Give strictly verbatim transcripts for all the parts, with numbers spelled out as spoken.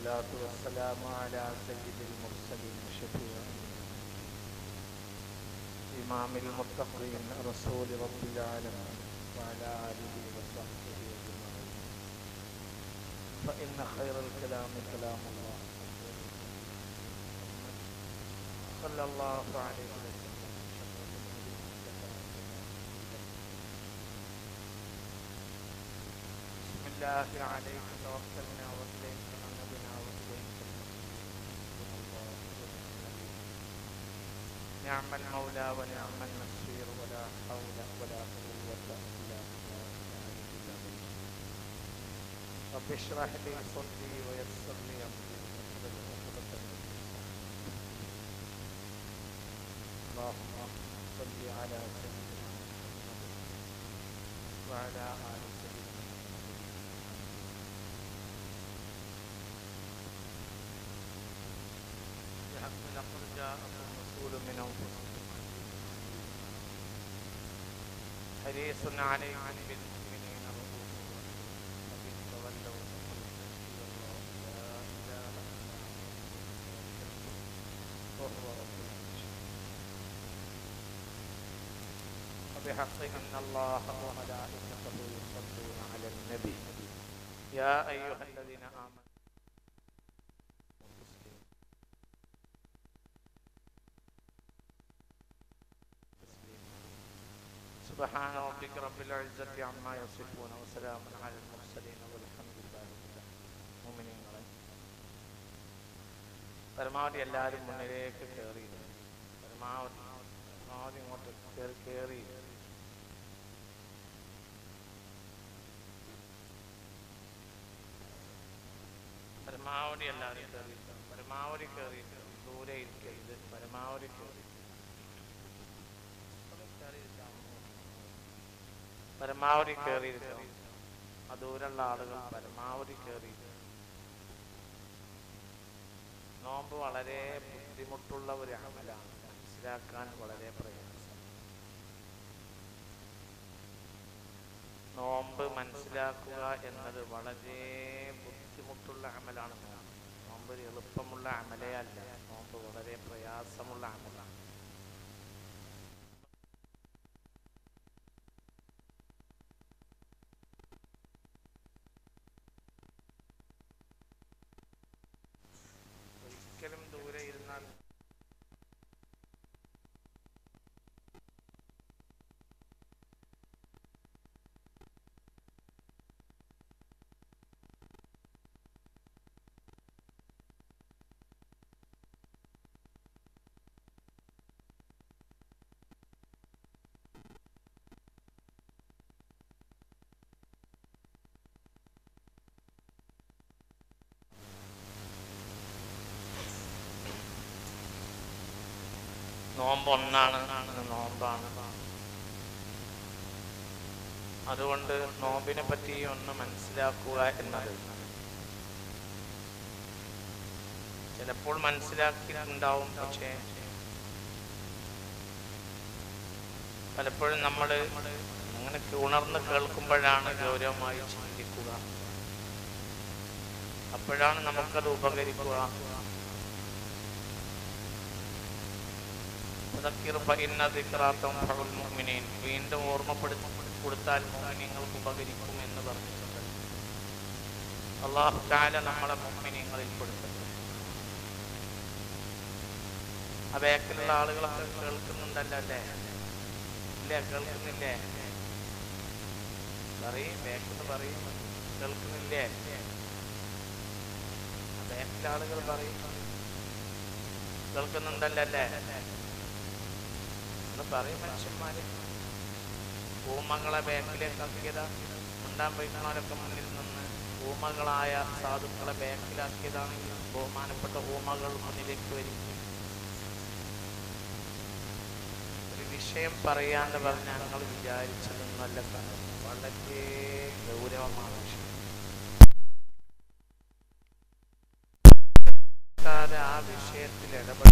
والصلاة والسلام على سيد المرسلين شفيع إمام المتقين رسول رب العالمين وعلى آله وصحبه أجمعين فإن خير الكلام كلام الله صلى الله عليه وسلم. بسم الله عليك توكلنا وإليك أنبنا وإليك نعم المولى ونعم النصير ولا حول ولا قوة إلا بالله. رب اشرح لي صدري ويسر لي أمري واحلل عقدة من لساني. اللهم صل على سيدنا محمد وعلى آل سيدنا محمد. بحق لقد جاءكم رسول من أنفسكم حريص عليكم بالمؤمنين رؤوف فإن تولوا فقل حسبي الله لا إله إلا هو وهو رب العرش وبحق إن الله وملائكته يصلون على النبي يا أيها الذين آمنوا سبحان ربك رب العزة عما يصفون وسلام على المرسلين والحمد لله رب العالمين. പരമാവധി എല്ലാവരും മുന്നിലേക്ക് കയറി പരമാവധി പരമാവധി ഇങ്ങോട്ട് കയറി കയറി പരമാവധി എല്ലാവരും കയറി പരമാവധി കയറി ദൂരെ ഇരിക്കരുത്. പരമാവധി കയറി പരമാവധി കയറിയിരിക്കണം. ദൂരമുള്ള ആളുകൾ പരമാവധി കയറി. നോമ്പ് വളരെ ബുദ്ധിമുട്ടുള്ള ഒരു അമലാണ്, മനസ്സിലാക്കാൻ വളരെ പ്രയാസം. നോമ്പ് മനസ്സിലാക്കുക എന്നത് വളരെ ബുദ്ധിമുട്ടുള്ള അമലാണ്. നോമ്പ് ഒരു എളുപ്പമുള്ള അമലേ അല്ല, നോമ്പ് വളരെ പ്രയാസമുള്ള അമലാണ്. ഒരിക്കലും ദൂരെ ഇരുന്നാൽ നോമ്പ് ഒന്നാണ്, നോമ്പാണ്. അതുകൊണ്ട് നോമ്പിനെ പറ്റി ഒന്ന് മനസ്സിലാക്കുക എന്നത് ചിലപ്പോൾ മനസ്സിലാക്കിയിട്ടുണ്ടാവും, പക്ഷേ പലപ്പോഴും നമ്മൾ അങ്ങനെ ഉണർന്ന് കേൾക്കുമ്പോഴാണ് ഗൗരവമായി ചിന്തിക്കുക. അപ്പോഴാണ് നമുക്കത് ഉപകരിക്കുക. വീണ്ടും ഓർമ്മപ്പെടുത്തി കൊടുത്താൽ മുഅ്മിനീങ്ങൾക്ക് ഉപകരിക്കും എന്ന് പറഞ്ഞിട്ടുണ്ട്. അല്ലാഹു തആല നമ്മളെ മുഅ്മിനീങ്ങളിൽ പെടുത്തട്ടെ. ആ ബാക്കിലുള്ള ആളുകളൊക്കെ കേൾക്കുന്നുണ്ടല്ലോ അല്ലേ? ഇല്ലേ? കേൾക്കുന്നില്ലേ? പറയും, ബാക്കെന്ന് പറയും, കേൾക്കുന്നില്ലേ? ആ ബാക്കിലെ ആളുകൾ പറയും, കേൾക്കുന്നുണ്ടല്ലോ അല്ലേ? പറയും മനുഷ്യന്മാര്. ഊമകളെ ബാക്കിലേക്ക് ആക്കിയതാ, ഉണ്ടാൻ വൈകുന്നവരൊക്കെ മുന്നിൽ നിന്ന് ഊമകളായ സാധുക്കളെ ബാക്കിലാക്കിയതാണെങ്കിൽ ബഹുമാനപ്പെട്ട ഊമകൾ മുന്നിലേക്ക് വരും. ഒരു വിഷയം പറയാന്ന് പറഞ്ഞാൽ ഞങ്ങൾ വിചാരിച്ചതൊന്നല്ല, വളരെ ഗൗരവമാണ് വിഷയം. ആ വിഷയത്തിൽ ഇടപെടും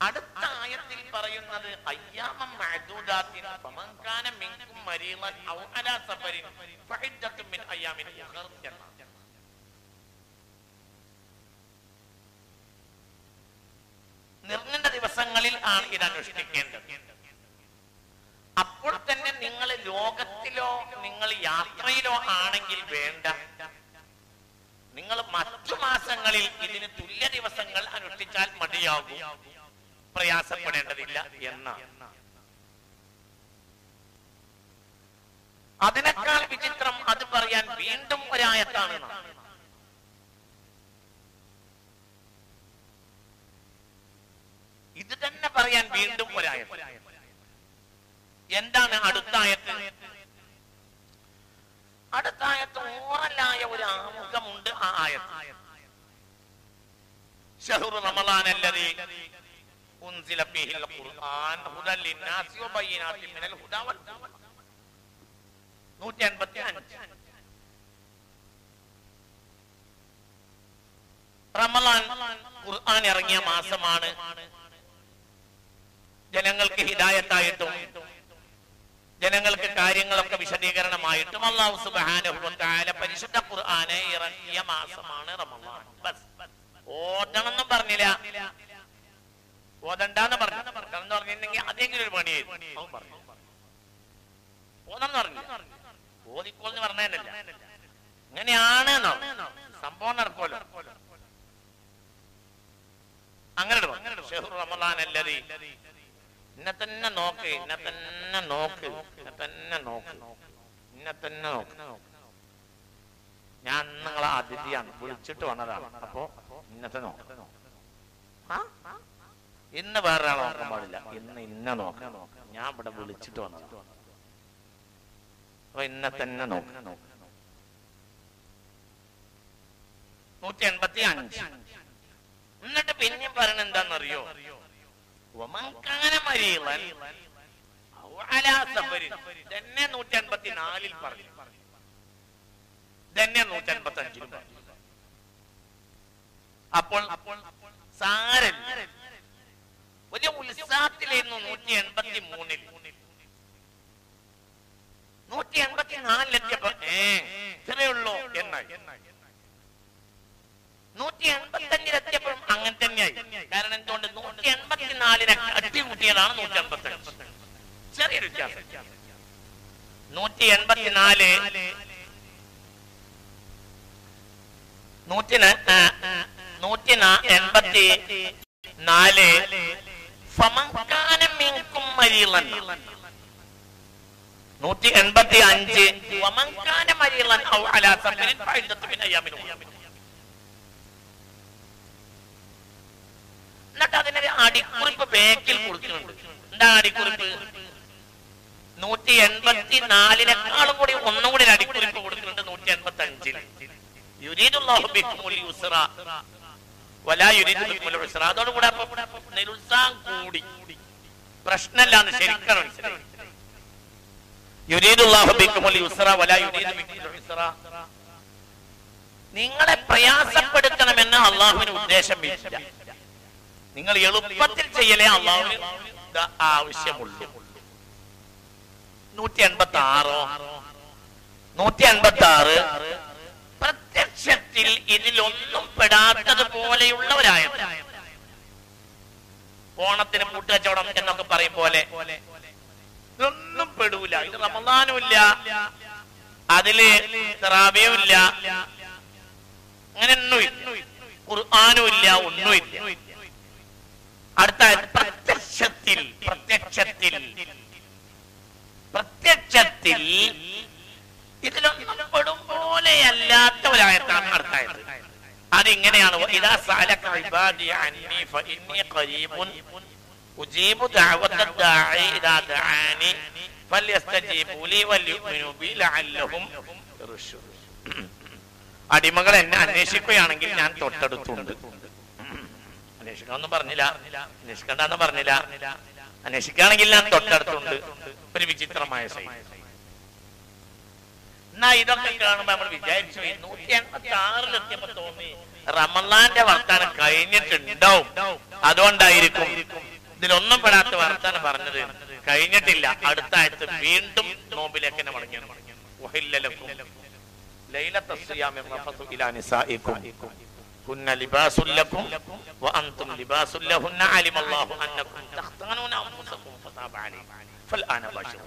അടുത്ത ആയത്തിൽ പറയുന്നത് അയ്യാമം മഅദൂദാത്തിൻ ഫമൻ കാന മിൻകും മരീളൻ ഔ അലാ സഫരിൻ ഫഇദ്ദത്തും മിൻ അയ്യാമിൻ ഉഖർ എന്നാണ്. നിർണീണ്ട ദിവസങ്ങളിൽ ആണ് ഇത് അനുഷ്ഠിക്കേണ്ടത്. അപ്പോൾ തന്നെ നിങ്ങൾ ലോകത്തിലോ നിങ്ങൾ യാത്രയിലോ ആണെങ്കിൽ വേണ്ട, നിങ്ങൾ മറ്റു മാസങ്ങളിൽ ഇതിന് തുല്യ ദിവസങ്ങൾ അനുഷ്ഠിച്ചാൽ മതിയാകും, പ്രയാസപ്പെടേണ്ടതില്ല എന്ന. അതിനേക്കാൾ വിചിത്രം അത് പറയാൻ വീണ്ടും ഒരായത്താണ്. ഇത് തന്നെ പറയാൻ വീണ്ടും ഒരായത്ത്. എന്താണ് അടുത്ത ആയത്ത്? അടുത്ത ആയത്ത് ഓറലായ ഒരു ആമുഖമുണ്ട്. ആ ആയത്ത് ശഹ്റു റമളാനല്ലദീ ഉൻസില ഫീഹിൽ ഖുർആൻ ഹുദൻ ലിന്നാസി വബയ്യിനാത്തിൻ മിനൽ ഹുദാ വൽ ഫുർഖാൻ. നൂറ്റി അൻപത്തി അഞ്ച്. റമളാൻ ഖുർആൻ ഇറങ്ങിയ മാസമാണ്. ജനങ്ങൾക്ക് ഹിദായത്തായിട്ടും ജനങ്ങൾക്ക് കാര്യങ്ങളൊക്കെ വിശദീകരണമായിട്ടും അല്ലാഹു സുബ്ഹാനഹു വ തആല പരിശുദ്ധ ഖുർആനെ ഇറക്കിയ മാസമാണ് റമളാൻ. ബസ് ഓതണമെന്നും പറഞ്ഞില്ല, ഓതണ്ടാന്ന് പറഞ്ഞു. എന്ന് പറഞ്ഞിട്ടുണ്ടെങ്കിൽ അതെങ്കിലും ഒരു പണിയായിരുന്നു. അവൻ പറഞ്ഞു ഓതെന്ന് പറഞ്ഞു, ഓതിക്കോന്ന് പറഞ്ഞതല്ല, അങ്ങനെയാണ് സംഭവം നടക്കുമല്ലോ. അങ്ങനെ ശഹ്റു റമളാനല്ലദീ, ഇന്നെ തന്നെ നോക്ക്, ഇന്നെ തന്നെ നോക്ക്, ഇന്നെ തന്നെ നോക്ക്, ഇന്നെ തന്നെ നോക്ക്. ഞാൻ നിങ്ങളെ അതിഥിയാണ്, വിളിച്ചിട്ട് വന്നതാണ്. അപ്പോ ഇന്നത്തെ നോക്ക്. ഇന്ന് വേറൊരാളെ നോക്കാൻ പാടില്ല, ഇന്ന് ഇന്നെ നോക്ക്. ഞാൻ ഇവിടെ വിളിച്ചിട്ട് വന്നതാണ്. അപ്പൊ ഇന്നെ തന്നെ നോക്ക്. നൂറ്റി എൺപത്തി അഞ്ച്. എന്നിട്ട് പിന്നെയും പറയണ എന്താന്നറിയോ? തന്നെ നൂറ്റി അൻപത്തി നാലിൽ പറഞ്ഞു, തന്നെ നൂറ്റി അൻപത്തി അഞ്ചിലും പറഞ്ഞു. അപ്പോൾ സാരല്ല, വലിയ ഉത്സാഹത്തിലായിരുന്നു നൂറ്റി എൺപത്തി മൂന്നിൽ. നൂറ്റി എൺപത്തി നാലിലെത്തിയപ്പോ ഏ ഇത്രയുള്ളൂ എന്നായി. നൂറ്റി എൺപത്തി അഞ്ചിലെത്തിയപ്പോഴും അങ്ങനെ തന്നെയായി. കാരണം എന്തുകൊണ്ട്? നൂറ്റി എൺപത്തി നാലിനെ അട്ടികൂട്ടിയതാണ് നൂറ്റി എൺപത്തി അഞ്ച്. ചെറിയൊരു വ്യത്യാസം. നൂറ്റി എൺപത്തിനാല് നൂറ്റി നൂറ്റി എൺപത്തി നാല് നൂറ്റി എൺപത്തി അഞ്ച് എന്നിട്ട് അതിനൊരു അടിക്കുറിപ്പ് ബാക്കിൽ കൊടുക്കുന്നുണ്ട്. എന്താ അടിക്കുറിപ്പ്? നൂറ്റി എൺപത്തി നാലിനേക്കാളും കൂടി ഒന്നും കൂടി ഒരു അടിക്കുറിപ്പ് കൊടുക്കുന്നുണ്ട് നൂറ്റി എൺപത്തി അഞ്ചില്. യുരീദുല്ലാഹു ബിക്കുമുൽ യുസ്റ വലാ യുരീദു ബിക്കുമുൽ ഉസ്റ. അതോടുകൂടെ നിരുത്സാഹം കൂടി. പ്രശ്നമില്ലാന്ന് ശരിക്കും മനസ്സിലായി. യുരീദുല്ലാഹു ബിക്കുമുൽ യുസ്റ വലാ യുരീദു ബിക്കുമുൽ ഉസ്റ. നിങ്ങളെ പ്രയാസപ്പെടുത്തണമെന്ന് അള്ളാഹുവിന് ഉദ്ദേശമില്ല. നിങ്ങൾ എളുപ്പത്തിൽ ചെയ്യലേ അള്ളാഹുവിന് ആവശ്യമുള്ളൂ. നൂറ്റി എൺപത്തി ആറോ നൂറ്റി എൺപത്തി ആറ് പ്രത്യക്ഷത്തിൽ ഇതിലൊന്നും പെടാത്തത് പോലെയുള്ള ഒരായത്ത്. ഓണത്തിന് പൂട്ടുകച്ചവടം എന്നൊക്കെ പറയും പോലെ ഇതൊന്നും പെടൂല. ഇത് റമളാനും ഇല്ല, അതില് തറാവിയും ഇല്ല, അങ്ങനെയൊന്നും ഇല്ല, ഖുർആനും ഇല്ല, ഒന്നുമില്ല. അടുത്ത പ്രത്യക്ഷത്തിൽ പ്രത്യക്ഷത്തിൽ പ്രത്യക്ഷത്തിൽ ഇതിലൊന്നും പെടും പോലെയല്ലാത്ത ഒരായത്താണ് അടുത്തായത്. അതിങ്ങനെയാണ്: ഇദാ സഅലക ഇബാദി അന്നി ഫഇന്നി ഖരീബുൻ ഉജീബു ദഅവത ദാഇ ഇദാ ദഅാനി ഫല്യസ്തജീബു ലി വൽയുമിനു ബി ലഅല്ലഹും യർഷുദൂൻ. അടിമകൾ എന്നെ അന്വേഷിക്കുകയാണെങ്കിൽ ഞാൻ തൊട്ടടുത്തുണ്ട്. അന്വേഷിക്കണമെന്ന് പറഞ്ഞില്ല, അന്വേഷിക്കണ്ടെന്ന് പറഞ്ഞില്ല, അന്വേഷിക്കുകയാണെങ്കിൽ ഞാൻ തൊട്ടടുത്തുണ്ട്. ഒരു വിചിത്രമായ ശൈലി. എന്നാ ഇതൊക്കെ കാണുമ്പോ നമ്മൾ വിചാരിച്ചു നൂറ്റി എൺപത്തി ആറിലെത്തിയപ്പോ തോന്നി റമളാന്റെ വർത്താനം കഴിഞ്ഞിട്ടുണ്ടാവും, അതുകൊണ്ടായിരിക്കും ഇതിലൊന്നും പെടാത്ത വർത്താനം പറഞ്ഞത്. കഴിഞ്ഞിട്ടില്ല, അടുത്ത ആഴ്ച വീണ്ടും നോമ്പിലേക്ക് തന്നെ മടങ്ങി. ലൈലത്തുൽ സിയാമി റഫസു ഇലാ നിസാഇകും കുന്ന ലിബാസുൽ ലക്കും വഅൻതും ലിബാസുൽ ലഹുന്ന അലിമല്ലാഹു അന്നകും തഖ്താനൂന അൻഫുസകും ഫതാബ അലൈക്കും ഫൽആന ബശറു.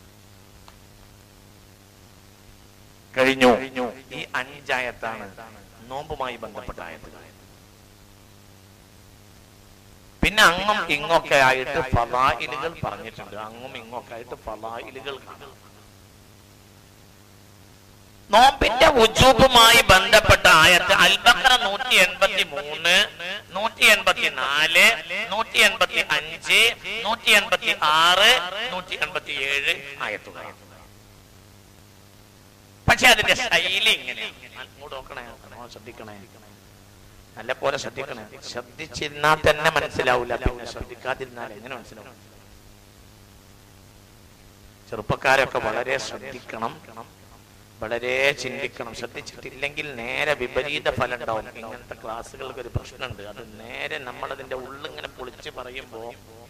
കഴിഞ്ഞു. ഈ അഞ്ചായത്താണ് നോമ്പുമായി ബന്ധപ്പെട്ട ആയത്തുകൾ. പിന്നെ അങ്ങും ഇങ്ങൊക്കെ ആയിട്ട് ഫളായിലുകൾ പറഞ്ഞിട്ടുണ്ട്. അങ്ങും ഇങ്ങൊക്കെ ആയിട്ട് ഫളായിലുകൾ കാണാം. നോമ്പിന്റെ വുജൂബുമായി ബന്ധപ്പെട്ട ആയത്ത് അൽ ബഖറ നൂറ്റി എൺപത്തി മൂന്ന്, നൂറ്റി എൺപത്തി നാല്, നൂറ്റി എൺപത്തി അഞ്ച്, നൂറ്റി എൺപത്തി ആറ്, നൂറ്റി എൺപത്തി ഏഴ് ആയത്തുകളാണ്. പക്ഷെ അതിന്റെ ശൈലി ഇങ്ങനെയാണ്. നോക്കണേ, ശ്രദ്ധിക്കണേ, നല്ല പോലെ ശ്രദ്ധിക്കണേ. ശ്രദ്ധിച്ചിരുന്നാൽ തന്നെ മനസ്സിലാവില്ല, പിന്നെ ശ്രദ്ധിക്കാതിരുന്നാൽ എങ്ങനെ മനസ്സിലാവും? ചെറുപ്പക്കാരൊക്കെ വളരെ ശ്രദ്ധിക്കണം, വളരെ ചിന്തിക്കണം. ശ്രദ്ധിച്ചിട്ടില്ലെങ്കിൽ നേരെ വിപരീത ഫലം ഉണ്ടാവും. ഇങ്ങനത്തെ ക്ലാസ്സുകൾക്ക് ഒരു പ്രശ്നമുണ്ട്. അത് നേരെ നമ്മളതിന്റെ ഉള്ളിങ്ങനെ പൊളിച്ച് പറയുമ്പോ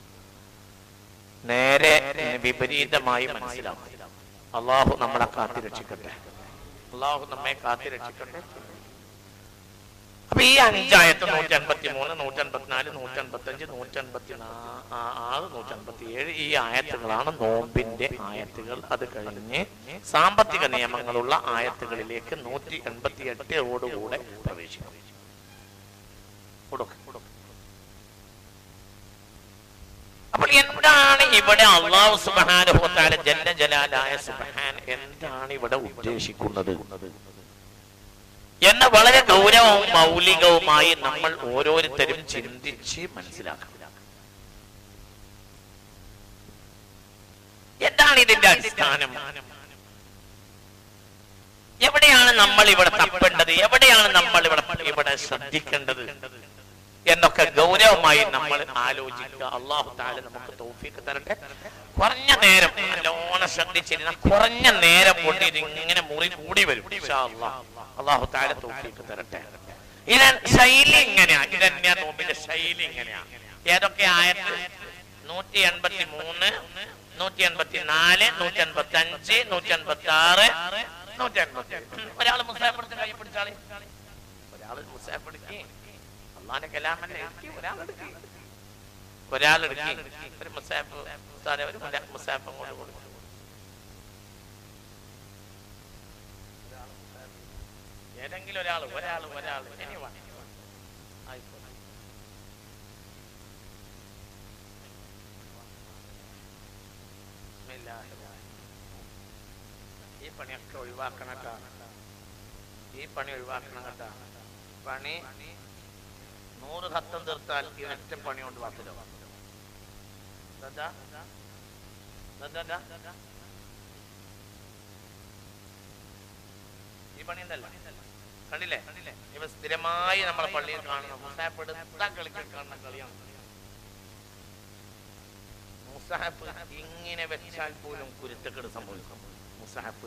നേരെ വിപരീതമായി മനസ്സിലാവും. അള്ളാഹു നമ്മളെ കാത്തിരക്ഷിക്കട്ടെ, അള്ളാഹു നമ്മെ കാത്തിരക്ഷിക്കട്ടെ. അപ്പൊ ഈ അഞ്ചായത്ത് നൂറ്റി അൻപത്തി മൂന്ന്, നൂറ്റി അൻപത്തിനാല്, നൂറ്റി അൻപത്തി അഞ്ച്, നൂറ്റി അൻപത്തി ആറ്, നൂറ്റി അൻപത്തി ഏഴ് ഈ ആയത്തുകളാണ് നോമ്പിന്റെ ആയത്തുകൾ. അത് കഴിഞ്ഞ് സാമ്പത്തിക നിയമങ്ങളുള്ള ആയത്തുകളിലേക്ക് നൂറ്റി എൺപത്തി എട്ടോടുകൂടെ പ്രവേശിക്കും. അപ്പോൾ എന്താണ് ഇവിടെ അല്ലാഹു സുബ്ഹാനഹു വ തആല ജല്ല ജലാലായ സുബ്ഹാൻ എന്താണ് ഇവിടെ ഉദ്ദേശിക്കുന്നത് എന്ന വളരെ ഗൗരവവും മൗലികവുമായി നമ്മൾ ഓരോരുത്തരും ചിന്തിച്ച് മനസ്സിലാക്കണം. എന്താണ് ഇതിന്റെ അടിസ്ഥാനം? എവിടെയാണ് നമ്മൾ ഇവിടെ തപ്പേണ്ടത്? എവിടെയാണ് നമ്മൾ ഇവിടെ ഇവിടെ ശ്രദ്ധിക്കേണ്ടത് എന്നൊക്കെ ഗൗരവമായി നമ്മൾ ആലോചിക്കുക. അല്ലാഹു തആല നമുക്ക് തൗഫീഖ് തരട്ടെ. കുറഞ്ഞ നേരം നല്ലോണം ശ്രദ്ധിച്ചിരുന്ന കുറഞ്ഞ നേരം കൊണ്ട് ഇതിങ്ങനെ മുറി കൂടി വരും. ഇൻഷാ അല്ലാഹ് അല്ലാഹു തആല തൗഫീഖ് തരട്ടെ. ഇത് ശൈലി ഇങ്ങനെയാണ്. ഇതന്നെയാ നോമ്പിന്റെ ശൈലി ഇങ്ങനെയാണ്. ഏതൊക്കെ ആയത്ത്? നൂറ്റി എൺപത്തി മൂന്ന്, നൂറ്റി എൺപത്തി നാല്, നൂറ്റി എൺപത്തി അഞ്ച്, നൂറ്റി എൺപത്തി ആറ്, നൂറ്റി എൺപത്തി ഏഴ്. ഒരാൾ മുസാഫ് എടുത്ത് കൈ പിടിച്ചാളി, ഒരാൾ മുസാഫ് എടുക്കി, അള്ളാന്റെ കലാമല്ലേ ഒരാളെടുക്കി, ഒരാളെടുക്കി ഒരു മുസാഫ് ഒരു മുസാഫ് അങ്ങോട്ട് കൊടുക്കും. ഏതെങ്കിലും ഒരാൾ ഒരാൾ ഒരാൾ ഈ പണിയൊക്കെ ഒഴിവാക്കണം കേട്ടാ, ഈ പണി ഒഴിവാക്കണം കേട്ടാ. പണി നൂറ് ഹത്തം തീർത്താൽ ഈ ഒറ്റ പണി കൊണ്ട് വാക്കിലോ ഈ പണി ഉണ്ടല്ലോ, കണ്ടില്ലേ? ഇവ സ്ഥിരമായി നമ്മളെ പള്ളിയിൽ കാണുന്ന മുസാഫ് എടുത്താൽ കളിക്കാൻ കാണുന്ന കളിയാണ്. മുസാഫ് ഇങ്ങനെ വെച്ചാൽ പോലും കുരുത്തക്കേട് സംഭവിക്കും. മുസാഫ്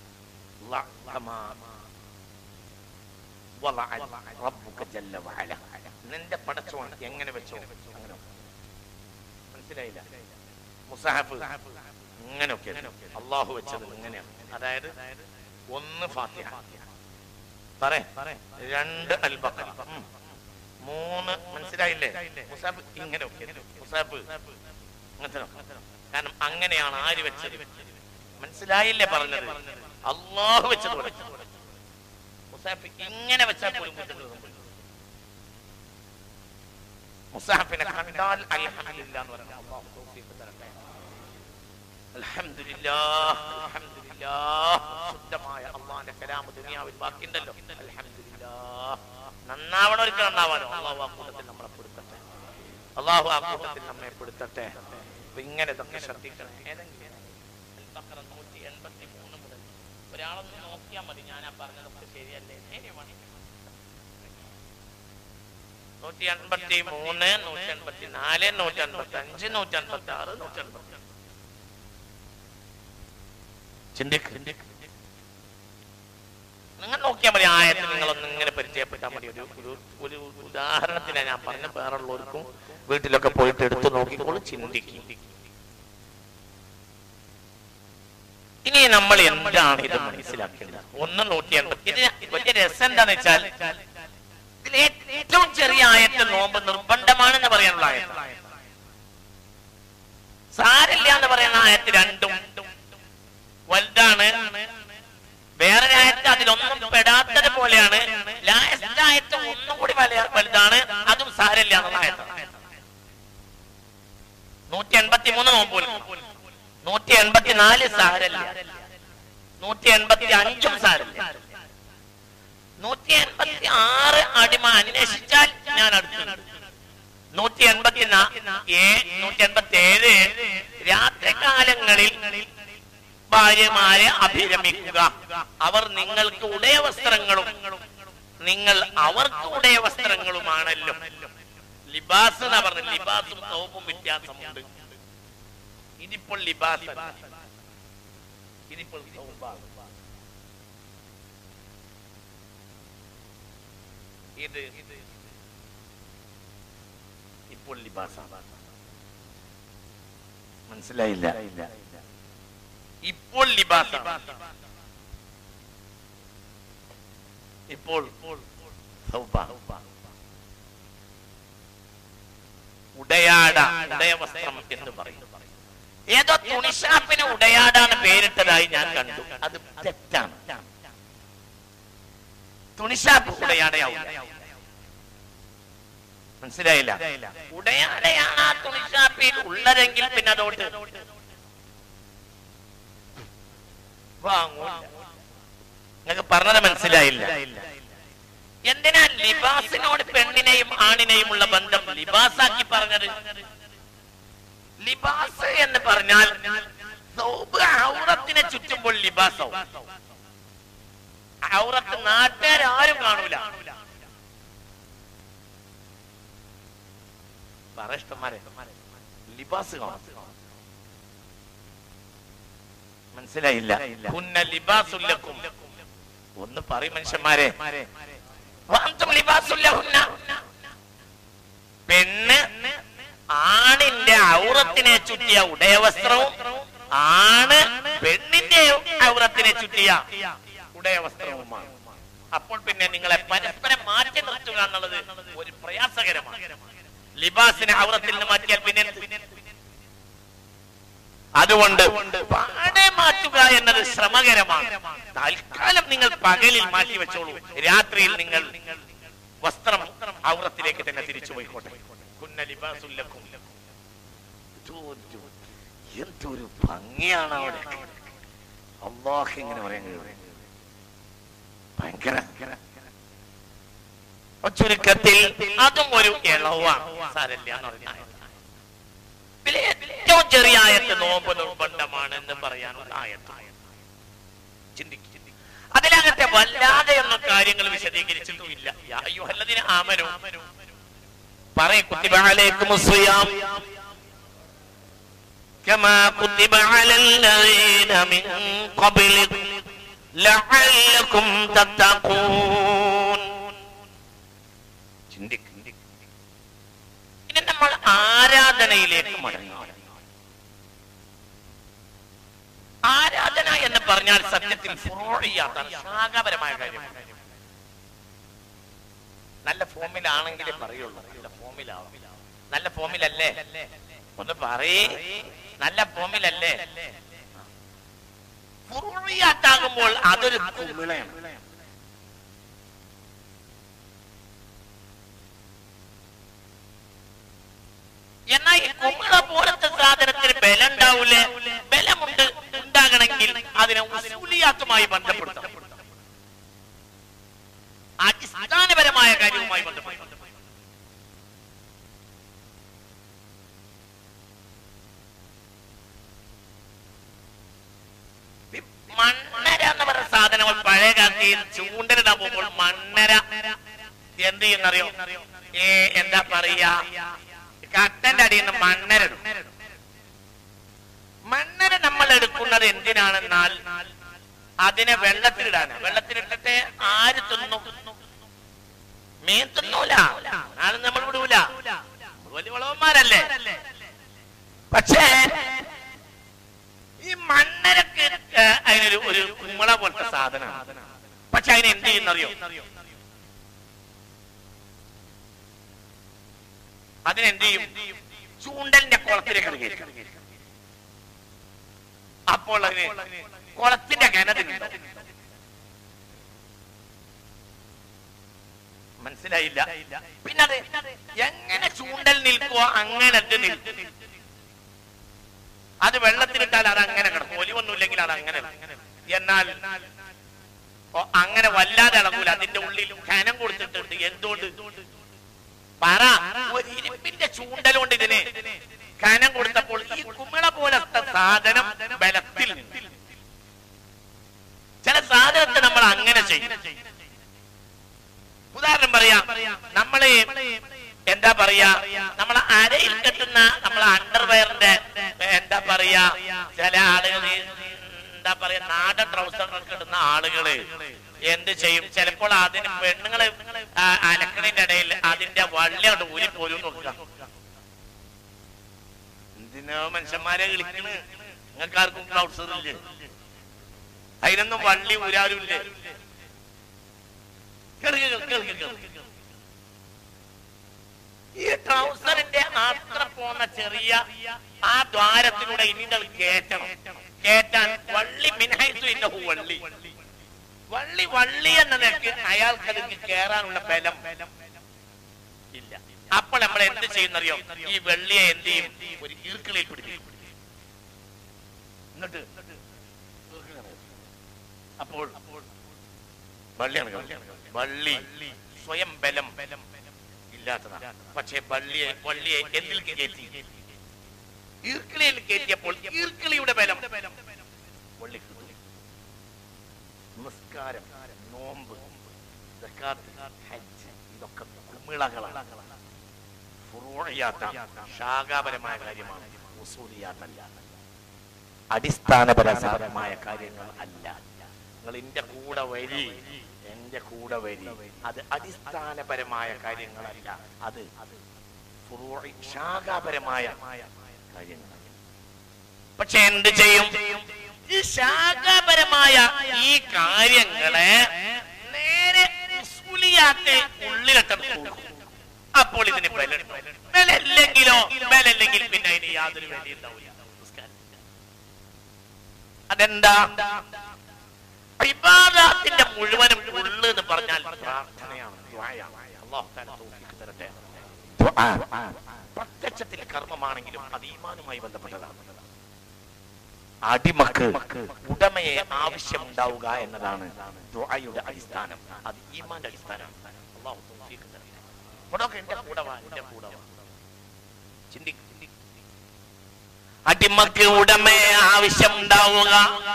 നിന്റെ പടച്ചോൻ എങ്ങനെ വെച്ചോ അങ്ങനെ മനസ്സിലായില്ല. മുസാഫ് ഇങ്ങനെയൊക്കെ അള്ളാഹു വെച്ചത് ഇങ്ങനെയാണ്. അതായത് ഒന്ന് ഫാത്തിഹ, രണ്ട് അൽ ബഖറ, മൂന്ന് മനസ്സിലായില്ലേ? മുസാഫ് ഇങ്ങനെയൊക്കെ മുസാഫ് അങ്ങനത്തെ. കാരണം അങ്ങനെയാണ് ആര് വെച്ചത്? മനസ്സിലായില്ലേ പറഞ്ഞത്? അള്ളാഹു വെച്ചത്. മുസാഫ് ഇങ്ങനെ വെച്ചാൽ പോലും മുസാഫിനെ കണ്ടാൽ അൽഹംദുലില്ലാ എന്ന് പറയാം. അല്ലാഹു തൗഫീഖ് തരട്ടെ. അൽഹംദുലില്ലാഹ് അൽഹംദുലില്ലാഹ്. ശുദ്ധമായ അല്ലാഹുവിന്റെ കലാം ദുനിയാവിൽ ബാക്കിയുണ്ടല്ലോ. അൽഹംദുലില്ലാഹ്. നന്നാവണം, ഒരിക്കൽ നന്നാവാനോ. അല്ലാഹു ആ കൂട്ടത്തിൽ നമ്മളെ പെടുത്തട്ടെ. അല്ലാഹു ആ കൂട്ടത്തിൽ നമ്മെ പെടുത്തട്ടെ. അപ്പൊ ഇങ്ങനെ ഇതൊക്കെ ശ്രദ്ധിക്കണം. ഏതെങ്കിലും അൽ-ബഖറ നൂറ്റി എൺപത്തി മൂന്ന് മുതൽ ഒരാളൊന്ന് നോക്കിയാൽ മതി. ഞാൻ ആ പറഞ്ഞതൊക്കെ ശരിയല്ലേ? നൂറ്റി എൺപത്തി മൂന്ന്, നൂറ്റി എൺപത്തി നാല്, നൂറ്റി എൺപത്തി അഞ്ച്, നൂറ്റി എൺപത്തി ആറ്, നൂറ്റി എൺപത്തി നിങ്ങൾ നോക്കിയാൽ മതി, ആയത്ത് നിങ്ങളൊന്നും ഇങ്ങനെ പരിചയപ്പെട്ടാൽ മതി. ഒരു ഒരു ഒരു ഉദാഹരണത്തിനാണ് ഞാൻ പറഞ്ഞ, വേറുള്ളവർക്കും വീട്ടിലൊക്കെ പോയിട്ട് എടുത്ത് നോക്കിക്കോളും, ചിന്തിക്കും. ഇനി നമ്മൾ എന്താണ് ഇത് മനസ്സിലാക്കേണ്ടത്? ഒന്ന് നൂറ്റി എൺപത്തി ഇത് വലിയ രസം എന്താന്ന് വെച്ചാൽ, ഇതിൽ ഏറ്റവും ചെറിയ ആയത്ത് നോമ്പ് നിർബന്ധമാണെന്ന് പറയാനുള്ള ആയത്ത്. സാരില്ല എന്ന് പറയുന്ന ആയത്ത് രണ്ടും വലുതാണ്. വേറെ ആയത്ത് അതിലൊന്നും പെടാത്തത് പോലെയാണ്. ലാസ്റ്റ് ആയത്ത് ഒന്നും കൂടി വലുതാണ്, അതും സാരില്ല എന്നുള്ള ആയത്ത്. നൂറ്റി എൺപത്തി മൂന്ന് നോമ്പ്, നൂറ്റി എൺപത്തി നാല് സാരല്ല, നൂറ്റി എൺപത്തി അഞ്ചും സാരല്ല, നൂറ്റി എൺപത്തി ആറ് അടിമ അന്വേഷിച്ചാൽ ഞാൻ അടുത്തു. നൂറ്റി എൺപത്തി നൂറ്റി എൺപത്തി ഏഴ് രാത്രി കാലങ്ങളിൽ ഭാര്യമാരെ അഭിരമിക്കുക, അവർ നിങ്ങൾക്ക് ഉടയവസ്ത്രങ്ങളും നിങ്ങൾ അവർക്ക് ഉടയവസ്ത്രങ്ങളുമാണല്ലോ. ലിബാസ് എന്നാ പറഞ്ഞത്. ലിബാസും സൗബും വ്യത്യാസമുണ്ട്. ഇതിപ്പോൾ ലിബാസ്, ഇതിപ്പോൾ സൗബാണ്. ഇത് ഇപ്പോൾ ലിബാസാണ്. മനസ്സിലായില്ല? ഇപ്പോൾ ലിബാസാണ്. ഇപ്പോൾ സൗബാണ്. ഉടയാട, ഉടയവസ്ത്രം എന്ന് പറയും. ഏതോ തുണിഷാപ്പിന് ഉടയാടാണ് പേരിട്ടതായി ഞാൻ കണ്ടു. അത് തെറ്റാണ്. തുണിഷാപ്പ് ഉടയാടയാവും. മനസ്സിലായില്ല? ഉടയാടയാണ് ആ തുണിഷാപ്പിൽ ഉള്ളതെങ്കിൽ പിന്നെ അതോട്ട് വാങ്ങൂല. നിങ്ങൾക്ക് പറഞ്ഞത് മനസ്സിലായില്ല? എന്തിനാ ലിബാസിനോട് പെണ്ണിനെയും ആണിനെയും ഉള്ള ബന്ധം ലിബാസാക്കി പറഞ്ഞത്? ലിബാസ് എന്ന് പറഞ്ഞാൽ ഔറത്തിനെ ചുറ്റുമ്പോൾ ലിബാസോ, ഔറത്ത് നാട്ടുകാരും കാണൂല. പറയഷ്ടന്മാരെ ലിബാസ് കാണും. മനസ്സിലായില്ല? കുന്ന ലിബാസുല്ലക്കും. ഒന്ന് പറയും മനുഷ്യന്മാരെ, പെണ്ണ് ആണിന്റെ ഔറത്തിനെ ചുറ്റിയ ഉടയവസ്ത്രവും ആണ് പെണ്ണിന്റെ ഔറത്തിനെ ചുറ്റിയ ഉടയവസ്ത്രവുമാണ്. അപ്പോൾ പിന്നെ നിങ്ങളെ പരസ്പരം മാറ്റി നിർത്തുക എന്നുള്ളത് ഒരു പ്രയാസകരമാണ്. ലിബാസിനെ ഔറത്തിൽ നിന്ന് മാറ്റിയാൽ പിന്നെ അതുകൊണ്ട് പാടെ മാറ്റുക എന്നത് ശ്രമകരമാണ്. തൽക്കാലം നിങ്ങൾ പകലിൽ മാറ്റി വെച്ചോളൂ, രാത്രിയിൽ നിങ്ങൾ വസ്ത്രം ഔറത്തിലേക്ക് തന്നെ തിരിച്ചു പോയിക്കോട്ടെ. എന്തൊരു ഭംഗിയാണ് അവിടെ. അല്ലാഹ് ഇങ്ങനെ പറയുന്നത് ഭയങ്കര. ചുരുക്കത്തിൽ അതും ഒരു ഇളവാണ്. സാരല്ല എന്ന് പറഞ്ഞാൽ ഏറ്റവും ചെറിയ ആയത്ത് നോമ്പ് നിർബന്ധമാണ് എന്ന് പറയാനുള്ള ആയത്ത്. ചിന്തിക്കും. അതിലകത്തെ വല്ലാതെ ഒന്നും കാര്യങ്ങൾ വിശദീകരിച്ചിട്ടുമില്ല. യാ അയ്യുഹല്ലദീന ആമനൂ പറയ കുത്തിബ അലൈക്കുമുസ് സിയാം കമാ കുത്തിബ അലല്ലദീന മിൻ ഖബ്ലികും ലഅല്ലകും തത്തഖൂൻ. ചിന്തിക്കും. ഇനി നമ്മൾ ആരാധനയിലേക്ക് മടങ്ങുക. ആരാധന എന്ന് പറഞ്ഞാൽ സത്യത്തിൽ ഫുറൂഇയ്യാത്താണ്, ശാഖാപരമായ കാര്യമാണ്. നല്ല ഫോമിലാണെങ്കിലേ പറയുള്ളൂ. നല്ല ഫോമിലാവും. നല്ല ഫോമിലല്ലേ? ഒന്ന് പറയേ, നല്ല ഫോമിലല്ലേ? ഫുറൂഇയ്യാത്താകുമ്പോൾ അതൊരു കുമിളയാണ്. എന്നാൽ ഈ കുമിള പോലത്തെ സാധനത്തിന് ബലം ഉണ്ടാവൂലേ? ബലമുണ്ട് ഉണ്ടാകണമെങ്കിൽ അതിനെ ഉസൂലിയാത്തുമായി ബന്ധപ്പെടുത്തണം, അടിസ്ഥാനപരമായ കാര്യവുമായി ബന്ധപ്പെടുത്തണം. മണ്ണര എന്ന് പറയുന്ന സാധനങ്ങൾ പഴയ കാലത്ത് ചൂണ്ടലിടാൻ പോകുമ്പോൾ മണ്ണര എന്ത് ചെയ്യുന്നറിയോ? ഏ എന്താ പറയാ, കട്ടന്റെ അടിയിൽ നിന്ന് മണ്ണര. മണ്ണര നമ്മൾ എടുക്കുന്നത് എന്തിനാണെന്നാൽ അതിനെ വെള്ളത്തിലിടാന. വെള്ളത്തിലിട്ടിട്ട് ആര് തിന്നു? മീൻ തിന്നൂല, ആരും നമ്മൾ വിടൂല, വലിയ വളവന്മാരല്ലേ. പക്ഷേ ഈ മണ്ണരക്ക് അതിനൊരു ഒരു കുമ്മള പോലത്തെ സാധനമാണ്. പക്ഷെ അതിന് എന്ത് ചെയ്യുന്നറിയോ? അതിനെന്ത് ചെയ്യും? ചൂണ്ടലിന്റെ കുളത്തിലേക്ക് കയറ്റും. അപ്പോൾ അതിന് കുളത്തിന്റെ കിണറ്റിനുണ്ടോ? മനസ്സിലായില്ല. പിന്നെ അത് എങ്ങനെ ചൂണ്ടൽ നിൽക്കുവോ അങ്ങനെ അത് നിൽക്കും. അത് വെള്ളത്തിലിട്ടാൽ അത് അങ്ങനെ കിടക്കും, ഒലിവൊന്നുമില്ലെങ്കിൽ അത് അങ്ങനെ. എന്നാൽ അങ്ങനെ വല്ലാതെ ഇളകൂല. അതിന്റെ ഉള്ളിൽ കനം കൊടുത്തിട്ടുണ്ട്. എന്തുകൊണ്ട്? പറ. ഒരു ഇരുമ്പിന്റെ ചൂണ്ടൽ കൊണ്ട് ഇതിന് കനം കൊടുത്തപ്പോൾ ഈ കുമിള പോലത്തെ സാധനം ബലത്തിൽ. ചില സാധനത്തെ നമ്മൾ അങ്ങനെ ചെയ്യും. ഉദാഹരണം പറയാ, നമ്മള് എന്താ പറയാ, നമ്മളെ അരയിൽ കെട്ടുന്ന നമ്മളെ അണ്ടർവെയറിന്റെ എന്താ പറയാ, ചില ആളുകൾ എന്താ പറയാ നാടൻ ട്രൗസർ കിട്ടുന്ന ആളുകള് എന്ത് ചെയ്യും? ചിലപ്പോൾ അതിന് പെണ്ണുങ്ങള് അലക്കണിന്റെ ഇടയിൽ അതിന്റെ വള്ളി കൊണ്ട് ഊരി പോലും നോക്കുക. എന്തിനോ മനുഷ്യന്മാരെ വിളിക്കണ്? നിങ്ങൾക്ക് ആർക്കും ട്രൗസർ ഇല്ലേ? അതിനൊന്നും വള്ളി ഊരാരുമില്ലേ? ഈ ട്രൗസറിന്റെ അത്ര പോന്ന ചെറിയ ആ ദ്വാരത്തിലൂടെ ഇനികൾ കേറ്റണം. കേറ്റാൻ വള്ളി മിനഹൈസു ഇന്നഹു വള്ളി വള്ളി വള്ളി എന്ന നിലയ്ക്ക് അയാൾക്ക് അതിന് കേറാനുള്ള ബലം ഇല്ല. അപ്പോൾ നമ്മൾ എന്ത് ചെയ്യുന്നറിയോ? ഈ വെള്ളിയെ എന്ത് ചെയ്യും? ഒരു ഈർക്കിളിൽ പിടിക്കും. എന്നിട്ട് അപ്പോൾ വള്ളിയാണ്. വള്ളി സ്വയം ബലം ഇല്ലാത്തതാണ്. പക്ഷെ വള്ളിയെ വള്ളിയെ എന്തിൽ കയറ്റി? ഈർക്കിളിയിൽ കയറ്റിയപ്പോൾ ഈർക്കിളിയുടെ ബലം വള്ളി. നമസ്കാരം, നോമ്പ്, സകാത്ത്, ഹജ്ജ് ഇതൊക്കെ കുമിളകളാണ്. ഫുറൂഇയാത്താണ്, ശാഖാപരമായ കാര്യമാണ്. ഉസൂലിയാത്തല്ല, അടിസ്ഥാനപരമായ കാര്യങ്ങൾ അല്ല. നിങ്ങൾ എന്റെ കൂടെ വരി, എന്റെ കൂടെ വരി. അത് അടിസ്ഥാനപരമായ കാര്യങ്ങളല്ല, അത് ഫുറൂഇ ശാഖാപരമായ കാര്യങ്ങൾ. പക്ഷെ എന്ത് ചെയ്യും? ഈ ശാഖാപരമായ ഈ കാര്യങ്ങളെ നേരെ ഉസൂലിയാത്തെ ഉള്ളിലിട്ട് കൊടുക്കും. അപ്പോൾ ഇതിന് ബലം. ബലല്ലെങ്കിലോ? ബലല്ലെങ്കിൽ പിന്നെ അതിന് യാതൊരു വിലയുണ്ടാവില്ല. അതെന്താ? ഇബാദത്തിന്റെ മുഴുവനും ഉള്ളു എന്ന് പറഞ്ഞാൽ പ്രാർത്ഥനയാണ്, ദുആയാണ്. അല്ലാഹു തആല തൗഫീഖ് തരട്ടെ. ദുആ പ്രത്യക്ഷത്തിൽ കർമ്മമാണെങ്കിലും അത് ഈമാനുമായി ബന്ധപ്പെട്ടതാണ്. അടിമക്ക് ഉടമയെ ആവശ്യമുണ്ടാവുക എന്നതാണ് ദുആയുടെ അടിസ്ഥാനം. അത് ഈമാന്റെ അടിസ്ഥാനമാണ്. അല്ലാഹു തൗഫീഖ് തരട്ടെ. ഇവിടൊക്കെ എന്റെ കൂടെ വാ, എന്റെ കൂടെ വാ. ചിന്തിക്കും. അടിമക്ക് ഉടമയെ ആവശ്യമുണ്ടാവുക,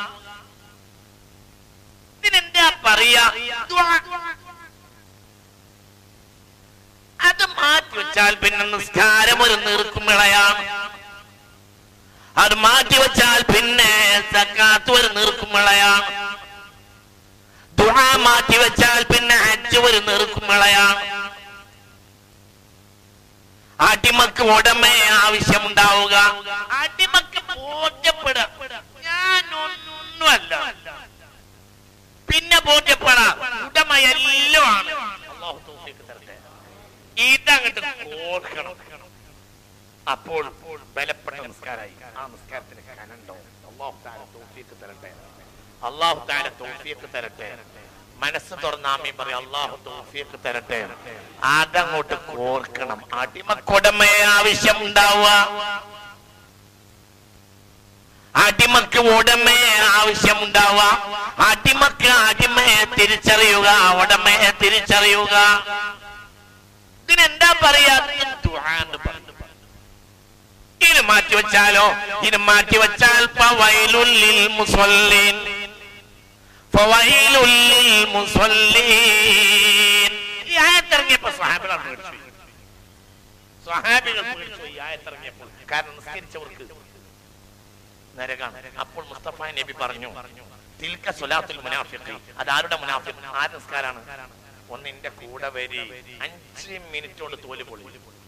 ഇതിനെന്താ പറയാ? അത് മാറ്റി വെച്ചാൽ പിന്നെ നിസ്കാരം ഒരു നീർക്കുമിളയാണ്. അത് മാറ്റി വെച്ചാൽ പിന്നെ സക്കാത്ത് ഒരു നീർക്കുമിളയാണ്. ദുആ മാറ്റി വെച്ചാൽ പിന്നെ ഹജ്ജ് ഒരു നീർക്കുമിളയാണ്. അടിമക്ക് ഉടമയെ ആവശ്യമുണ്ടാവുക, അടിമക്ക് ബോധ്യപ്പെടുക ഞാനൊന്നുമല്ല, പിന്നെ ബോധ്യപ്പെടാം ഉടമയെല്ലാം ആണ്. അല്ലാഹു തൗഫീഖ് തരട്ടെ. ഇതങ്ങട്ട് ഓർക്കണം. അപ്പോൾ ബലപ്പെട്ട നിസ്കാരമായി. ആ നിസ്കാരത്തിന് കനണ്ടോ? അല്ലാഹു തആല തൗഫീഖ് തരട്ടെ. അല്ലാഹു തആല തൗഫീഖ് തരട്ടെ. മനസ്സ് തുറന്നാമീൻ പറയാം. അല്ലാഹു തൗഫീഖ് തരട്ടെ. അതങ്ങോട്ട് ഓർക്കണം. അടിമക്കുടമയെ ആവശ്യമുണ്ടാവുക, അടിമക്ക് ഉടമയെ ആവശ്യമുണ്ടാവുക, അടിമക്ക് അടിമയെ തിരിച്ചറിയുക, ഉടമയെ തിരിച്ചറിയുക. ഇതിനെന്താ പറയാ? ദുആ എന്ന് പറഞ്ഞു. ഇത് മാറ്റി വെച്ചാലോ? ഇത് മാറ്റി വെച്ചാൽ ഫവൈലുൽ ലിൽ മുസല്ലീൻ, ഫവൈലുൽ ലിൽ മുസല്ലീൻ. ഈ ആയത്ത് ഇറങ്ങിയപ്പോൾ സ്വഹാബികൾ പേടിച്ചു. സ്വഹാബികൾ പേടിച്ചു ഈ ആയത്ത് ഇറങ്ങിയപ്പോൾ. കാരണം നിസ്കരിച്ചവർക്ക് നരകാണ്. അപ്പോൾ മുസ്തഫ നബി പറഞ്ഞു തിൽക സ്വലാത്തുൽ മുനാഫിഖ്. അതാരുടെ മുനാഫിഖ്? ആ നിസ്കാരാണ്. ഒന്നിന്റെ കൂടെ വരി, അഞ്ച് മിനിറ്റ് കൊണ്ട് തോല് പൊളി,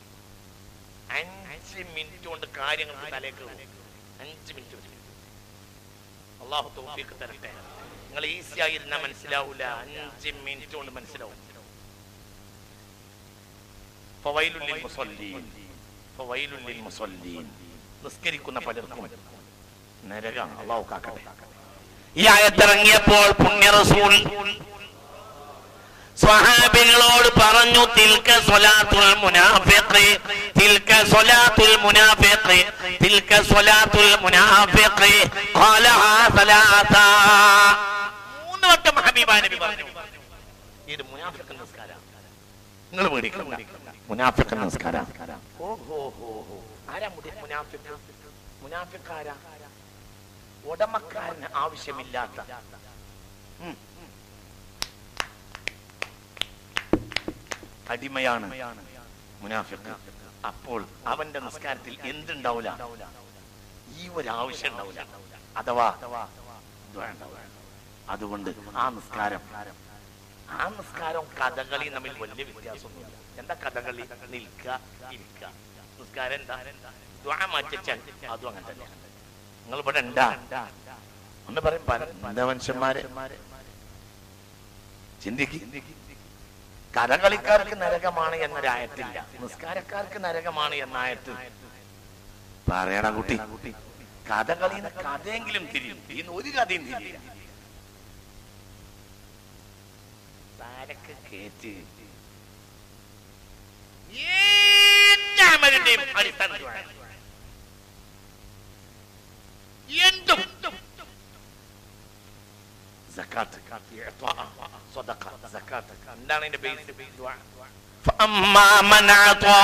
അഞ്ച് മിനിറ്റ് കൊണ്ട് കാര്യങ്ങൾക്ക് തലേക്ക് അഞ്ച് മിനിറ്റ്. അള്ളാഹു തൗഫീഖ് തരട്ടെ. നിങ്ങൾ ഈസി ആയിരുന്നാ മനസ്സിലാവൂല, അഞ്ച് മിനിറ്റ് കൊണ്ട് മനസ്സിലാവും. ഫവൈലുൽ ലിൽ മുസല്ലീൻ, ഫവൈലുൽ ലിൽ മുസല്ലീൻ. നിസ്കരിക്കുന്ന പലർക്കും നരകാണ്. അള്ളാഹു കാക്കട്ടെ. ഈ ആയത്തിറങ്ങിയപ്പോൾ പുണ്യ റസൂൽ സ്വഹാബികളോട് പറഞ്ഞു തിൽക സ്വലാത്തുൽ മുനാഫിഖ്, തിൽക സ്വലാത്തുൽ മുനാഫിഖ്, തിൽക സ്വലാത്തുൽ മുനാഫിഖ്. ഖാലഹാ സലാസ. മൂന്ന് വട്ടം ഹബീബായ നബി പറഞ്ഞു ഇത് മുനാഫിഖ് നിസ്കാരം. നിങ്ങൾ പേടിക്കണ്ട, മുനാഫിഖ് നിസ്കാരം. ഓഹോ ഹോ ഹോ. ആരാ മുനാഫിഖ്? മുനാഫിഖ് ആരാ? ഉടമക്കാരന് ആവശ്യമില്ലാത്ത അടിമയാണ് മുനാഫിഖ്. അപ്പോൾ അവന്റെ നിസ്കാരത്തിൽ എന്തുണ്ടാവില്ല? ഈ ഒരു ആവശ്യം ഉണ്ടാവില്ല, അഥവാ അതുകൊണ്ട് ആ നിസ്കാരം ആ നിസ്കാരം കഥകളി തമ്മിൽ വലിയ വ്യത്യാസമൊന്നുമില്ല. എന്താ കഥകളി? നിൽക്കുക, ഇരിക്കുക. നിസ്കാരം എന്താ? ദുആ മാറ്റിച്ചാൽ അതും അങ്ങനെ തന്നെ. നിങ്ങൾ ഇവിടെ ഉണ്ടാ ഒന്ന് പറയും എന്താ മനുഷ്യന്മാരെ ചിന്തിക്ക്. കഥകളിക്കാർക്ക് നരകമാണ് എന്നൊരായത്തില്ല, നിസ്കാരക്കാർക്ക് നരകമാണ് എന്നായത്ത് പറയണ കുട്ടി. കഥകളിന്ന് കഥയെങ്കിലും തിരിയും, ഇന്ന് ഒരു കഥയും തിരിയില്ല. കേറ്റ് അടിസ്ഥാന എന്തും സകാത്ത്, സദഖ, സകാത്ത്. എന്താണ് ഇതിന്റെ ബേസ്? ദുആ. ഫഅമ്മാ മൻ അതാ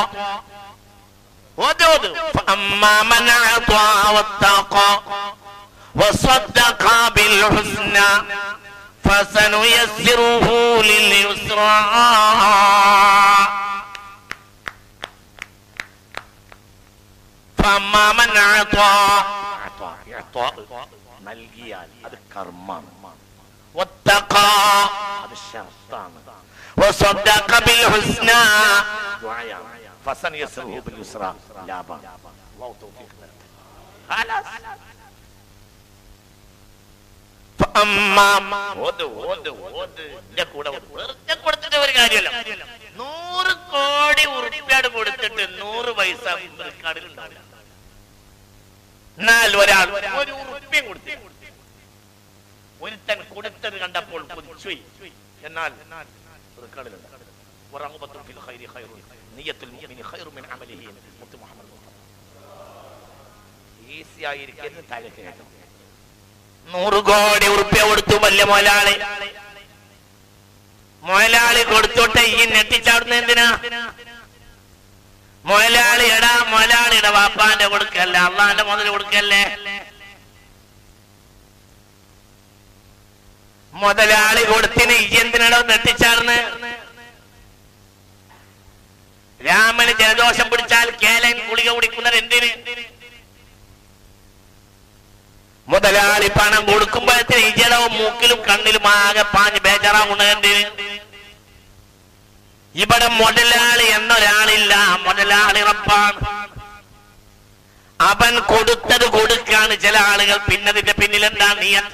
വദദ ഫഅമ്മാ മൻ അതാ വത്തഖ വസദ്ദഖ ബിൽ ഹുസ്നാ ഫസനുയസ്സിറുഹു ലിൽ യുസ്റാ. ഫഅമ്മാ മൻ അതാ, നൽകിയാൽ അത് കർമ്മമാണ്. വത്തഖ അത് ശർത്താണ്. വസദ്ദഖ ബിൽ ഹുസ്നാ ദുആയാണ്. ഫസനുയസ്സിറുഹു ബിൽ യുസ്റാ ലാഭം. അല്ലാഹു തൗഫീഖ് തരട്ടെ. ഖലാസ്. കൊടുത്തിട്ട് ഒരു കാര്യമല്ല. നൂറ് കോടി ഉറുപ്പിയാട് കൊടുത്തിട്ട് നൂറ് പൈസ റെക്കോർഡിൽ ഉണ്ടാവില്ല. എന്നാൽ ഒരാൾ ഒരു ഉറുപ്പ്യം കൊടുത്തു, ഒരുത്തൻ കൊടുത്തത് കണ്ടപ്പോൾ കൊതിച്ചു. എന്നാൽ റെക്കോർഡിലുണ്ട് ഈസി ആയിരിക്കും. താഴെ കേട്ടോ, നൂറ് കോടി ഉറുപ്പ്യ കൊടുത്തു വല്യ മുതലാളി. മുതലാളി കൊടുത്തോട്ടെ, ഈ നെട്ടിച്ചാടുന്ന എന്തിനാ? മുതലാളി എടാ, മുതലാളിയുടെ വാപ്പാന്റെ കൊടുക്കല്ല, അള്ളാന്റെ മുതൽ കൊടുക്കല്ലേ. മുതലാളി കൊടുത്തിന് ഈ എന്തിനാടോ നെട്ടിച്ചാടുന്ന്? രാമന് ജലദോഷം പിടിച്ചാൽ കേലൻ ഗുളിക കുടിക്കുന്നത് എന്തിന്? മുതലാളി പണം കൊടുക്കുമ്പോഴത്തേന് ഈ ജലവും മൂക്കിലും കണ്ണിലും ആകെ പാഞ്ഞ് ബേജാറാവുന്നതിന്. ഇവിടെ മുതലാളി എന്നൊരാളില്ല, മുതലാളി റബ്ബാണ്. അവൻ കൊടുത്തത് കൊടുക്കാണ്. ചില ആളുകൾ പിന്നതിന്റെ പിന്നിലെന്താ നിയത്ത്?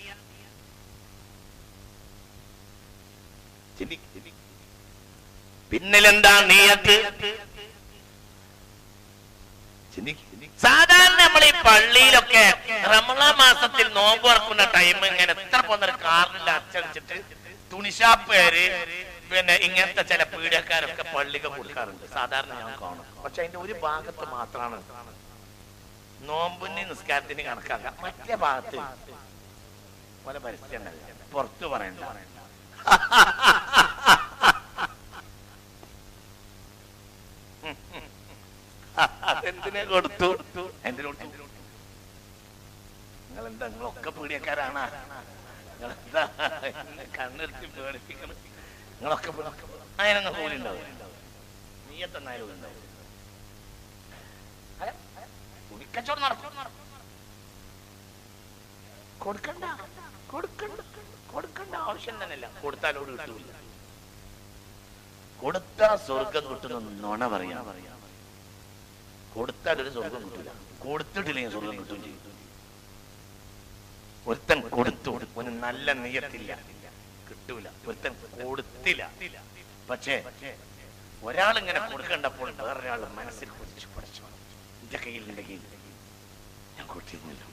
പിന്നിലെന്താ നിയത്ത്? സാധാരണ നമ്മൾ ഈ പള്ളിയിലൊക്കെ റമളാൻ മാസത്തിൽ നോമ്പ് തുറക്കുന്ന ടൈം ഇങ്ങനെ എത്ര പോന്നൊരു കാറിന്റെ അച്ചടിച്ചിട്ട് തുണിഷാപ്പേര് പിന്നെ ഇങ്ങനത്തെ ചില പീഡിയക്കാരൊക്കെ പള്ളിക്ക് കൊടുക്കാറുണ്ട്. സാധാരണ ഞാൻ കാണും. പക്ഷെ അതിന്റെ ഒരു ഭാഗത്ത് മാത്രമാണ് നോമ്പിന് നിസ്കാരത്തിന് കണക്കാക്കാം. മറ്റേ ഭാഗത്ത് പല പരസ്യം പുറത്തു പറയണ്ട. എന്തിനെ കൊടുത്തു? എന്തിനോട്ട്? നിങ്ങളെന്താ നിങ്ങളൊക്കെ പീഡിയക്കാരാണ്? നിങ്ങളെന്താ കണ്ണെടുത്ത് പേടിപ്പിക്കണം? നിങ്ങളൊക്കെ അതിനങ്ങ് കൂലി ഉണ്ടാവും. നീയത്തെന്നായാലും ഉണ്ടാവും. തുണിക്കച്ചവടം നടക്കും. കൊടുക്കണ്ട കൊടുക്കണ്ട കൊടുക്കണ്ട ആവശ്യം തന്നെയല്ല. കൊടുത്താലോട് കിട്ടൂല. കൊടുത്താ സ്വർഗം കിട്ടുന്ന നുണ പറയാ പറയാ കൊടുത്താൽ ഒരു സ്വർഗം കിട്ടൂല. കൊടുത്തിട്ടില്ലെങ്കിൽ സ്വർഗം കിട്ടും ചെയ്യും. ഒരുത്തൻ കൊടുത്തു, ഒരു നല്ല നീയത്തില്ല, കിട്ടൂല. ഒരുത്തൻ കൊടുത്തില്ല. പക്ഷേ ഒരാളിങ്ങനെ കൊടുക്കണ്ടപ്പോൾ വേറൊരാൾ മനസ്സിൽ കുറിച്ച് പഠിച്ചു, എന്റെ കയ്യിലുണ്ടെങ്കിൽ ഞാൻ കൊടുത്തിരുന്നല്ലോ.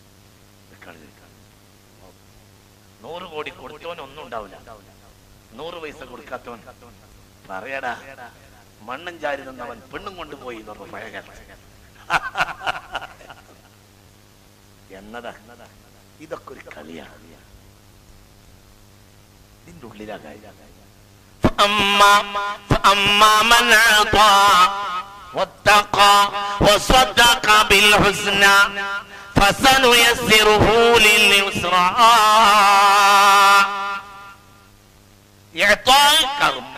നൂറ് കോടി കൊടുത്തവൻ ഒന്നും ഉണ്ടാവില്ല. നൂറ് പൈസ കൊടുക്കാത്തവൻ പറയടാ മണ്ണും ചാരി നിന്നവൻ പെണ്ണും കൊണ്ടുപോയി എന്ന് പറഞ്ഞു പഴയ കാലത്ത്. എന്നതാ ഇതൊക്കെ ഒരു കളിയാണ്. ഇതിന്റെ ഉള്ളിലാ കാര്യം. فأما من أعطى واتقى وصدق بالحسنى فسنيسره لليسرى. إعطاء كرم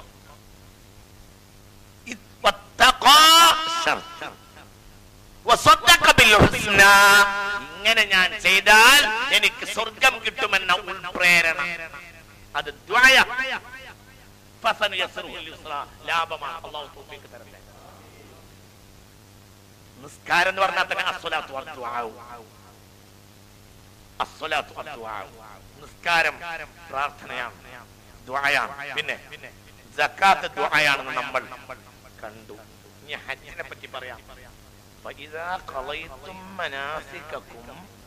واتقى شرط وصدق بالحسنى. ഇങ്ങനെ ഞാൻ ചെയ്താൽ എനിക്ക് സ്വർഗം കിട്ടുമെന്ന ഉൾപ്രേരണ. അത് ദുആയ. ഫസനുയസ്സിറുഹു ലിൽയുസ്റാ. ലാഭമാണ്. അല്ലാഹു തൗഫീഖ് തരട്ടെ. നിസ്കാരം എന്ന് പറഞ്ഞാൽ തന്നെ അസ്സലാത്തു വദ്ദുആ. അസ്സലാത്തു വദ്ദുആ. നിസ്കാരം പ്രാർത്ഥനയാണ്, ദുആയാണ്. പിന്നെ സക്കാത്ത് ദുആയാണെന്ന് നമ്മൾ കണ്ടു. ഇനി ഹജ്ജിനെ പറ്റി പറയാം. ഫഇദാ ഖളൈതും മനാസികകും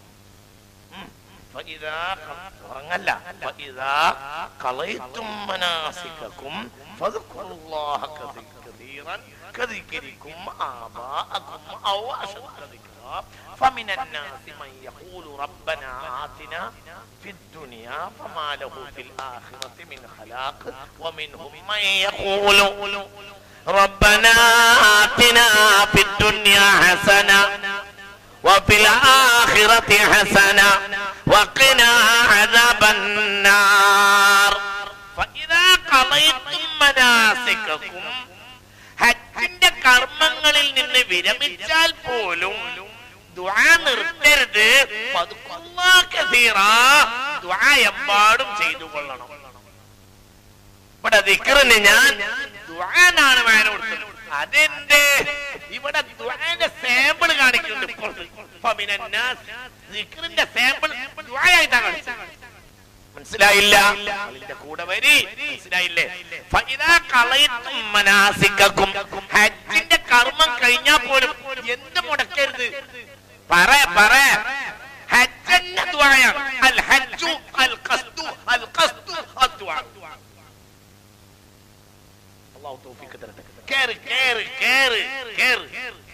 فإذا ورنجلا فإذا قضيتم مناسككم فاذكروا الله كثيرا كذكركم آباءكم أو أشد ذكرا فمن الناس من يقول ربنا آتنا في الدنيا فما له في الآخرة من خلاق ومنهم من يقول ربنا آتنا في الدنيا حسنة وفي الآخرة حسنة وقنا عذاب النار. فإذا قضيتم مناسككم ഹജ്ജിന്റെ കർമ്മങ്ങളിൽ നിന്ന് വിരമിച്ചാൽ പോലും ദുആ നിർത്തരുത്. ദുആ എമ്പാടും ചെയ്തു കൊള്ളണം. ഇവിടെ ദിക്റിന് ഞാൻ ദുആനാണ് വേന കൊടുത്തത്. അതെന്റെ ഇവിടെ ദുആന്റെ സാമ്പിൾ കാണിക്കുന്നുണ്ട്. ദിക്റിന്റെ സാമ്പിൾ ദുആയായിട്ടാണ് കാണിച്ചത്. മനസ്സിലായില്ല? അതിന്റെ കൂടെ വരി. മനസ്സിലായില്ലേ? ഫഇദാ ഖളൈതും മനാസികകും ഹജ്ജിന്റെ കർമ്മം കഴിഞ്ഞാൽ പോലും എന്ത് മുടക്കരുത്. പറ പറ ഹജ്ജന്ന ദുആയാണ്. അൽ ഹജ്ജു അൽ ഖസ്ദു അൽ ഖസ്ദു അദ്ദുആ. അല്ലാഹു തൗഫീഖ് തരട്ടെ. കേറ് കേറ് കേറ് കേറ്.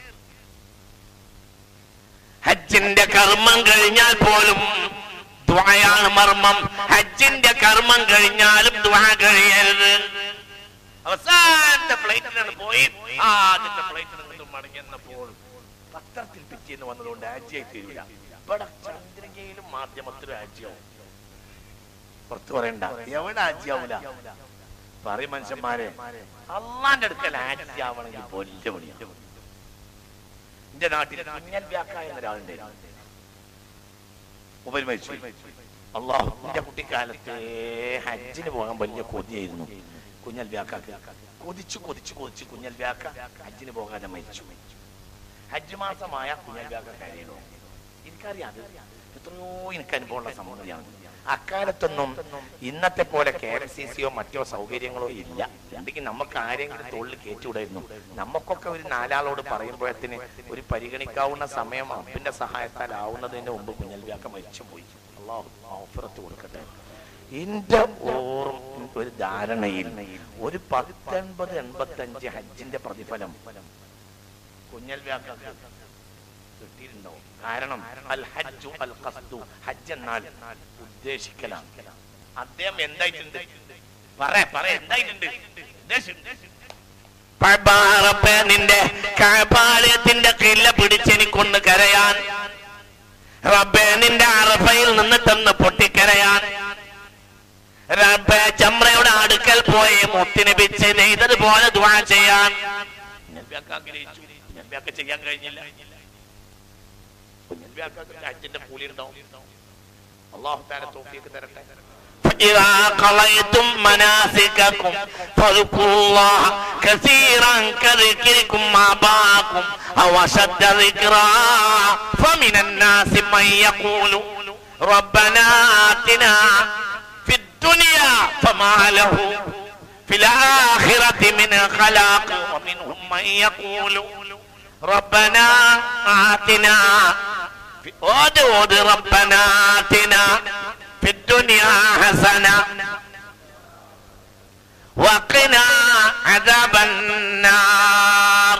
ഹജ്ജിന്റെ കർമ്മം കഴിഞ്ഞാൽ പോലും ദുആയാണ് മർമ്മം. ഹജ്ജിന്റെ കർമ്മം കഴിഞ്ഞാലും ദുആ കഴിയരുത്. അവസാനത്തെ ഫ്ലൈറ്റിലാണ് പോയി ആദ്യത്തെ ഫ്ലൈറ്റിൽ നിന്നും മടങ്ങിയെന്നപ്പോൾ പത്രത്തിൽ പിറ്റേന്ന് വന്നതുകൊണ്ട് ഹജ്ജിയായി തീരില്ല. ഇവിടെ ചന്ദ്രികയിലും മാധ്യമത്തിലും ഹജ്ജിയാവും. പുറത്തു പറയണ്ട എവിടെ ഹജ്ജിയാവൂല. പറയും മനുഷ്യന്മാരെ, അള്ളാന്റെ അടുക്കൽ ഹജ്ജിയാവണമെങ്കിൽ വലിയ പണിയാണ്. എന്റെ നാട്ടിൽ കുഞ്ഞൽ വ്യാഖ്യ എന്നൊരാളുണ്ട്. അള്ളാഹു എന്റെ കുട്ടിക്കാലത്ത് ഹജ്ജിന് പോകാൻ വലിയ കൊതിയായിരുന്നു. കുഞ്ഞൽ വ്യാഖ്യ കൊതിച്ചു കൊതിച്ചു കൊതിച്ചു കുഞ്ഞൽ വ്യാഖ്യ ഹജ്ജിന് പോകാതെ മരിച്ചു. ഹജ്ജ് മാസമായ കുഞ്ഞൽ വ്യാഖ്യ കാര്യമോ എനിക്കറിയാം. അത് എത്രയോ എനിക്ക് അനുഭവമുള്ള സംബന്ധിയാണ്. അക്കാലത്തൊന്നും ഇന്നത്തെ പോലെ കെ എം സി സിയോ മറ്റോ സൗകര്യങ്ങളോ ഇല്ല. ഉണ്ടെങ്കിൽ നമുക്ക് ആരെങ്കിലും തൊഴിൽ കയറ്റിവിടായിരുന്നു. നമുക്കൊക്കെ ഒരു നാലാളോട് പറയുമ്പോഴത്തിന് ഒരു പരിഗണിക്കാവുന്ന സമയം അപ്പിന്റെ സഹായത്താൽ ആവുന്നതിന് മുമ്പ് കുഞ്ഞൽ വ്യാഖ്യ മരിച്ചുപോയി. അള്ളാഹു മഗ്ഫിറത്ത് കൊടുക്കട്ടെ. എന്റെ ഓർമ്മ ഒരു ധാരണയിൽ ഒരു പത്തൊൻപത് എൺപത്തി അഞ്ച് ഹജ്ജിന്റെ പ്രതിഫലം കുഞ്ഞൽ വ്യാഖ്യ കിട്ടിയിട്ടുണ്ടാവും. കാരണം അൽ ഹജ്ജു അൽ ഖസ്ദു, ഹജ്ജ് എന്നാൽ ഉദ്ദേശിക്കലാണ്. അദ്ദേഹം എന്തായിട്ടുണ്ട് പറ പറ എന്തായിട്ടുണ്ട് നിന്റെ കഅബാലയത്തിന്റെ കില്ല പിടിച്ചെനിക്കൊന്ന് കരയാൻ, റബ്ബേ നിന്റെ അറഫയിൽ നിന്നിട്ടൊന്ന് പൊട്ടിക്കരയാൻ, റബ്ബേ ചമ്രയുടെ അടുക്കൽ പോയി മുത്തിനബി ചെയ്തതുപോലെ ദുആ ചെയ്യാൻ ആഗ്രഹിച്ചു. ചെയ്യാൻ കഴിഞ്ഞില്ല. ഹജ്ജിന്റെ കൂലി ഉണ്ടാവും. അല്ലാഹു തആല തൗഫീഖ് തരട്ടെ. فإذا قضيتم مناسككم فاذكروا الله كثيرا كذكركم آباءكم أو أشد ذكرا فمن الناس من يقول ربنا آتنا في الدنيا فما له في الآخرة من خلاق ومنهم من يقول ربنا آتنا ودود ربنا آتنا في الدنيا حسنة وقنا عذاب النار.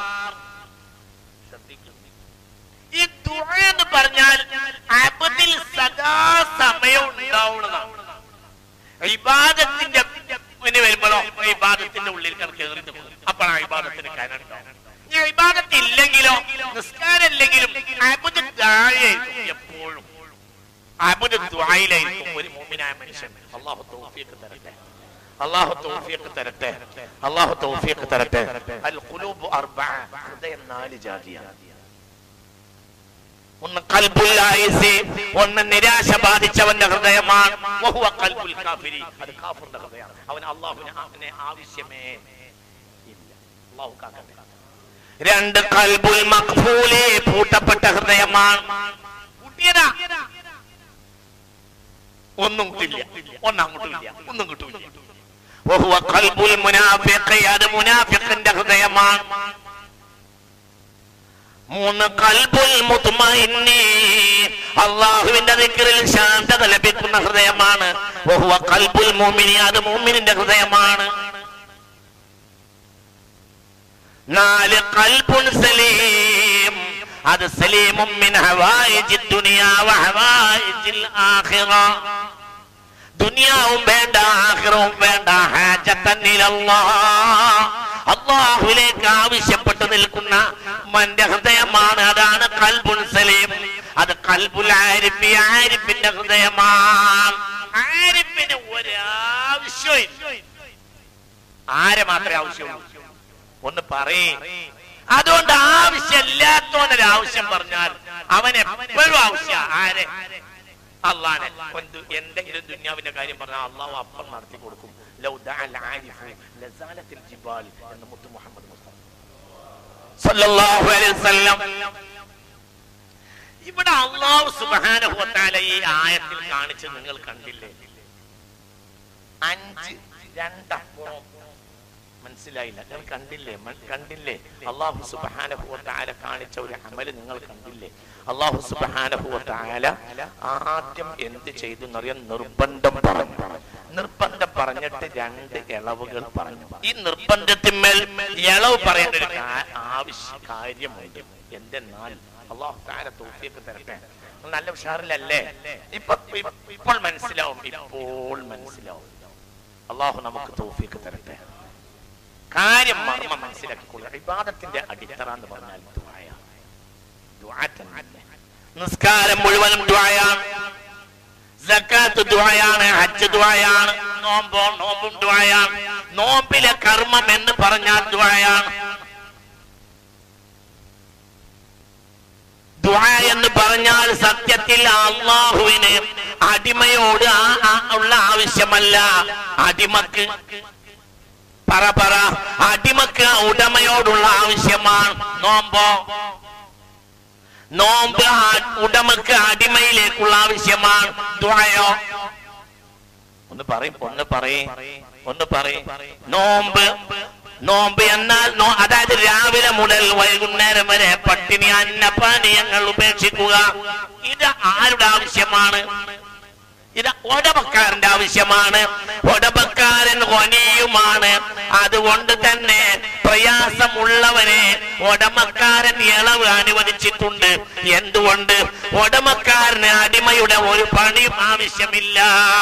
ഈ ദുആ എന്ന് പറഞ്ഞാൽ അബ്ദിൽ സദാ സമയം ഉണ്ടാവുന്നതാണ്. ഇബാദത്തിന്റെ വരുമ്പോഴോ ഇബാദത്തിന്റെ ഉള്ളിൽ കയറി നിൽക്കും. അപ്പോഴാണ് ഇബാദത്തിന് കാരണം ഉണ്ടാവും. ഇബാദത്ത് ഇല്ലെങ്കിലോ നിസ്കാരം ഇല്ലെങ്കിലും അബ്ദ് ദുആയായിരിക്കും എപ്പോഴും. അബ്ദ് ദുആയിലായിരിക്കും ഒരു മുഅ്മിനായ മനുഷ്യൻ. അല്ലാഹു തൗഫീഖ് തരട്ടെ. അല്ലാഹു തൗഫീഖ് തരട്ടെ. അല്ലാഹു തൗഫീഖ് തരട്ടെ. അൽ ഖുലൂബു അർബഅ, ഹൃദയം നാല് ജാതിയാണ്. ഒന്ന് ഖൽബുൽ ആയിസി, ഒന്ന് നിരാശ ബാധിച്ചവന്റെ ഹൃദയമാണ്. വഹുവ ഖൽബുൽ കാഫിരി, അത് കാഫിറിന്റെ ഹൃദയമാണ്. അവൻ അല്ലാഹുവിനെ ആവശ്യമേ ഇല്ല. അല്ലാഹു കാക്കട്ടെ. രണ്ട് ഖൽബുൽ മഖ്ഫൂലി, പൂട്ടപ്പെട്ട ഹൃദയമാണ്. പൂട്ടിയതാ, ഒന്നും കിട്ടില്ല, ഒന്നങ്ങോട്ടും ഇല്ല, ഒന്നും കിട്ടൂല. വഹുവ ഖൽബുൽ മുനാഫിഖ്, അത് മുനാഫിഖിന്റെ ഹൃദയമാണ്. മൂന്ന് ഖൽബുൽ മുത്മഇന്നി, അല്ലാഹുവിന്റെ ദിക്റിൽ ശാന്തത ലഭിക്കുന്ന ഹൃദയമാണ്. വഹുവ ഖൽബുൽ മുഅ്മിനി, അത് മുഅ്മിനിന്റെ ഹൃദയമാണ്. നാല് ഖൽബുൻ സലീം, അത് സലീമുൻ മിൻ ഹവായിജിദ് ദുനിയാ വ ഹവായിജിൽ ആഖിറ, ദുനിയാവും വേണ്ട ആഖിറവും വേണ്ട, ഹാജത്തൻ ഇലല്ലാഹ്, അല്ലാഹുവിലേക്ക് ആവശ്യപ്പെട്ട് നിൽക്കുന്ന മന്റെ ഹൃദയമാണ്. അതാണ് ഖൽബുൻ സലീം. അത് ഖൽബുൽ ആരിഫി, ആരിഫിന്റെ ഹൃദയമാണ്. ആരിഫിന് ഒരാവശ്യമില്ല. ആരെ മാത്രമേ ആവശ്യമുള്ളൂ? ഒന്ന് പറയേ. അതുകൊണ്ട് ആവശ്യമില്ലാത്തോന്നൊരു ആവശ്യം പറഞ്ഞാൽ അവൻ എപ്പോഴും ആവശ്യ ആരെ? അള്ളാനെ. എന്തെങ്കിലും ദുനിയാവിന്റെ കാര്യം പറഞ്ഞാൽ അള്ളാഹു അപ്പം നടത്തി കൊടുക്കും. ലൗ ദഅൽ ആരിഫു ലസാലത്തിൽ ജിബാൽ എന്ന് മുത്തു മുഹമ്മദ് മുസ്തഫ സല്ലല്ലാഹു അലൈഹി വസല്ലം. ഇവിടെ അല്ലാഹു സുബ്ഹാനഹു വ തആല ഈ ആയത്തിൽ കാണിച്ച് നിങ്ങൾ കണ്ടില്ലേ? അഞ്ച് രണ്ടപ്പുറം. മനസ്സിലായില്ല? നിങ്ങൾ കണ്ടില്ലേ? കണ്ടില്ലേ? അല്ലാഹു സുബ്ഹാനഹു വ തആല കാണിച്ച ഒരു അമല് നിങ്ങൾ കണ്ടില്ലേ? അല്ലാഹു സുബ്ഹാനഹു വ തആല ആദ്യം എന്ത് ചെയ്തു എന്നറിയാൻ നിർബന്ധം പറഞ്ഞു. നിർബന്ധം പറഞ്ഞിട്ട് രണ്ട് ഇളവുകൾ പറഞ്ഞു. ഈ നിർബന്ധത്തിന്മേൽ ഇളവ് പറയേണ്ട ഒരു ആവശ്യ കാര്യമുണ്ട്. എന്തെന്നാൽ അല്ലാഹു തആല തൗഫീഖ് തരട്ടെ. നല്ല ഉഷാറിലല്ലേ? ഇപ്പൊ ഇപ്പോൾ മനസ്സിലാവും, ഇപ്പോൾ മനസ്സിലാവും. അല്ലാഹു നമുക്ക് തൗഫീഖ് തരട്ടെ. കാര്യം മർമ്മം മനസ്സിലാക്കിക്കൊള്ളുക. ഇബാദത്തിന്റെ അടിത്തറ എന്ന് പറഞ്ഞാൽ ദുആയാണ്. ദുആ തന്നെ. നിസ്കാരം മുഴുവനും ദുആയാണ്, സക്കാത്ത് ദുആയാണ്, ഹജ്ജ് ദുആയാണ്, നോമ്പോ നോമ്പും ദുആയാണ്. നോമ്പിലെ കർമ്മം എന്ന് പറഞ്ഞാൽ ദുആയാണ്. ദുആ എന്ന് പറഞ്ഞാൽ സത്യത്തിൽ അല്ലാഹുവിന് അടിമയോട് ഉള്ള ആവശ്യമല്ല. അടിമക്ക് പറ പറ അടിമക്ക് ഉടമയോടുള്ള ആവശ്യമാണ്. നോമ്പോ നോമ്പ് ഉടമക്ക് അടിമയിലേക്കുള്ള ആവശ്യമാണ്. ദുആയോ? ഒന്ന് പറയും, ഒന്ന് പറയും, ഒന്ന് പറയും. നോമ്പ് നോമ്പ് എന്നാൽ അതായത് രാവിലെ മുതൽ വൈകുന്നേരം വരെ പട്ടിണി അന്നപാനീയങ്ങൾ ഉപേക്ഷിക്കുക. ഇത് ആരുടെ ആവശ്യമാണ്? ഇത് ഉടമക്കാരന്റെ ആവശ്യമാണ്. ഉടമക്കാരൻ ഖനിയുമാണ്. അതുകൊണ്ട് തന്നെ പ്രയാസമുള്ളവരെ ഉടമക്കാരൻ ഇളവ് അനുവദിച്ചിട്ടുണ്ട്. എന്തുകൊണ്ട്? ഉടമക്കാരന് അടിമയുടെ ഒരു പണിയും ആവശ്യമില്ല.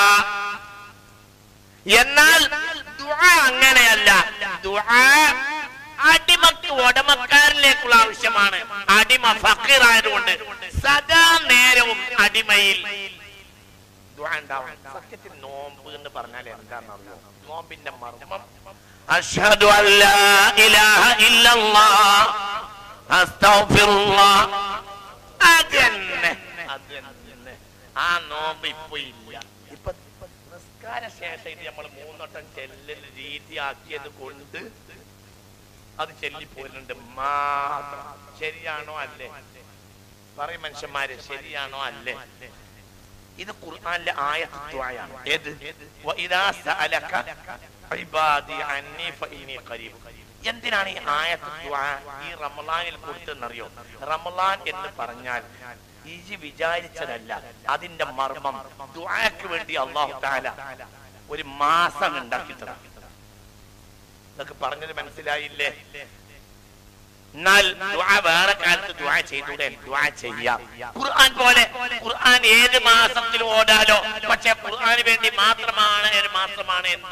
എന്നാൽ ദുആ അങ്ങനെയല്ല. ദുആ അടിമക്ക് ഉടമക്കാരനിലേക്കുള്ള ആവശ്യമാണ്. അടിമ ഫഖീറായതുകൊണ്ട് സദാ നേരവും അടിമയിൽ ദുആ ഉണ്ടാവും. സത്യത്തിൽ നോമ്പ് എന്ന് പറഞ്ഞാൽ എന്താണെന്നറിയോ? നോമ്പിന്റെ മർമ്മം അഷ്ഹദു അല്ലാ ഇലാഹ ഇല്ലല്ലാഹ് അസ്തഗ്ഫിറുല്ലാഹ്. അതന്നെ അതന്നെ ആ നോമ്പ് ഇപ്പൊ ഇല്ല. ഇപ്പൊ നിസ്കാര ശേഷം ഇത് നമ്മൾ മൂന്നോട്ടം ചെല്ലൽ രീതിയാക്കിയത് കൊണ്ട് അത് ചെല്ലിപ്പോരുന്നുണ്ട് മാത്രം. ശരിയാണോ അല്ലേ? പറയും മനുഷ്യന്മാര്, ശരിയാണോ അല്ലേ? ഇത് ഖുർആനിലെ ആയത്ത് ദുആയാണ്. ഏത്? വഇദാ സഅലക ഇബാദി അന്നി ഫഇനി ഖരീബ്. എന്തിനാണ് ഈ ആയത്ത് ദുആ ഈ റമളാനിൽ കൊടുത്തെന്നറിയോ? റമളാൻ എന്ന് പറഞ്ഞാൽ ഈ വിചാരിച്ചതല്ല, അതിന്റെ മർമ്മം ദുആക്ക് വേണ്ടി അല്ലാഹു തആല ഒരു മാസം ഉണ്ടാക്കി തന്നു. ഇതൊക്കെ പറഞ്ഞത് മനസ്സിലായില്ലേ? എന്നാൽ ദുആ വേറെ കാലത്ത് ദുആ ചെയ്തൂടെ? ദുആ ചെയ്യാം. ഖുർആൻ പോലെ ഖുർആൻ ഏത് മാസത്തിൽ ഓടാലോ. പക്ഷെ ഖുർആന് വേണ്ടി മാത്രമാണ് ഒരു മാസമാണ് എന്ത്?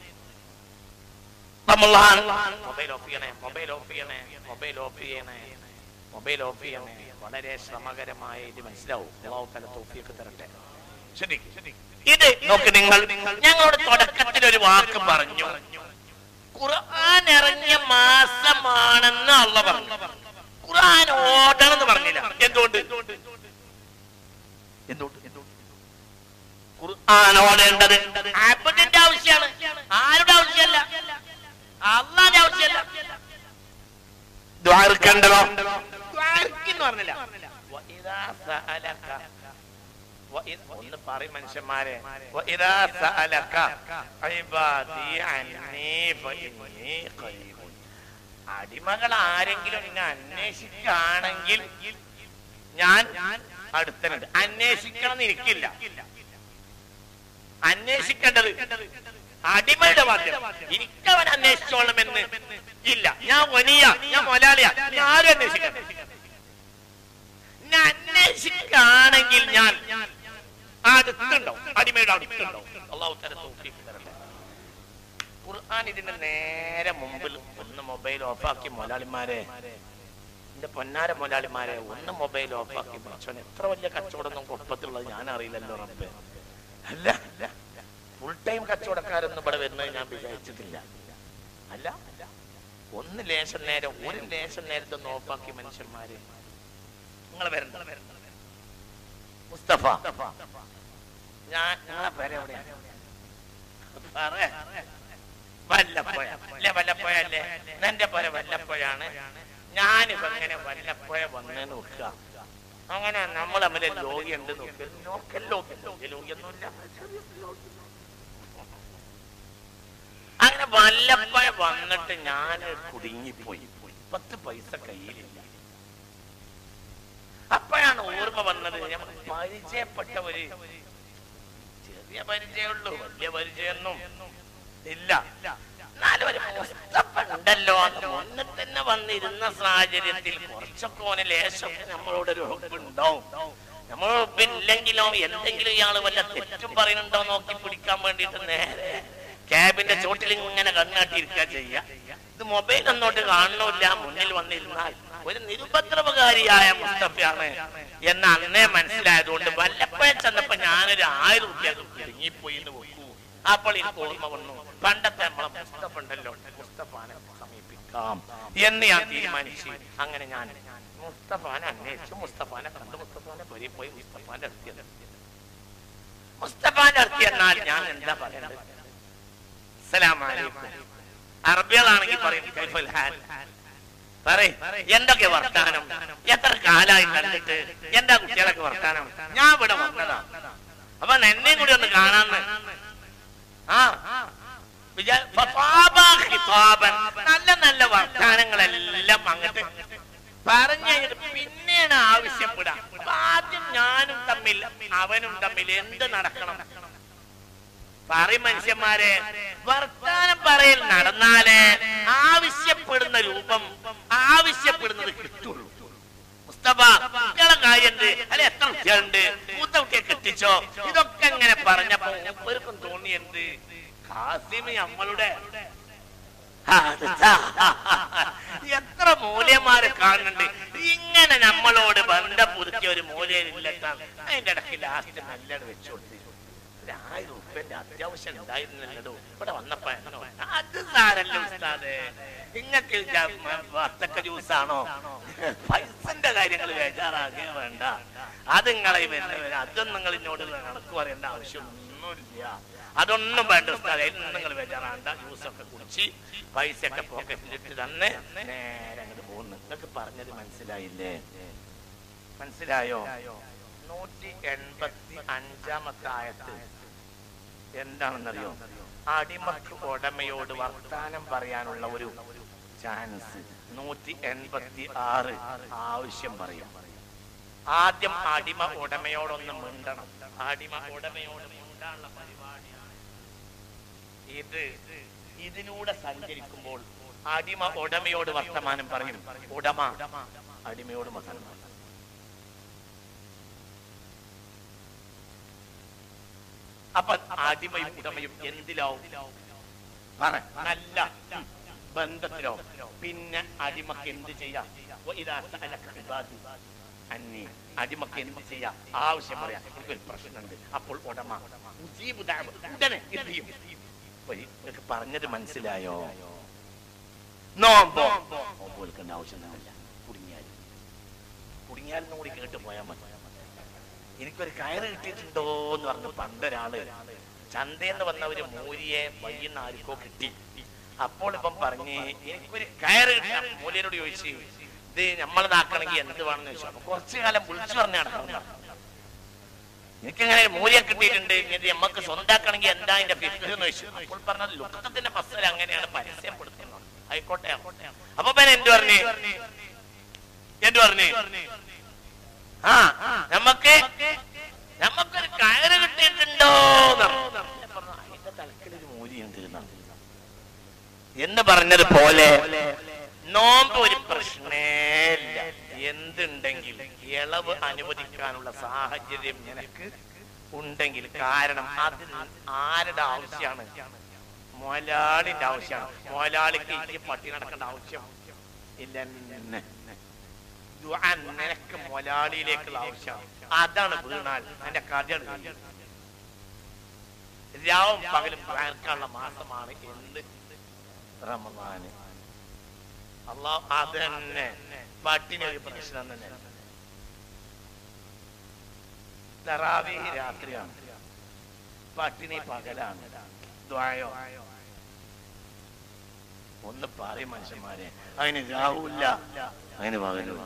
റമളാൻ. മൊബൈൽ ഓഫ് ചെയ്യണേ, മൊബൈൽ ഓഫ് ചെയ്യണേ, മൊബൈൽ ഓഫ് ചെയ്യണേ, മൊബൈൽ ഓഫ് ചെയ്യണേ. വളരെ ശ്രമകരമായ ഇത് മനസ്സിലാവും. അല്ലാഹു തആല തൗഫീഖ് തരട്ടെ. ശരി, ഇത് നോക്ക് നിങ്ങൾ. ഞങ്ങളോട് തുടക്കത്തിൽ ഒരു വാക്ക് പറഞ്ഞു, ഖുർആൻ ഇറങ്ങിയ മാസമാണെന്ന് അല്ലാഹു പറഞ്ഞു. ഖുർആൻ ഓടണം എന്ന് പറഞ്ഞില്ല. എന്തുകൊണ്ട്? എന്തുകൊണ്ട്? ഖുർആൻ ഓടേണ്ടത് അബ്ദിന്റെ ആവശ്യമാണ്, ആരുടെ ആവശ്യമല്ല, അല്ലാഹുവിന്റെ ആവശ്യമല്ല. ദുആ ഇറക്കണ്ടല്ലോ, ദുആ ഇറക്കിന്ന് പറഞ്ഞില്ല. വഇദാ സഅലക, ഒന്ന് പറയും മനുഷ്യന്മാരെ, വഇദാ സഅലക ഇബാദി അന്നി ഫഇന്നി ഖരീബ്. അടിമകൾ ആരെങ്കിലും എന്നെ അന്വേഷിക്കുകയാണെങ്കിൽ ഞാൻ അടുത്തുണ്ട്. അന്വേഷിക്കണം എന്ന് എനിക്കില്ല. അന്വേഷിക്കേണ്ടത് അടിമയുടെ ബാധ്യത. എനിക്കവൻ അന്വേഷിച്ചോളണമെന്ന് ഇല്ല. ഞാൻ വലിയ, ഞാൻ മൊലാളിയാ, ഞാൻ ആരും അന്വേഷിക്കണം. ഞാൻ അന്വേഷിക്കുകയാണെങ്കിൽ ഞാൻ അടുത്തുണ്ടോ, അടിമയുടെ അടുത്തുണ്ടോ. അല്ലാഹു തആല തൗഫീഖ് തരട്ടെ. ഖുർആൻ ഇതിന്റെ നേരെ മുമ്പിൽ ഒന്ന് മൊബൈൽ ഓഫാക്കി മൊലാളിമാരെ, എന്റെ പൊന്നാര മൊലാളിമാരെ, ഒന്ന് മൊബൈൽ ഓഫാക്കി. പക്ഷേ എത്ര വലിയ കച്ചവടമൊന്നും കുഴപ്പത്തിലുള്ളത് ഞാൻ അറിയില്ലല്ലോ റബ്ബേ. അല്ല, ഫുൾ ടൈം കച്ചവടക്കാരൊന്നും ഇവിടെ വരുന്നത് ഞാൻ വിചാരിച്ചിട്ടില്ല. അല്ല, ഒന്ന് ലേശം നേരം, ഒരു ലേശം നേരത്തെ ഓഫാക്കി മനുഷ്യന്മാര്. നിങ്ങൾ വരണ്ട മുസ്തഫ, ഞാൻ നിങ്ങളെ പേര് എവിടെയാണ്? വല്ലപ്പോയ അല്ലേ? വല്ലപ്പോയ അല്ലേ? എന്റെ പേര് വല്ലപ്പോയാണ്. ഞാനിപ്പോ എങ്ങനെ വല്ലപ്പോയ വന്നേന്ന് നോക്കുക. അങ്ങനെ നമ്മൾ തമ്മിൽ ലോകി ഉണ്ട് നോക്കല്ലോ. ലോകിയൊന്നുമില്ല. അങ്ങനെ വല്ലപ്പോയ വന്നിട്ട് ഞാൻ കുടുങ്ങിപ്പോയി. പത്ത് പൈസ കയ്യിലില്ല. അപ്പോഴാണ് ഓർമ്മ വന്നത്, നമ്മൾ പരിചയപ്പെട്ട ഒരു ചെറിയ പരിചയമുള്ളൂ, വലിയ പരിചയമൊന്നും ഇല്ല. എന്നാലും ഒരു മുസ്തഫ ഉണ്ടല്ലോ. ഒന്ന് തന്നെ വന്നിരുന്ന സാഹചര്യത്തിൽ കുറച്ചൊക്കെ ഓന് ലേശമൊക്കെ നമ്മളോടൊരു ഉറപ്പുണ്ടാവും. നമ്മൾ ഉറപ്പില്ലെങ്കിലോ എന്തെങ്കിലും ഇയാള് വല്ല തെറ്റും പറയുന്നുണ്ടോ നോക്കി പിടിക്കാൻ വേണ്ടിട്ട് നേരെ ക്യാബിന്റെ ചോട്ടിൽ ഇങ്ങനെ കണ്ണാട്ടിയിരിക്കുക ചെയ്യാ. ഇത് മൊബൈൽ ഒന്നോട്ട് കാണണമില്ല. മുന്നിൽ വന്നിരുന്നാൽ ഒരു നിരുപദ്രവകാരിയായ മുസ്തഫയാണ് എന്ന് അന്നേ മനസ്സിലായതുകൊണ്ട് വല്ലപ്പോഴും ചെന്നപ്പോ ഞാനൊരു ആയിരം റുപ്യ കുടുങ്ങിപ്പോയി എന്ന് വെക്കൂ. അപ്പോൾ എനിക്ക് ഓർമ്മ വന്നു, പണ്ടത്തെ നമ്മളെ മുസ്തഫ ഉണ്ടല്ലോ, മുസ്തഫാനെ സമീപിക്കാം എന്ന് ഞാൻ തീരുമാനിച്ചു. അങ്ങനെ ഞാൻ മുസ്തഫാനെ അന്വേഷിച്ചു, മുസ്തഫാനെ കണ്ടു, മുസ്തഫാനെ പോയി പോയി മുസ്തഫാന്റെ അടുത്തിയത്. മുസ്തഫാന്റെ അടുത്ത് എന്നാൽ ഞാൻ എന്താ പറയേണ്ടത്? അസ്സലാമു അലൈക്കും. അറബികളാണെങ്കിൽ പറയും കൈഫൽ ഹാൽ. പറയ്, എന്തൊക്കെ വർത്താനം, എത്ര കാലായി കണ്ടിട്ട്, എന്താ കുട്ടികളൊക്കെ വർത്താനം? ഞാൻ ഇവിടെ വന്നതാ, അപ്പൊ എന്നെയും കൂടി ഒന്ന് കാണാന്ന്. ആ നല്ല നല്ല വർത്താനങ്ങളെല്ലാം അങ്ങോട്ട് പറഞ്ഞു കഴിഞ്ഞിട്ട് പിന്നെയാണ് ആവശ്യപ്പെടാം. അപ്പൊ ആദ്യം ഞാനും തമ്മിൽ അവനും തമ്മിൽ എന്ത് നടക്കണം? പറയും മനുഷ്യന്മാരെ, വർത്താനം പറയൽ നടന്നാലേ ആവശ്യപ്പെടുന്ന രൂപം ആവശ്യപ്പെടുന്നത് കിട്ടുള്ളൂ. മുസ്തഫ കുട്ടികളെ കാര്യണ്ട്, അല്ലെ എത്ര കുട്ടികളുണ്ട്, മൂത്ത കുട്ടിയെ കെട്ടിച്ചോ, ഇതൊക്കെ ഇങ്ങനെ പറഞ്ഞപ്പോ ഒരിക്കും തോന്നിയെന്ത്, ഖാസിമ് നമ്മളുടെ എത്ര മൂല്യന്മാരെ കാണുന്നുണ്ട്. ഇങ്ങനെ നമ്മളോട് ബന്ധം പുതുക്കിയ ഒരു മൂല്യം ഇല്ലെത്താൻ അതിന്റെ ഇടയ്ക്ക് ലാസ്റ്റ് നല്ലത് വെച്ചു കൊടുത്തു. ഒരു ആയിരം ഉറുപ്പ്യന്റെ അത്യാവശ്യം ഉണ്ടായിരുന്നല്ലോ ഇവിടെ വന്നപ്പോ. അത് സാരല്ല ഉസ്താദേ, നിങ്ങൾക്ക് വത്തക്ക ജ്യൂസാണോ? പൈസന്റെ കാര്യങ്ങൾ ബേജാറാകേ വേണ്ട. അത് നിങ്ങളെ അതൊന്നും നിങ്ങൾ എന്നോട് കണക്ക് പറയേണ്ട ആവശ്യമൊന്നുമില്ല. അതൊന്നും വേണ്ട ഉസ്താദേ, നിങ്ങൾ ബേജാറാണ്ട. ജ്യൂസൊക്കെ കുടിച്ച് പൈസ ഒക്കെ പോക്കറ്റിലിട്ട് തന്നെ നേരെ അങ്ങോട്ട് പോകുന്നു. നിങ്ങൾക്ക് പറഞ്ഞത് മനസ്സിലായില്ലേ? മനസ്സിലായോ? നൂറ്റി എൺപത്തി അഞ്ചാമത്തെ ആയത്ത് എന്താണെന്നറിയോ? അടിമക്ക് ഉടമയോട് വർത്താനം പറയാനുള്ള ഒരു ചാൻസ്. നൂറ്റി എൺപത്തി ആറ് ആവശ്യം പറയും. ആദ്യം അടിമ ഉടമയോടൊന്ന് മിണ്ടണം. അടിമ ഉടമയോട് മിണ്ടാനുള്ള പരിപാടിയാണ് ഇത്. ഇതിലൂടെ സഞ്ചരിക്കുമ്പോൾ അടിമ ഉടമയോട് വർത്തമാനം പറയും, ഉടമ അടിമയോട് വർത്തമാനം. അപ്പൊ അടിമയും ഉടമയും എന്തിലാവും? നല്ല ബന്ധത്തിലോ. പിന്നെ അടിമക്ക് എന്ത് ചെയ്യാം? അടിമക്ക് എന്ത് ചെയ്യാം? ആവശ്യം പറയാം, എനിക്കൊരു പ്രശ്നമുണ്ട്. അപ്പോൾ ഉടമ ഉടനെ എന്ത് ചെയ്യും? നിങ്ങൾക്ക് പറഞ്ഞത് മനസ്സിലായോ? നോമ്പോ നോമ്പ് വിൽക്കേണ്ട ആവശ്യമൊന്നുമില്ല. കുടുങ്ങിയാൽ കുടുങ്ങിയാലും കൂടി കേട്ട് പോയാൽ മതി. എനിക്കൊരു കയറ് കിട്ടിയിട്ടുണ്ടോ എന്ന് പറഞ്ഞു പണ്ടൊരാള് ചന്തയെന്ന് വന്ന ഒരു മൂരിയെ വയ്യുന്ന ആർക്കോ കിട്ടി. അപ്പോൾ ഇപ്പം പറഞ്ഞ് എനിക്കൊരു കയറ് കിട്ടാം. മൂലിയനോട് ചോദിച്ചു, ഇത് നമ്മൾ നാക്കണമെങ്കിൽ എന്ത് വേണമെന്ന് ചോദിച്ചു. അപ്പൊ കുറച്ചു കാലം വിളിച്ചു പറഞ്ഞ നടക്കുന്ന എനിക്കങ്ങനെ മൂലിയെ കിട്ടിയിട്ടുണ്ട്, ഇത് നമ്മക്ക് സ്വന്താക്കണമെങ്കിൽ എന്താ അതിന്റെ ഫിക്ർ എന്ന് ചോദിച്ചു. അപ്പോൾ പറഞ്ഞത് ലുക്കത്തിന്റെ മസല അങ്ങനെയാണ് പരസ്യപ്പെടുത്തുന്നത്. ആയിക്കോട്ടെ. അപ്പൊ പിന്നെ എന്ത് പറഞ്ഞു എന്ത് പറഞ്ഞു ആ നമുക്ക് നമുക്കൊരു കയറ് കിട്ടിയിട്ടുണ്ടോ അതിന്റെ തലക്കിലൊരു മൂലിയുണ്ട് എന്ന് പറഞ്ഞത് പോലെ നോമ്പ് ഒരു പ്രശ്നേല്ല. എന്തുണ്ടെങ്കിൽ ഇളവ് അനുവദിക്കാനുള്ള സാഹചര്യം നിനക്ക് ഉണ്ടെങ്കിൽ. കാരണം അത് ആരുടെ ആവശ്യമാണ്? മുതലാളിന്റെ ആവശ്യമാണ്. മുതലാളിക്ക് ഈ പട്ടി നടക്കേണ്ട ആവശ്യം ഇല്ല. നിനക്ക് മുതലാളിയിലേക്കുള്ള ആവശ്യമാണ്. അതാണ് വീണാൽ എന്റെ കഥയാണ്. രാവും പകലും പ്രാർക്കാനുള്ള മാസമാണ് എന്ത്? റമദാന്. അള്ളാഹ് അത് തന്നെ പട്ടിന് ഒരു പ്രശ്നം തന്നെ. തറാവീഹ് രാത്രിയാണ്, പട്ടിണി പകലാണ്. ദ്വായോ ഒന്ന് പറയും മനുഷ്യന്മാരെ, അതിന് രാവില്ല, അതിന് പകലും.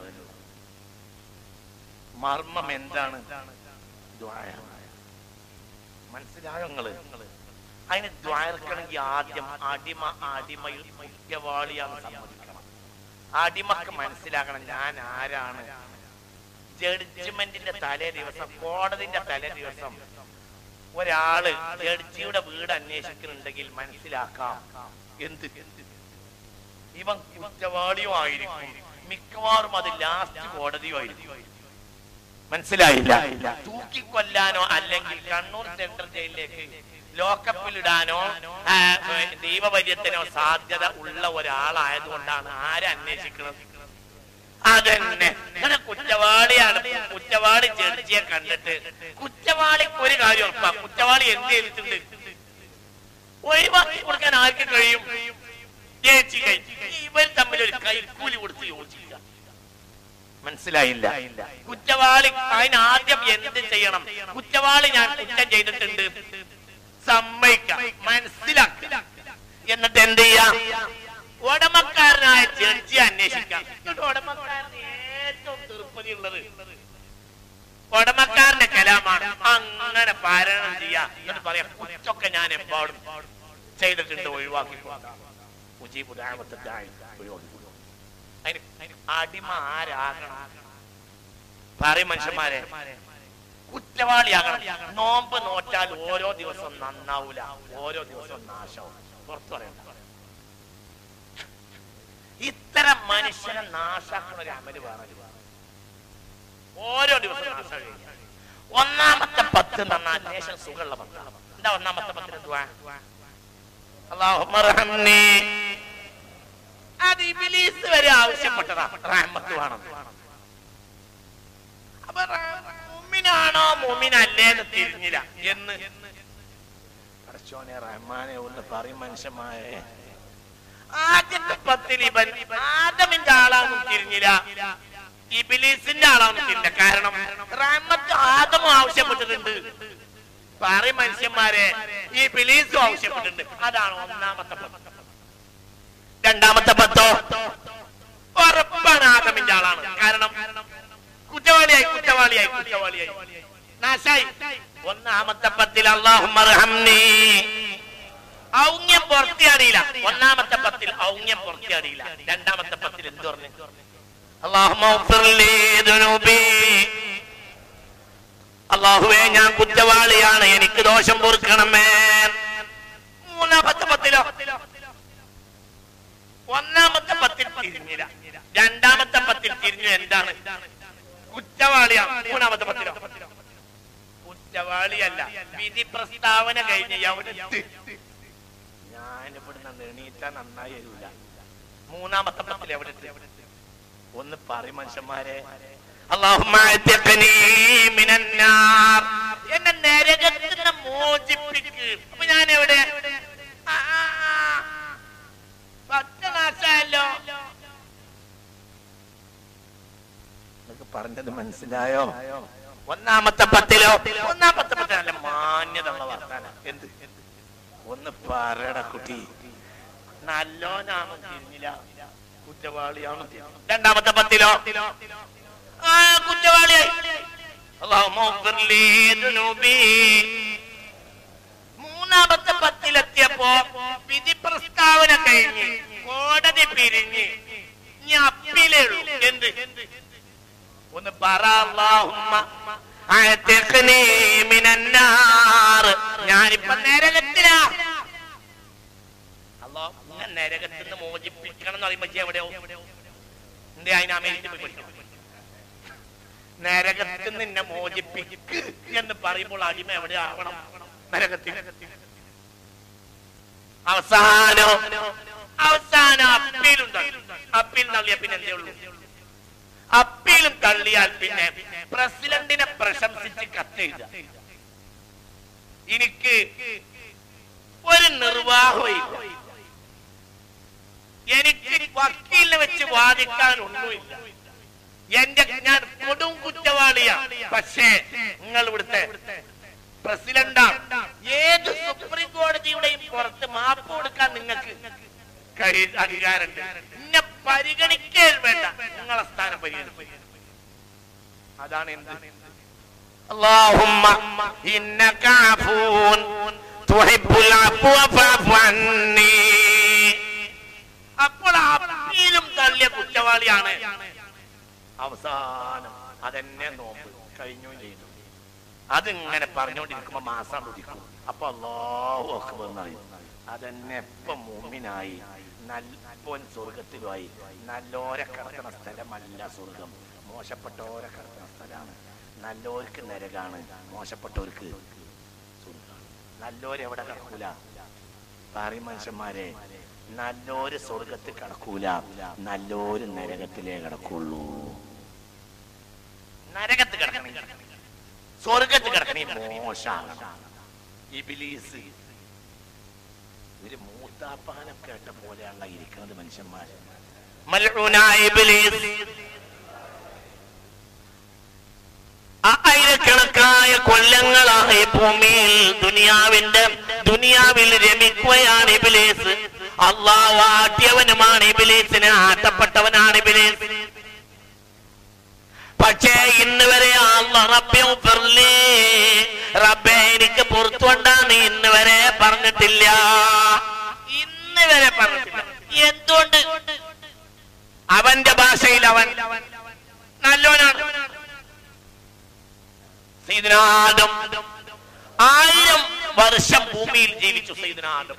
മർമ്മം എന്താണ്? ദ്വായ. മനസ്സിലായോ നിങ്ങള്? അതിന് ദ്വാരക്കണമെങ്കിൽ ആദ്യം അടിമ അടിമയിൽ കുറ്റവാളിയാന്ന് സമ്മതിക്കണം. അടിമക്ക് മനസ്സിലാക്കണം ഞാൻ ആരാണ്. ജഡ്ജ്മെന്റിന്റെ തലേ ദിവസം, കോടതിന്റെ തലേ ദിവസം ഒരാള് ജഡ്ജിയുടെ വീട് അന്വേഷിക്കുന്നുണ്ടെങ്കിൽ മനസ്സിലാക്കാം എന്ത് ഇവൻ കുറ്റവാളിയും ആയിരിക്കും. മിക്കവാറും അത് ലാസ്റ്റ് കോടതിയും ആയിരിക്കും. മനസ്സിലായില്ല? തൂക്കിക്കൊല്ലാനോ അല്ലെങ്കിൽ കണ്ണൂർ സെൻട്രൽ ജയിലിലേക്ക് ലോക്കപ്പിലിടാനോ ദൈവപര്യത്തിനോ സാധ്യത ഉള്ള ഒരാളായതുകൊണ്ടാണ് ആരന്വേഷിക്കുന്നത്. അതന്നെ കുറ്റവാളിയാണ്. കുറ്റവാളി ജഡ്ജിയെ കണ്ടിട്ട് കുറ്റവാളി ഒരു കാര്യം ഉറപ്പാ, കുറ്റവാളി എന്ത് ചെയ്തിട്ടുണ്ട് ഒഴിവാക്കി കൊടുക്കാൻ ആർക്ക് കഴിയും? ഇവർ തമ്മിൽ ഒരു കൈക്കൂലി കൊടുത്ത് യോജിക്കുക. മനസ്സിലായില്ല? കുറ്റവാളി അതിന് ആദ്യം എന്ത് ചെയ്യണം? കുറ്റവാളി ഞാൻ കുറ്റം ചെയ്തിട്ടുണ്ട് സമ്മതിക്കാം, മനസ്സിലാക്കുക. എന്നിട്ട് എന്ത് ചെയ്യാം? ഉടമക്കാരനായ ജഡ്ജിയെ അന്വേഷിക്കാം. ഉടമക്കാരന് ഏറ്റവും തീർപ്പതി ഉള്ളത് ഉടമക്കാരന്റെ കലാമാണ്. അങ്ങനെ പാരായണം ചെയ്യാം. എന്നിട്ട് പറയാം കുറ്റൊക്കെ ഞാൻ എമ്പാടും ചെയ്തിട്ടുണ്ട്, ഒഴിവാക്കിക്കൊണ്ടാണ്. അടിമ ആരാകണം? പറയും മനുഷ്യന്മാരെ, കുറ്റവാളിയാകണം. നോമ്പ് നോറ്റാൽ ഓരോ ദിവസം നന്നാവൂല, ഓരോ ദിവസം നാശവും. പുറത്തു പറയണ്ട. ഇത്തരം മനുഷ്യനെ നാശാക്കുന്ന ഒരു അമല് പറഞ്ഞു ഓരോ ദിവസം നാശം. ഒന്നാമത്തെ പത്ത് നന്നാൻ ദേശം സുഖമുള്ള പത്താണ്. എന്താ ഒന്നാമത്തെ പത്തിന് ദുആ? അല്ലാഹുമ്മർഹംനി. അത് ഇബ്ലീസ് വരെ ആവശ്യപ്പെട്ടതാ, റഹ്മത്ത് വേണം. അപ്പൊ മുഅ്മിനാണോ മുഅ്മിനല്ലേ എന്ന് തിരിഞ്ഞില്ല എന്ന് പടച്ചോനെ റഹ്മാനെ ഒന്ന് പറയും മനുഷ്യന്മാരെ. ആദ്യത്തെ പത്തിൽ ഇവൻ ആദമിന്റെ ആളാണെന്ന് തിരിഞ്ഞില്ല, ഇബ്ലീസിന്റെ ആളാണെന്ന് തിരിഞ്ഞില്ല. കാരണം റഹ്മത്ത് ആദമും ആവശ്യപ്പെട്ടിട്ടുണ്ട്, പറയും മനുഷ്യന്മാരെ ഈ ഇബ്ലീസും ആവശ്യപ്പെട്ടിട്ടുണ്ട്. അതാണ് ഒന്നാമത്തെ പത്ത്. രണ്ടാമത്തെ പത്തോ ഉറപ്പാണ് ആദമിന്റെ ആളാണ്. കാരണം കുറ്റവാളിയായി കുറ്റവാളിയായി കുറ്റവാളിയായി നാശായി. ഒന്നാമത്തെ പത്തിൽ അല്ലാഹുമ്മർഹംനി ഔങ്യം പുറത്തിയാടിയില്ല. ഒന്നാമത്തെ പത്തിൽ ഔങ്യം പുറത്തിയാടിയില്ല. രണ്ടാമത്തെ പത്തിൽ എന്ത് പറഞ്ഞു? അല്ലാഹുമ്മഗ്ഫിർലി ദുനൂബി, അല്ലാഹുവേ ഞാൻ കുറ്റവാളിയാണ്, എനിക്ക് ദോഷം പൊറുക്കണമേ. മൂന്നാമത്തെ പത്തിലോ ഒന്നാമത്തെ പത്തിൽ തിരിഞ്ഞില്ല, രണ്ടാമത്തെ പത്തിൽ തിരിഞ്ഞു. എന്താണ്? കുറ്റവാളിയാണ്. മൂന്നാമത്തെ പത്തിലോ കുറ്റവാളിയല്ല, വിധി പ്രസ്താവന കഴിഞ്ഞ് യൗനത്ത് ഞാൻ ഇവിടുന്ന് എണീറ്റാ നന്നായി വരില്ല. മൂന്നാമത്തെ പത്തിൽ എവിടെ? ഒന്ന് പറയും മനുഷ്യന്മാരെ. എന്നെ നരകത്തിൽ നിന്ന് മോചിപ്പിക്ക്. അപ്പൊ ഞാൻ എവിടെ? പത്ത് നാശമല്ലോ. പറഞ്ഞത് മനസ്സിലായോ? ഒന്നാമത്തെ പത്തിലോ ഒന്നാമത്തെ പത്തിൽ നല്ല മാന്യത ഉള്ള വർത്താനം. എന്ത്? ഒന്ന് പറയട കുട്ടി, നല്ലോനാണ് തിരിഞ്ഞില്ല, കുറ്റവാളിയാണ്. രണ്ടാമത്തെ പത്തിലോ ആ കുറ്റവാളിയായി. അല്ലാഹുമ്മഗ്ഫിർലി ദുനൂബി. മൂന്നാമത്തെ പത്തിലെത്തിയപ്പോ വിധി പ്രസ്താവന കഴിഞ്ഞ് കോടതി പിരിഞ്ഞ് ഇനി അപ്പീലേ ഉള്ളൂ. എന്ത്? ഒന്ന് പറ. അല്ലാഹുമ്മ അഅ്തിഖ്നി മിനന്നാർ, ഞാനിപ്പോ നരകത്തിലാ. അല്ലാഹു എന്നെ നരകത്തിൽ നിന്ന് മോചിപ്പിക്കണം എന്ന് പറയുമ്പോ എവിടെയോ എന്തേ അതിന് അമേരിക്കയിൽ പോയി പഠിക്കണം. നരകത്തിൽ നിന്നെ മോചിപ്പിക്ക് എന്ന് പറയുമ്പോൾ അടിമ എവിടെ ആവണം? നരകത്തിൽ. അവസാനോ അവസാനം അപ്പീലുണ്ട്. അപ്പീൽ തള്ളിയ പിന്നെ എന്തേ ഉള്ളൂ? അപ്പീലും തള്ളിയാൽ പിന്നെ പ്രസിഡന്റിനെ പ്രശംസിച്ച് കത്തെഴുത. എനിക്ക് ഒരു നിർവാഹമില്ല, എനിക്ക് വക്കീലിനെ വെച്ച് വാദിക്കാൻ ഒന്നുമില്ല, എന്റെ ഞാൻ കൊടും കുറ്റവാളിയാണ്. പക്ഷേ നിങ്ങൾ ഇവിടുത്തെ പ്രസിഡന്റാണ്. ഏത് സുപ്രീം കോടതിയുടെയും പുറത്ത് മാപ്പ് കൊടുക്കാൻ നിങ്ങൾക്ക് അധികാരമുണ്ട്. എന്നെ പരിഗണിക്കാൻ വേണ്ട, നിങ്ങളെ സ്ഥാനം പരിഗണിക്കും. അതാണ് എന്ത്? അല്ലാഹുമ്മ ഇന്നക അഫൂൻ തുഹിബ്ബുൽ അഫ്വ ഫഅഫു അന്നി. അപ്പോൾ അപ്പീലും തള്ളിയ കുറ്റവാളിയാണ്. അവസാനം അതെന്നെ നോമ്പ് കഴിഞ്ഞു ചെയ്തു. അതിങ്ങനെ പറഞ്ഞുകൊണ്ടിരിക്കുമ്പോ മാസം ഉദിക്കും. അപ്പൊ അല്ലാഹു അക്ബർ എന്നറിയും. അതെന്നെ എപ്പം മുഅ്മിനായി നല്ലോൻ സ്വർഗത്തിലുമായി. നല്ലോരെ കിടക്കുന്ന സ്ഥലമല്ല സ്വർഗം, മോശപ്പെട്ടോരെ കിടക്കുന്ന സ്ഥലമാണ്. നല്ലോർക്ക് നരകാണ്, മോശപ്പെട്ടവർക്ക് സ്വർഗമാണ്. നല്ലോരെവിടെ കിടക്കൂല? പറയും മനുഷ്യന്മാരെ, നല്ലോര് സ്വർഗത്തിൽ കിടക്കൂല, നല്ലോര് നരകത്തിലേ കിടക്കുള്ളൂ. നരകത്ത് കിടക്കണേ, സ്വർഗത്ത് കിടക്കണേ മോശമാണ്. ഇബ്ലീസ് ഒരു മൂത്താപ്പാനം കേട്ട പോലെയാണ് ഇരിക്കുന്നത് മനുഷ്യന്മാർ. മൽഊനായ ഇബ്ലീസ് ആയിരക്കണക്കായ കൊല്ലങ്ങളായി ഭൂമിയിൽ ദുനിയാവിന്റെ ദുനിയാവിൽ രമിക്കുകയാണ് ഇബ്ലീസ്. അല്ലാഹു ആട്ടിയവനുമാണ് ഇബ്ലീസിനെ, ആട്ടപ്പെട്ടവനാണ് ഇബ്ലീസ്. പക്ഷേ ഇന്ന് വരെ അല്ലാഹു റബ്ബി ഉഫിർലി, റബ്ബേ എനിക്ക് പുറത്തുകൊണ്ടാണ് ഇന്ന് വരെ പറഞ്ഞിട്ടില്ല. ഇന്ന് വരെ പറഞ്ഞിട്ടില്ല. എന്തുകൊണ്ട്? അവന്റെ ഭാഷയിൽ അവൻ നല്ലോനാണ്. സയ്യിദുനാ ആദം ആയിരം വർഷം ഭൂമിയിൽ ജീവിച്ചു. സയ്യിദുനാ ആദം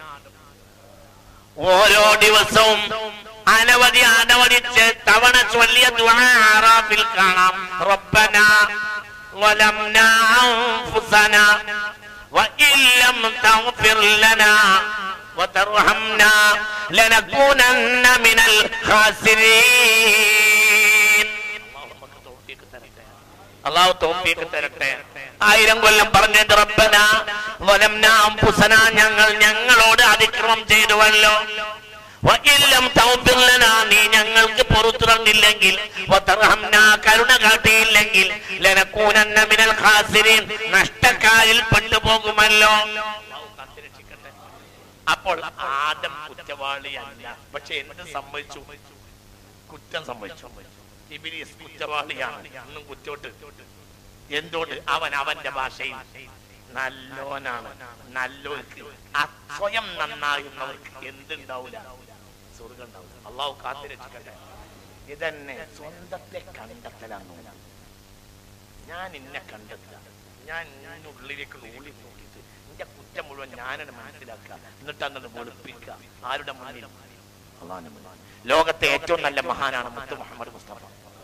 ഓരോ ദിവസവും അനവധി അനവധി തവണ ചൊല്ലിയ ദുആ അറാഫിൽ കാണാം. റബ്ബനാ വലംനാ അൻഫുസനാ വഇൻ ലം തഗ്ഫിർ ലനാ വതർഹംനാ ലനകൂനന്ന മിനൽ ഖാസിരീൻ. അല്ലാഹു തൗഫീഖ് തരട്ടെ. ആയിരം കൊല്ലം പറഞ്ഞത് റബ്ബനാ വലംനാ അൻഫുസനാ ഞങ്ങൾ ഞങ്ങളോട് അതിക്രമം ചെയ്തുവല്ലോ. വഇല്ലം തഗ്ഫിർ ലനാ നീ ഞങ്ങൾക്ക് പുറത്തു തന്നില്ലെങ്കിൽ വതർഹംനാ കരുണ കാട്ടിയില്ലെങ്കിൽ ലനകൂനന്ന മിനൽ ഖാസിരീൻ നഷ്ടക്കാരിൽ പെട്ടുപോകുമല്ലോ. അപ്പോൾ ആദം കുറ്റവാളിയല്ല, പക്ഷെ എന്ത് സംഭവിച്ചു? കുറ്റം സംഭവിച്ചു. ഇബ്ലീസ് കുറ്റവാളിയാണ്, ഒന്നും കുറ്റോട്ട്. എന്തുകൊണ്ട്? അവൻ അവന്റെ ഭാഷയിൽ നല്ലോനാണ്. നല്ലോർക്ക് സ്വയം നന്നാകുന്നവർക്ക് എന്തുണ്ടാവില്ല? സ്വർഗം ഉണ്ടാവില്ല. അള്ളാഹു കാത്തിരക്ഷിക്കട്ടെ. ഇതന്നെ സ്വന്തത്തെ കണ്ടെത്തലാണ്. ഞാൻ എന്നെ കണ്ടെത്തുക, ഞാൻ ഉള്ളിലേക്ക് ഊളി നോക്കിയിട്ട് എന്റെ കുറ്റം മുഴുവൻ ഞാനാണ് മനസ്സിലാക്കുക, എന്നിട്ട് അന്നത് വെളുപ്പിക്കുക. ആരുടെ മുന്നിൽ? അള്ളാഹുവിന്റെ മുന്നിൽ. ലോകത്തെ ഏറ്റവും നല്ല മഹാനാണ് മുത്ത് മുഹമ്മദ് മുസ്തഫ.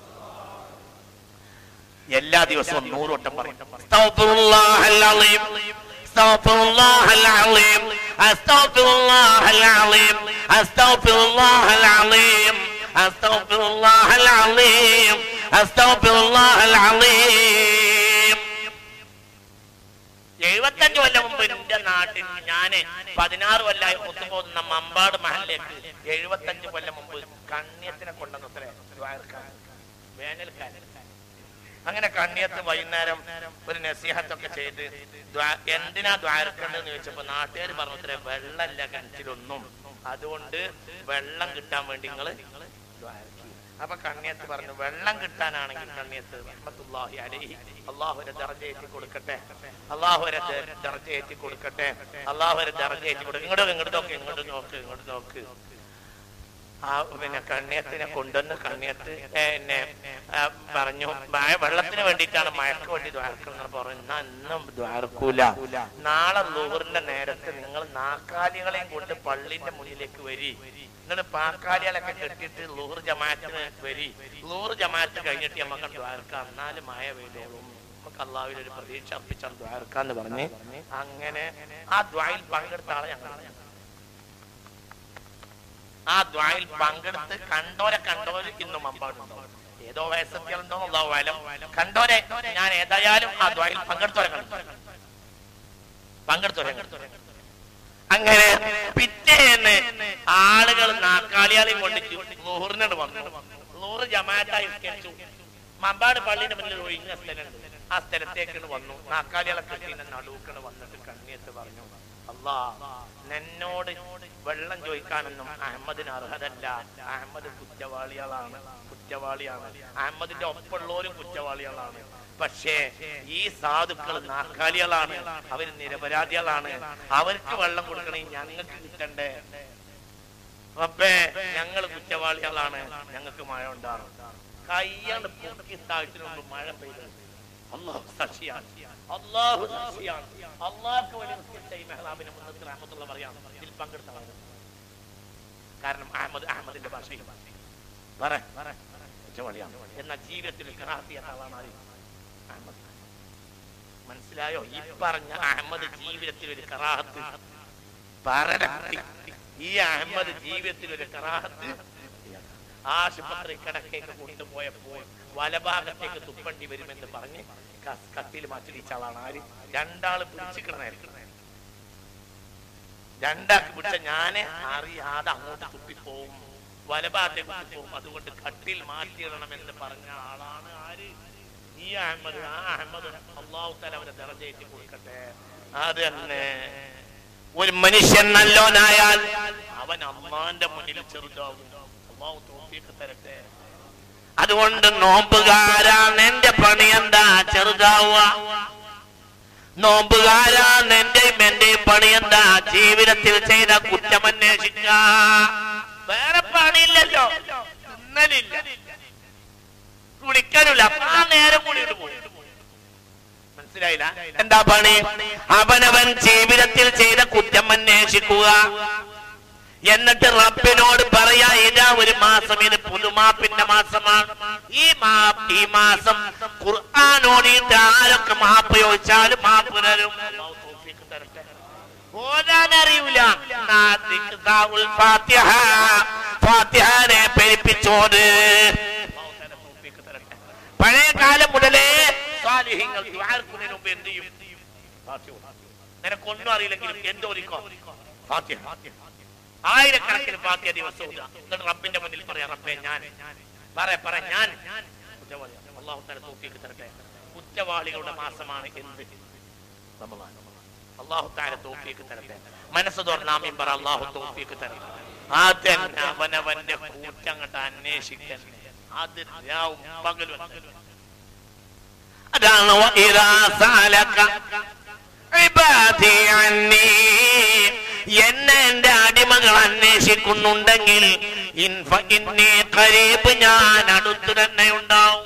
എല്ലാ ദിവസവും നൂറ് വട്ടം പറയും അസ്തഗ്ഫിറുല്ലാഹൽ അലീം, അസ്തഗ്ഫിറുല്ലാഹൽ അലീം, അസ്തഗ്ഫിറുല്ലാഹൽ അലീം, അസ്തഗ്ഫിറുല്ലാഹൽ അലീം, അസ്തഗ്ഫിറുല്ലാഹൽ അലീം, അസ്തഗ്ഫിറുല്ലാഹൽ അലീം. എഴുപത്തഞ്ചു കൊല്ലം മുമ്പ് എന്റെ നാട്ടിൽ ഞാന് പതിനാറ് കൊല്ലായി ഒത്തുപോകുന്ന മമ്പാട് മഹലിലേക്ക് എഴുപത്തഞ്ചു കൊല്ലം മുമ്പ് കണ്ണിയത്തിനെ കൊണ്ടുവന്നത്രേ ദ്വാരക്കാൻ, വേനൽക്കാലം. അങ്ങനെ കണ്ണിയത്ത് വൈകുന്നേരം ഒരു നസീഹത്തൊക്കെ ചെയ്ത് എന്തിനാ ദ്വാരക്കണ്ടെന്ന് ചോദിച്ചപ്പോ നാട്ടുകാർ പറഞ്ഞത്രേ വെള്ളമില്ല കിണറ്റിലൊന്നും, അതുകൊണ്ട് വെള്ളം കിട്ടാൻ വേണ്ടി നിങ്ങള് ദ്വാരക്കി. അപ്പൊ കണ്ണിയത്ത് പറഞ്ഞു വെള്ളം കിട്ടാനാണെങ്കിൽ കണ്ണിയത്ത് റഹ്മത്തുള്ളാഹി അലൈഹി അള്ളാഹുവിനെ ദർജ ഏറ്റി കൊടുക്കട്ടെ, അള്ളാഹുവിനെ ദർജ ഏറ്റി കൊടുക്കട്ടെ, അള്ളാഹുവിനെ ദർജ ഏറ്റി കൊടുക്കട്ടെ. ഇങ്ങോട്ട് ഇങ്ങോട്ട് നോക്ക്, ഇങ്ങോട്ട് നോക്ക്, ഇങ്ങോട്ട് നോക്ക്. ആ പിന്നെ കണ്ണിയത്തിനെ കൊണ്ടുവന്ന് കണ്ണിയത്ത് എന്നെ പറഞ്ഞു വെള്ളത്തിന് വേണ്ടിയിട്ടാണ് മഴക്ക് വേണ്ടി ദ്വാരക്കണം പറഞ്ഞു. എന്നാ ഇന്നും ദ്വാരക്കൂല, നാളെ ളുഹറിന്റെ നേരത്തെ നിങ്ങൾ നാക്കാലികളെയും കൊണ്ട് പള്ളിന്റെ മുന്നിലേക്ക് വരി, എന്നിട്ട് പാക്കാലികളൊക്കെ കെട്ടിയിട്ട് ളുഹർ ജമാഅത്തിന് വരി, ളുഹർ ജമാഅത്ത് കഴിഞ്ഞിട്ട് നമുക്ക് ദ്വാരക്കാം, എന്നാലും മഴ പെയ്തോളും, നമുക്ക് അള്ളാഹുവിൽ ഒരു പ്രതീക്ഷ അർപ്പിച്ചാൽ ദ്വാരക്കാന്ന് പറഞ്ഞ് അങ്ങനെ ആ ദ്വായിൽ പങ്കെടുത്ത ആളെ ഞങ്ങൾ ആ ദ്വായിൽ പങ്കെടുത്ത് കണ്ടോരെ കണ്ടോര് ഇന്നും മമ്പാടുണ്ടോ, ഏതോ വയസ്സത്തിലുണ്ടോ അല്ലാഹു കണ്ടോരെ ഞാൻ ഏതായാലും ആ ദ്വായിൽ പങ്കെടുത്തോരെ കണ്ടു പങ്കെടുത്തോരെ അങ്ങനെ പിറ്റേന്ന് ആളുകൾ നാക്കാളിയാളെയും കൊണ്ട് ളുഹറിനോട് വന്നു. ളുഹർ ജമാഅത്തായി നിസ്കരിച്ചു. മമ്പാട് പള്ളിയുടെ മുന്നിൽ ഒഴിഞ്ഞ സ്ഥലമുണ്ട്, ആ സ്ഥലത്തേക്കാണ് വന്നു. നാക്കാളിയാളെ കെട്ടി നടുക്കണ് വന്നിട്ട് കണ്ണിയത്ത് പറഞ്ഞു അല്ലാ എന്നോട് വെള്ളം ചോദിക്കാനൊന്നും അഹമ്മദിന് അർഹതല്ല, അഹമ്മദ് കുറ്റവാളികളാണ്, കുറ്റവാളിയാണ്, അഹമ്മദിന്റെ ഒപ്പമുള്ളവരും കുറ്റവാളികളാണ്, പക്ഷേ ഈ സാധുക്കൾ നാക്കാലികളാണ്, അവർ നിരപരാധികളാണ്, അവർക്ക് വെള്ളം കൊടുക്കണേ ഞങ്ങൾക്ക് കിട്ടണ്ടേ റബ്ബേ, ഞങ്ങൾ കുറ്റവാളികളാണ്, ഞങ്ങൾക്ക് മഴ ഉണ്ടാകും. കയ്യാണ് പൊക്കി താഴ്ത്തിനൊന്ന് മഴ പെയ്തത്. അല്ലാഹു സാക്ഷിയാണ്, അല്ലാഹു സാക്ഷിയാണ്. അല്ലാഹുവിനെ മെഹ്റാബിനെ മുന്നത്ത് റഹ്മത്തുള്ളാഹി പറയാം ഇതിൽ പങ്കെടുത്തവർ. കാരണം അഹമ്മദ് അഹമ്മദിന്റെ ഭാഷയിൽ കുറ്റവാളിയാണ്, എന്നാൽ ജീവിതത്തിൽ കറാത്തിയാത്ത ആളാണ് അഹമ്മദ്. മനസ്സിലായോ? ഈ പറഞ്ഞ അഹമ്മദ് ജീവിതത്തിൽ ഒരു കറാഹത്ത് പറത്തി, ഈ അഹമ്മദ് ജീവിതത്തിൽ ഒരു കറാഹത്ത് ആശുപത്രി കിടക്കേക്ക് കൊണ്ടുപോയപ്പോൾ വലഭാഗത്തേക്ക് തുപ്പണ്ടി വരുമെന്ന് പറഞ്ഞ് കട്ടിൽ മാറ്റിടിച്ച ആളാണ് ആര്? രണ്ടാള് പിടിച്ചിക്കണമായിരുന്നു. രണ്ടാൾക്ക് പിടിച്ച ഞാന് അറിയാതെ അങ്ങോട്ട് തുപ്പിപ്പോവും, വലഭാഗത്തേക്ക് തുപ്പിപ്പോവും, അതുകൊണ്ട് കട്ടിൽ മാറ്റിയിടണമെന്ന് പറഞ്ഞ ആളാണ് ആര്? ഈ അഹമ്മദ്. ആ അഹമ്മദ് അല്ലാഹു തആല അവരെ ദർജ ഏറ്റി കൊടുക്കട്ടെ. അത് തന്നെ ഒരു മനുഷ്യൻ നല്ലോനായാൽ അവൻ അള്ളാന്റെ മുന്നിൽ ചെറുതാവും. അല്ലാഹു തൗഫീഖ് തരട്ടെ. അതുകൊണ്ട് നോമ്പുകാരാണ് എന്റെ പണി എന്താ? ചെറുതാവുക. നോമ്പുകാരാണ് എന്റെയും എന്റെയും പണി എന്താ? ജീവിതത്തിൽ ചെയ്ത കുറ്റം അന്വേഷിക്കുക. വേറെ പണിയില്ലല്ലോ, ഇന്നലില്ല, കുളിക്കാനില്ല, ആ നേരം കൂടിയിട്ട് പോയി. മനസ്സിലായില്ല? എന്താ പണി? അവനവൻ ജീവിതത്തിൽ ചെയ്ത കുറ്റം അന്വേഷിക്കുക, എന്നിട്ട് റബ്ബിനോട് പറയാ ഇതാ ഒരു മാസം, ഇത് പുതുമാപ്പിന്റെ മാസമാണ്. ഈ മാ ഈ മാസം ഖുർആനോടിയിട്ട് ആരൊക്കെ മാപ്പ് ചോദിച്ചാലും മാപ്പ് തരും. ഓതാൻ അറിയൂല, ഫാത്തിഹനെ പെരുപ്പിച്ചോട്. പഴയ കാലം മുതലേ സാലിഹ്യങ്ങൾ ദുആർക്കുന്നതിന് മുമ്പ് എന്ത് ചെയ്യും? നിനക്കൊന്നും അറിയില്ലെങ്കിലും എന്തോ ഫാത്തിഹ ആയിരക്കണക്കിന് ഫാത്തിഹ ദിവസവും എന്നിട്ട് റബ്ബിന്റെ മുന്നിൽ പറയാം, റബ്ബേ ഞാൻ പറയാ പറ ഞാൻ കുറ്റവാളിയാണ്, അല്ലാഹു തആല തൗഫീഖ് തരട്ടെ. കുറ്റവാളികളുടെ മാസമാണ് എന്ത്? റമളാൻ. അല്ലാഹു തആല തൗഫീഖ് തരട്ടെ. മനസ്സ് തുറന്നാമീൻ പറ, അല്ലാഹു തൗഫീഖ് തരട്ടെ. അതന്നെ അവനവന്റെ കൂറ്റങ്ങട്ട് അന്വേഷിക്കന്നെ. അത് രാവും പകലും അതാണ് വഇദാ സഅലക ഇബാദി അന്നി, എന്നെ എന്റെ അടിമകൾ അന്വേഷിക്കുന്നുണ്ടെങ്കിൽ ഇൻഫ ഇന്നി ഖരീബ്, ഞാൻ അടുത്തു തന്നെ ഉണ്ടാവും.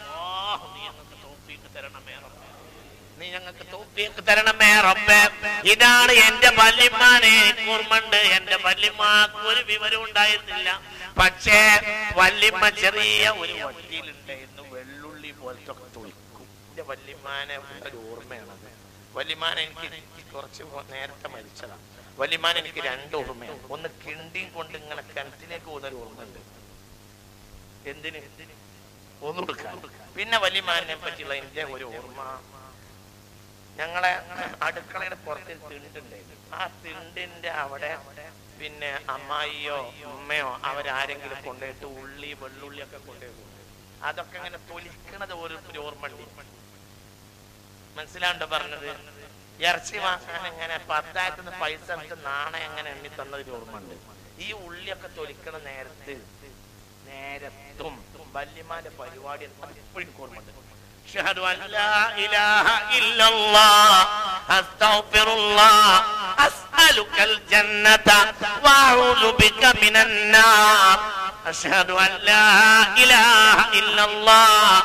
നീ ഞങ്ങൾക്ക് തൗഫീഖ് തരണമേ റബ്ബേ. ഇതാണ് എന്റെ വല്യമ്മാനെ ഓർമ്മണ്ട്. എന്റെ വല്യമ്മാക്ക് ഒരു വിവരം ഉണ്ടായിരുന്നില്ല. പക്ഷേ വല്യമ്മ ചെറിയ ഒരു വട്ടിയിലുണ്ടായിരുന്നു, വെള്ളുള്ളി പോലത്തെ തൊളിക്കും. എന്റെ വല്യമ്മാനെ ഒരു ഓർമ്മയാണത്. വല്യമ്മാൻ എനിക്ക് കുറച്ച് നേരത്തെ മരിച്ചതാണ്. വല്യമ്മാൻ എനിക്ക് രണ്ട് ഓർമ്മയാണ്. ഒന്ന് കിണ്ടിയും കൊണ്ട് ഇങ്ങനെ കിണറ്റിലേക്ക് പോകുന്നൊരു ഓർമ്മയുണ്ട്. എന്തിന്? ഒന്ന് കൊടുക്കാൻ. പിന്നെ വല്യമ്മാനെ പറ്റിയുള്ള എന്റെ ഒരു ഓർമ്മ, ഞങ്ങളെ അടുക്കളയുടെ പുറത്ത് തിണ്ടുണ്ടായിരുന്നു. ആ തിണ്ടിന്റെ അവിടെ പിന്നെ അമ്മായിയോ ഉമ്മയോ അവരാരെങ്കിലും കൊണ്ടുപോയിട്ട് ഉള്ളി വെള്ളുള്ളി ഒക്കെ കൊണ്ടുപോയി അതൊക്കെ ഇങ്ങനെ തൊലിക്കണത് ഓരോരുത്തർ ഓർമ്മ ഉണ്ട്. മനസ്സിലാണ്ടോ പറഞ്ഞത്? ഇറച്ചി വാങ്ങാൻ എങ്ങനെ പത്തായിരത്തിന് പൈസ എടുത്ത് നാണയം എങ്ങനെ എണ്ണി തന്നതിൽ ഓർമ്മ ഉണ്ട്. ഈ ഉള്ളിയൊക്കെ തൊലിക്കണ നേരത്ത് നേരത്തും വല്യമാന്റെ പരിപാടി ഇപ്പോഴും ഓർമ്മ ഉണ്ട്. അഷ്ഹദു അൻ ലാ ഇലാഹ ഇല്ലല്ലാഹ് അസ്തഗ്ഫിറുല്ലാഹ് അസ്അലുകൽ ജന്നത വഅഊദു ബിക മിനൻ നാർ. അഷ്ഹദു അൻ ലാ ഇലാഹ ഇല്ലല്ലാഹ്,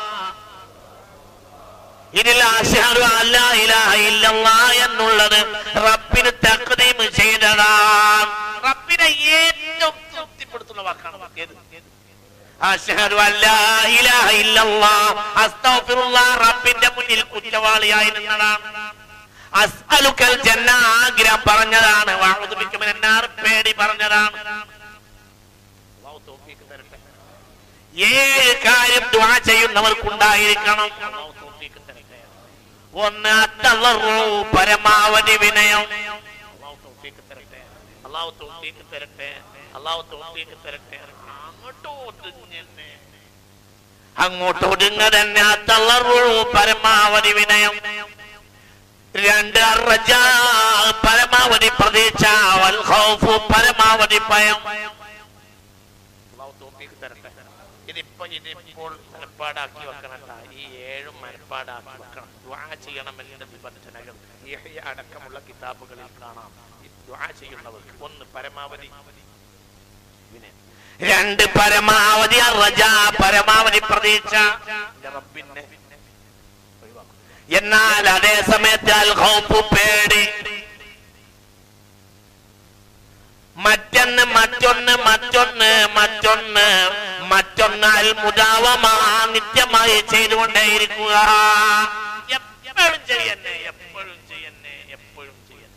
ഇതിൽ അഷ്ഹദു അൻ ലാ ഇലാഹ ഇല്ലല്ലാഹ് എന്നുള്ളത് റബ്ബിന് തഖ്ദീം ചെയ്തതാണ്. റബ്ബിനെ ഏറ്റവും തൃപ്തിപ്പെടുത്തുന്ന വാക്കാണ്. ഏത്? അഷ്ഹദു അൻ ലാ ഇലാഹ ഇല്ലല്ലാഹ് അസ്തഗ്ഫിറുല്ലാഹ് റബ്ബിന്റെ മുന്നിൽ കുറ്റവാളിയായി നിന്നതാണ്. അസ്അലുകൽ ജന്ന ആഗ്രഹം പറഞ്ഞതാണ്. വഅഊദു ബിക മിനൻ നാർ പേടി പറഞ്ഞതാണ്. അല്ലാഹു തൗഫീഖ് തരട്ടെ. ഏഴ് കാര്യം ദുആ ചെയ്യുന്നവർക്കുണ്ടായിരിക്കണം. അല്ലാഹു തൗഫീഖ് തരട്ടെ. ഒന്ന് അത്തളറു, പരമാവധി വിനയം. അല്ലാഹു തൗഫീഖ് തരട്ടെ. അല്ലാഹു തൗഫീഖ് തരട്ടെ. അല്ലാഹു തൗഫീഖ് തരട്ടെ. അങ്ങോട്ട് ഒതുങ്ങ തന്നെ അത്തളറു, പരമാവധി വിനയം. രണ്ട് അർറജാ, പരമാവധി പ്രതീക്ഷ. വൽ ഖൗഫ്, പരമാവധി ഭയം. അല്ലാഹു തൗഫീഖ് തരട്ടെ. ഇതിപ്പോ ഇതിപ്പോൾ മനപ്പാടാക്കി വെക്കണം. ഈ ഏഴും മനപ്പാടാക്കി വെക്കണം. ദുആ ചെയ്യണമെന്ന നിബന്ധനകൾ യഹ്യ അടക്കമുള്ള കിതാബുകളിൽ കാണാം. ദുആ ചെയ്യുന്നവർക്ക് ഒന്ന് പരമാവധി വിനയം, രണ്ട് പരമാവധി അർറജാ, പരമാവധി പ്രതീക്ഷ റബ്ബിനെ. എന്നാൽ അതേ സമയത്ത് അൽ ഖൗഫ്, പേടി. മറ്റൊന്ന് മറ്റൊന്ന് മറ്റൊന്ന് മറ്റൊന്ന് മറ്റൊന്ന് അൽ മുദാവമ, നിത്യമായി ചെയ്തുകൊണ്ടേയിരിക്കുക. എപ്പോഴും ചെയ്യന്നെ, എപ്പോഴും ചെയ്യന്നെ, എപ്പോഴും ചെയ്യന്നെ.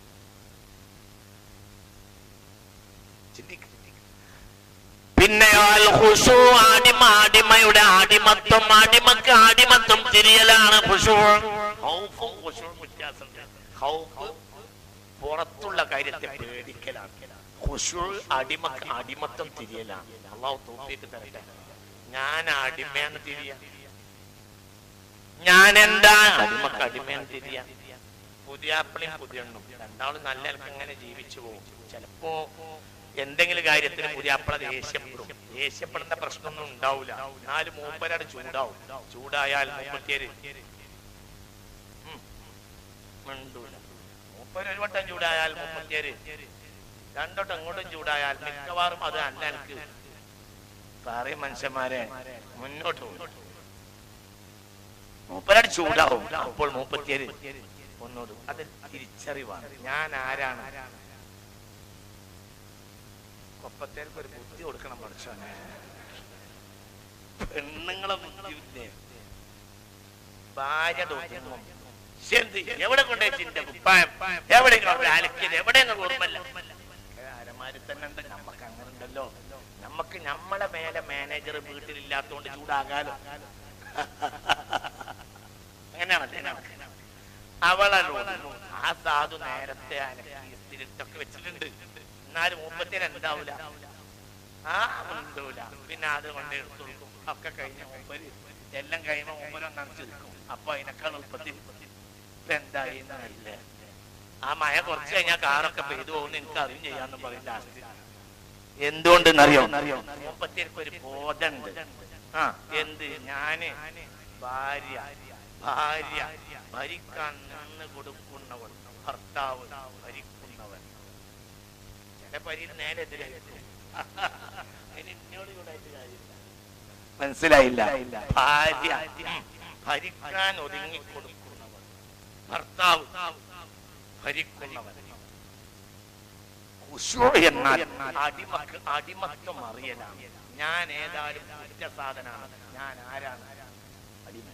പിന്നെയോ അൽ ഖുശൂ, അടിമ, അടിമയുടെ അടിമത്വം. അടിമക്ക് അടിമത്വം തിരിയലാണ് ഖുശൂ. ഖൗഫും ഖുശൂഉം വ്യത്യാസമുണ്ട്. ഖൗഫ് പുറത്തുള്ള കാര്യത്തെ പേടിക്കലാണ്. ഖുശൂ അടിമക്ക് അടിമത്വം തിരിയലാണ്. അല്ലാഹു തൗഫീഖ് തരട്ടെ. ഞാൻ അടിമയാണ് തിരിയ, ഞാൻ എന്താ അടിമക്ക് അടിമയാണ് തിരിയ. പുതിയാപ്പിളയും പുതിയണ്ണും രണ്ടാളും നല്ല എങ്ങനെ ജീവിച്ചു പോകും. ചിലപ്പോ എന്തെങ്കിലും കാര്യത്തിന് പുതിയാപ്പിള ദേഷ്യപ്പെടും. ദേഷ്യപ്പെടുന്ന പ്രശ്നമൊന്നും ഉണ്ടാവില്ല. നാല് മൂപ്പരാട് ചൂടാവും. ചൂടായാൽ മൂപ്പത്തിയേര് മിണ്ടൂല. മൂപ്പര് ഒരു വട്ടം ചൂടായാൽ മൂപ്പത്തിയേര് രണ്ടോട്ടം ഇങ്ങോട്ടും ചൂടായാൽ മിക്കവാറും അത് അല്ല എനിക്ക് പറയും. മനുഷ്യന്മാരെ മുന്നോട്ട് പോകും. മൂപ്പരാട് ചൂടാവും. അപ്പോൾ മൂപ്പത്തിയേര് ഒന്നോടും. അത് തിരിച്ചറിവാണ്. ഞാൻ ആരാണ്. കൊപ്പത്തേർക്ക് ഒരു ബുദ്ധി കൊടുക്കണം പഠിച്ചോനെ. പെണ്ണുങ്ങളെ ബുദ്ധിയില്ലേ? ഭാര്യ തോന്നുന്നു എവിടെ കൊണ്ടുവച്ചിന്റെ കുപ്പായം എവിടെയെങ്കിലും അലക്കിയത് എവിടെയെന്ന് ഓർമ്മല്ല. ആരമാര് തന്നെ ഉണ്ട്. നമ്മക്ക് അങ്ങനെ ഉണ്ടല്ലോ. നമ്മക്ക് നമ്മളെ മേലെ മാനേജർ വീട്ടിലില്ലാത്തോണ്ട് ചൂടാകാലോ. അങ്ങനെയാണല്ലേ. അവളല്ലോ ആ സാധു നേരത്തെ ഇസ്തിരിട്ടൊക്കെ വെച്ചിട്ടുണ്ട്. എന്നാലും മൂപ്പത്തിന് എന്താവൂല, ആ മുണ്ടൂല. പിന്നെ അത് കൊണ്ട് എടുത്തു കൊടുക്കും. ഒക്കെ കഴിഞ്ഞ മൂപ്പര് എല്ലാം കഴിയുമ്പോ മൂപ്പരൊന്നും നനച്ചെടുക്കും. അപ്പൊ അതിനേക്കാൾ എളുപ്പത്തിൽ ഇപ്പൊ എന്തായി എന്നല്ലേ. ആ മഴ കുറച്ച് കഴിഞ്ഞാൽ കാറൊക്കെ പെയ്തു പോകുന്ന എനിക്ക് അറിയും ചെയ്യാന്ന് പറയും ലാസ്റ്റ്. എന്തുകൊണ്ടെന്നറിയോ? മൂപ്പത്തിക്ക് ഒരു ബോധമുണ്ട്. ആ എന്ത്? ഞാന് ഭാര്യ ഭാര്യ ഭരിക്കാൻ നിന്ന് കൊടുക്കുന്നവൻ, ഭർത്താവ് ഭരിക്കുന്നവൻ. ചില പരി നേരെ എതിരായിരിക്കും. മനസ്സിലായില്ല? ഭാര്യ ഭരിക്കാൻ ഒതുങ്ങി കൊടുക്കുന്നവൻ, ഭർത്താവ് ഭരിക്കുന്നവൻ. എന്നാൽ അടിമക്ക് അടിമത്വം അറിയലാണ്. ഞാൻ ഏതായാലും കുറ്റസാധനാണ്. ഞാൻ ആരാണ്? അടിമ.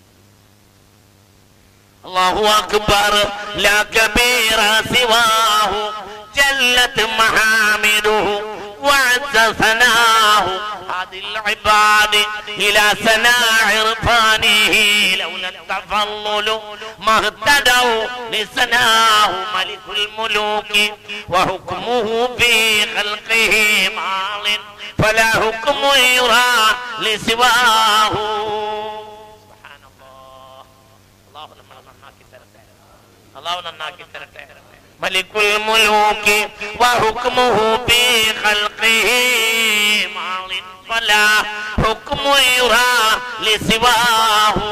അല്ലാഹു അക്ബർ. ലാ കബീറ സിവാഹു ജല്ലത് മഹാമിദുഹു വഅസ്സ സനാഹു അതിൽ ഇബാദി ഇലാ സനാഇ ഇർഫാനിഹി ലൗല തഫള്ളുലു മഹ്തദൗ ലിസനാഹു മലികുൽ മുലൂകി വഹുക്മുഹു ഫീ ഖൽഖിഹി മാളിൻ ഫലാ ഹുക്മു യുറാ ലിസിവാഹു. സുബ്ഹാനല്ലാഹ്. അല്ലാഹു നമ്മളെ നന്നാക്കി തരട്ടെ. അല്ലാഹു നന്നാക്കി തരട്ടെ. മലികുൽ മുലൂകി വഹുക്മുഹു ഫീ ഖൽഖിഹി മാളിൻ ഫലാ ഹുക്മു യുറാ ലിസിവാഹു.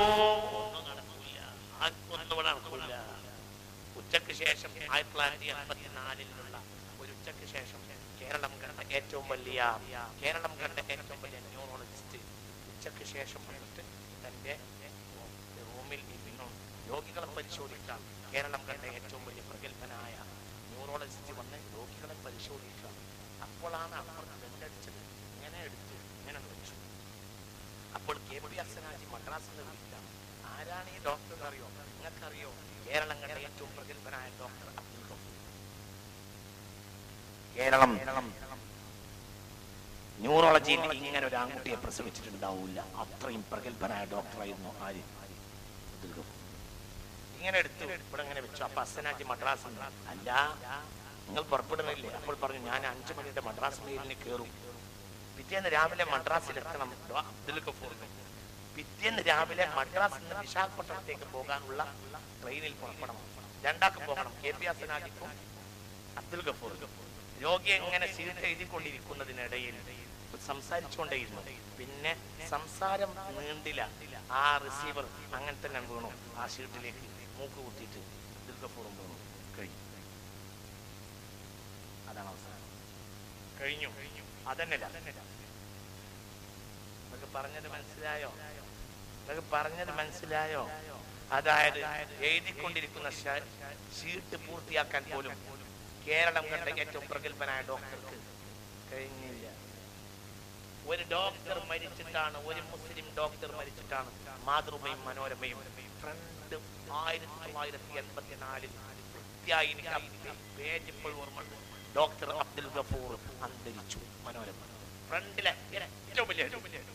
ഉച്ചക്ക് ശേഷം ആയിരത്തി തൊള്ളായിരത്തി എൺപത്തി നാലിലുള്ള ഒരു ഉച്ചക്ക് ശേഷം കേരളം കണ്ട ഏറ്റവും വലിയ കേരളം കണ്ട ഏറ്റവും വലിയ ന്യൂറോളജിസ്റ്റ് ഉച്ചക്ക് ശേഷം വന്നിട്ട് തന്റെ റൂമിൽ ഇരുന്നു രോഗികളെ പരിശോധിക്കാം. കേരളം കണ്ട ഏറ്റവും വലിയ പ്രഗത്ഭനായ ന്യൂറോളജിസ്റ്റ് വന്ന് രോഗികളെ പരിശോധിക്കാം. അപ്പോഴാണ് അപ്പുറത്ത് ബെല്ലടിച്ചത്. ഇങ്ങനെ എടുത്തു, ഇങ്ങനെ വെച്ചു. അപ്പോൾ കെ പി അർസനാജി മദ്രാസിൽ വിളിക്കുക. ആരാണ് ഈ ഡോക്ടർ അറിയോ? നിങ്ങൾക്കറിയോ? കേരളം കണ്ട ഏറ്റവും പ്രഗത്ഭനായ ഡോക്ടർ അബ്ദുൽ ഗഫൂർ. കേരളം ന്യൂറോളജിയിൽ ഇങ്ങനെ ഒരു ആൺകുട്ടിയെ പ്രസവിച്ചിട്ടുണ്ടാവില്ല. അത്രയും പ്രഗത്ഭനായ ഡോക്ടറായിരുന്നു ആര്? അബ്ദുൽ ഗഫൂർ. ഇങ്ങനെ എടുത്തു, ഇവിടെ ഇങ്ങനെ വെച്ചു. അപ്പൊ അർസനാജി മദ്രാസ് അല്ല, നിങ്ങൾ പുറപ്പെടുന്നില്ലേ? അപ്പോൾ പറഞ്ഞു, ഞാൻ അഞ്ചു മണിയുടെ മദ്രാസ് മെയിലിന് കയറും. പിറ്റേന്ന് രാവിലെ മദ്രാസിലെത്തണം അബ്ദുൽ ഗഫൂറിന്. പിറ്റേന്ന് രാവിലെ മദ്രാസിൽ നിന്ന് വിശാഖപട്ടണത്തേക്ക് പോകാനുള്ള ട്രെയിനിൽ പുറപ്പെടണം. രണ്ടാൾക്ക് പോകണം, കെ പി അർസനാജിക്കും അബ്ദുൽ ഗഫൂർ. രോഗി എങ്ങനെ സീറ്റ് എഴുതിക്കൊണ്ടിരിക്കുന്നതിനിടയിൽ സംസാരിച്ചുകൊണ്ടേയിരുന്നു. പിന്നെ സംസാരം നീണ്ടില്ല. ആ റിസീവർ അങ്ങനെ തന്നെ വീണു. ആ ഷീട്ടിലേക്ക് മൂക്ക് കുത്തിയിട്ട് അബ്ദുൽ ഗഫൂറും വീണു. കഴിഞ്ഞു. അതാണ് അവസാനം. കഴിഞ്ഞു. അതന്നെല്ല. നിങ്ങൾക്ക് പറഞ്ഞത് മനസ്സിലായോ? നിങ്ങൾക്ക് പറഞ്ഞത് മനസ്സിലായോ? അതായത് എഴുതിക്കൊണ്ടിരിക്കുന്ന ഷീട്ട് പൂർത്തിയാക്കാൻ പോലും കേരളം കണ്ട ഏറ്റവും പ്രഗത്ഭനായ ഡോക്ടർക്ക് കഴിഞ്ഞില്ല. ഒരു ഡോക്ടർ മരിച്ചിട്ടാണ്, ഒരു മുസ്ലിം ഡോക്ടർ മരിച്ചിട്ടാണ് മാതൃഭൂമിയും മനോരമയും ഫ്രണ്ട് ആയിരത്തി തൊള്ളായിരത്തി എൺപത്തി നാലിൽ വൃത്തിയായി എനിക്ക് പേജ് ഇപ്പോൾ ഓർമ്മയുണ്ട്. ഡോക്ടർ അബ്ദുൽ ഗഫൂർ അന്തരിച്ചു. മനോരമ ഫ്രണ്ടിലെ ഏറ്റവും വലിയ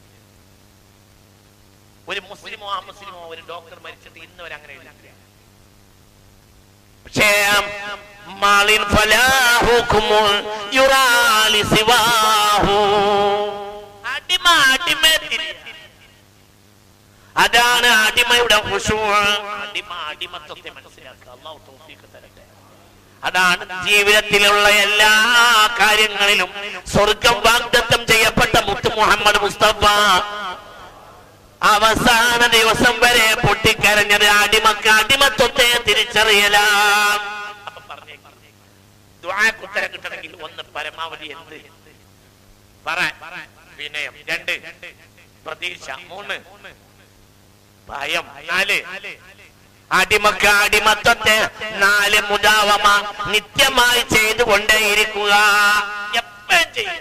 ഒരു മുസ്ലിമോ ആ മുസ്ലിമോ ഒരു ഡോക്ടർ മരിച്ചിട്ട് ഇന്ന് വരെ അങ്ങനെ എഴുതില്ല. പക്ഷേ മാളിൻ ഫലാഹുകുമു യുറാലി സിവാഹു. അടിമ അടിമത്തില്ല. അതാണ് അടിമയുടെ ഖുശൂ. അടിമ അടിമത്വത്തെ മനസ്സിലാക്കുക. അല്ലാഹു തൗഫീഖ് തരട്ടെ. അതാണ് ജീവിതത്തിലുള്ള എല്ലാ കാര്യങ്ങളിലും സ്വർഗം വാഗ്ദത്തം ചെയ്യപ്പെട്ട മുത്ത് മുഹമ്മദ് മുസ്തഫ അവസാന ദിവസം വരെ പൊട്ടിക്കരഞ്ഞത് അടിമക്ക് അടിമത്വത്തെ തിരിച്ചറിയലാണ്. അപ്പൊ പറഞ്ഞേ, ദുആക്ക് ഉത്തരം കിട്ടണമെങ്കിൽ ഒന്ന് പരമാവധി എന്ത് പറ? വിനയം. രണ്ട് പ്രതീക്ഷ. മൂന്ന് ഭയം. നാല് അടിമക്ക് അടിമത്വത്തെ. നാല് മുദാവമ, നിത്യമായി ചെയ്തുകൊണ്ടേയിരിക്കുക. എപ്പോഴും ചെയ്യാം.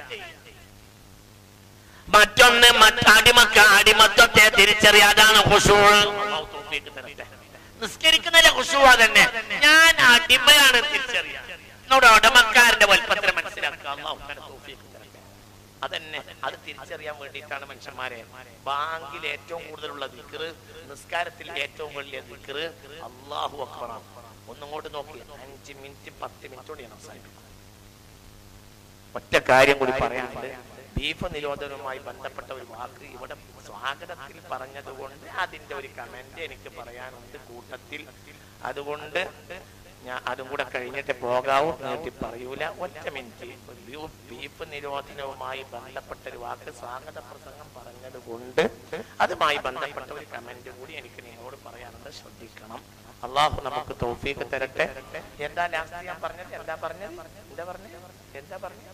മറ്റൊന്ന് അടിമക്ക് അടിമത്വത്തെ തിരിച്ചറിയാതാണ് ഖുശൂ. നിസ്കരിക്കുന്നതിലെ ഖുശൂ തന്നെ. ഞാൻ അടിമയാണ് തിരിച്ചറിയാം. എന്നോട് ഉടമക്കാരന്റെ വൽപ്പത്തിനെ മനസ്സിലാക്കുക. അല്ലാഹു തൗഫീഖ് തരട്ടെ. അതന്നെ, അത് തിരിച്ചറിയാൻ വേണ്ടിയിട്ടാണ് മനുഷ്യന്മാരെ ബാങ്കിൽ ഏറ്റവും കൂടുതലുള്ള ദിക്ർ, നിസ്കാരത്തിൽ ഏറ്റവും വലിയ ദിക്ർ അല്ലാഹു അക്ബർ. ഒന്നിങ്ങോട്ട് നോക്കി, അഞ്ച് മിനിറ്റ് പത്ത് മിനിറ്റ് കൊണ്ട് ഞാൻ അവസാനിപ്പിക്കും. ഒറ്റ കാര്യം കൂടി പറയാനുണ്ട്. ബീഫ് നിരോധനവുമായി ബന്ധപ്പെട്ട ഒരു വാക്ക് ഇവിടെ സ്വാഗതത്തിൽ പറഞ്ഞത് കൊണ്ട് അതിന്റെ ഒരു കമന്റ് എനിക്ക് പറയാനുണ്ട് കൂട്ടത്തിൽ. അതുകൊണ്ട് ഞാൻ അതും കൂടെ കഴിഞ്ഞിട്ട് പോകാവൂ, നീട്ടി പറയൂല. ഒറ്റ മിനിറ്റ്. ബീഫ് നിരോധനവുമായി ബന്ധപ്പെട്ട ഒരു വാക്ക് സ്വാഗത പ്രസംഗം പറഞ്ഞത് കൊണ്ട് അതുമായി ബന്ധപ്പെട്ട ഒരു കമന്റ് കൂടി എനിക്ക് നിങ്ങളോട് പറയാനുണ്ട്, ശ്രദ്ധിക്കണം. അള്ളാഹു നമുക്ക് തൗഫീഖ് തരട്ടെ. എന്താ ലാസ്റ്റ് ഞാൻ പറഞ്ഞത്? എന്താ പറഞ്ഞത്? എന്താ പറഞ്ഞത്? എന്താ പറഞ്ഞത്?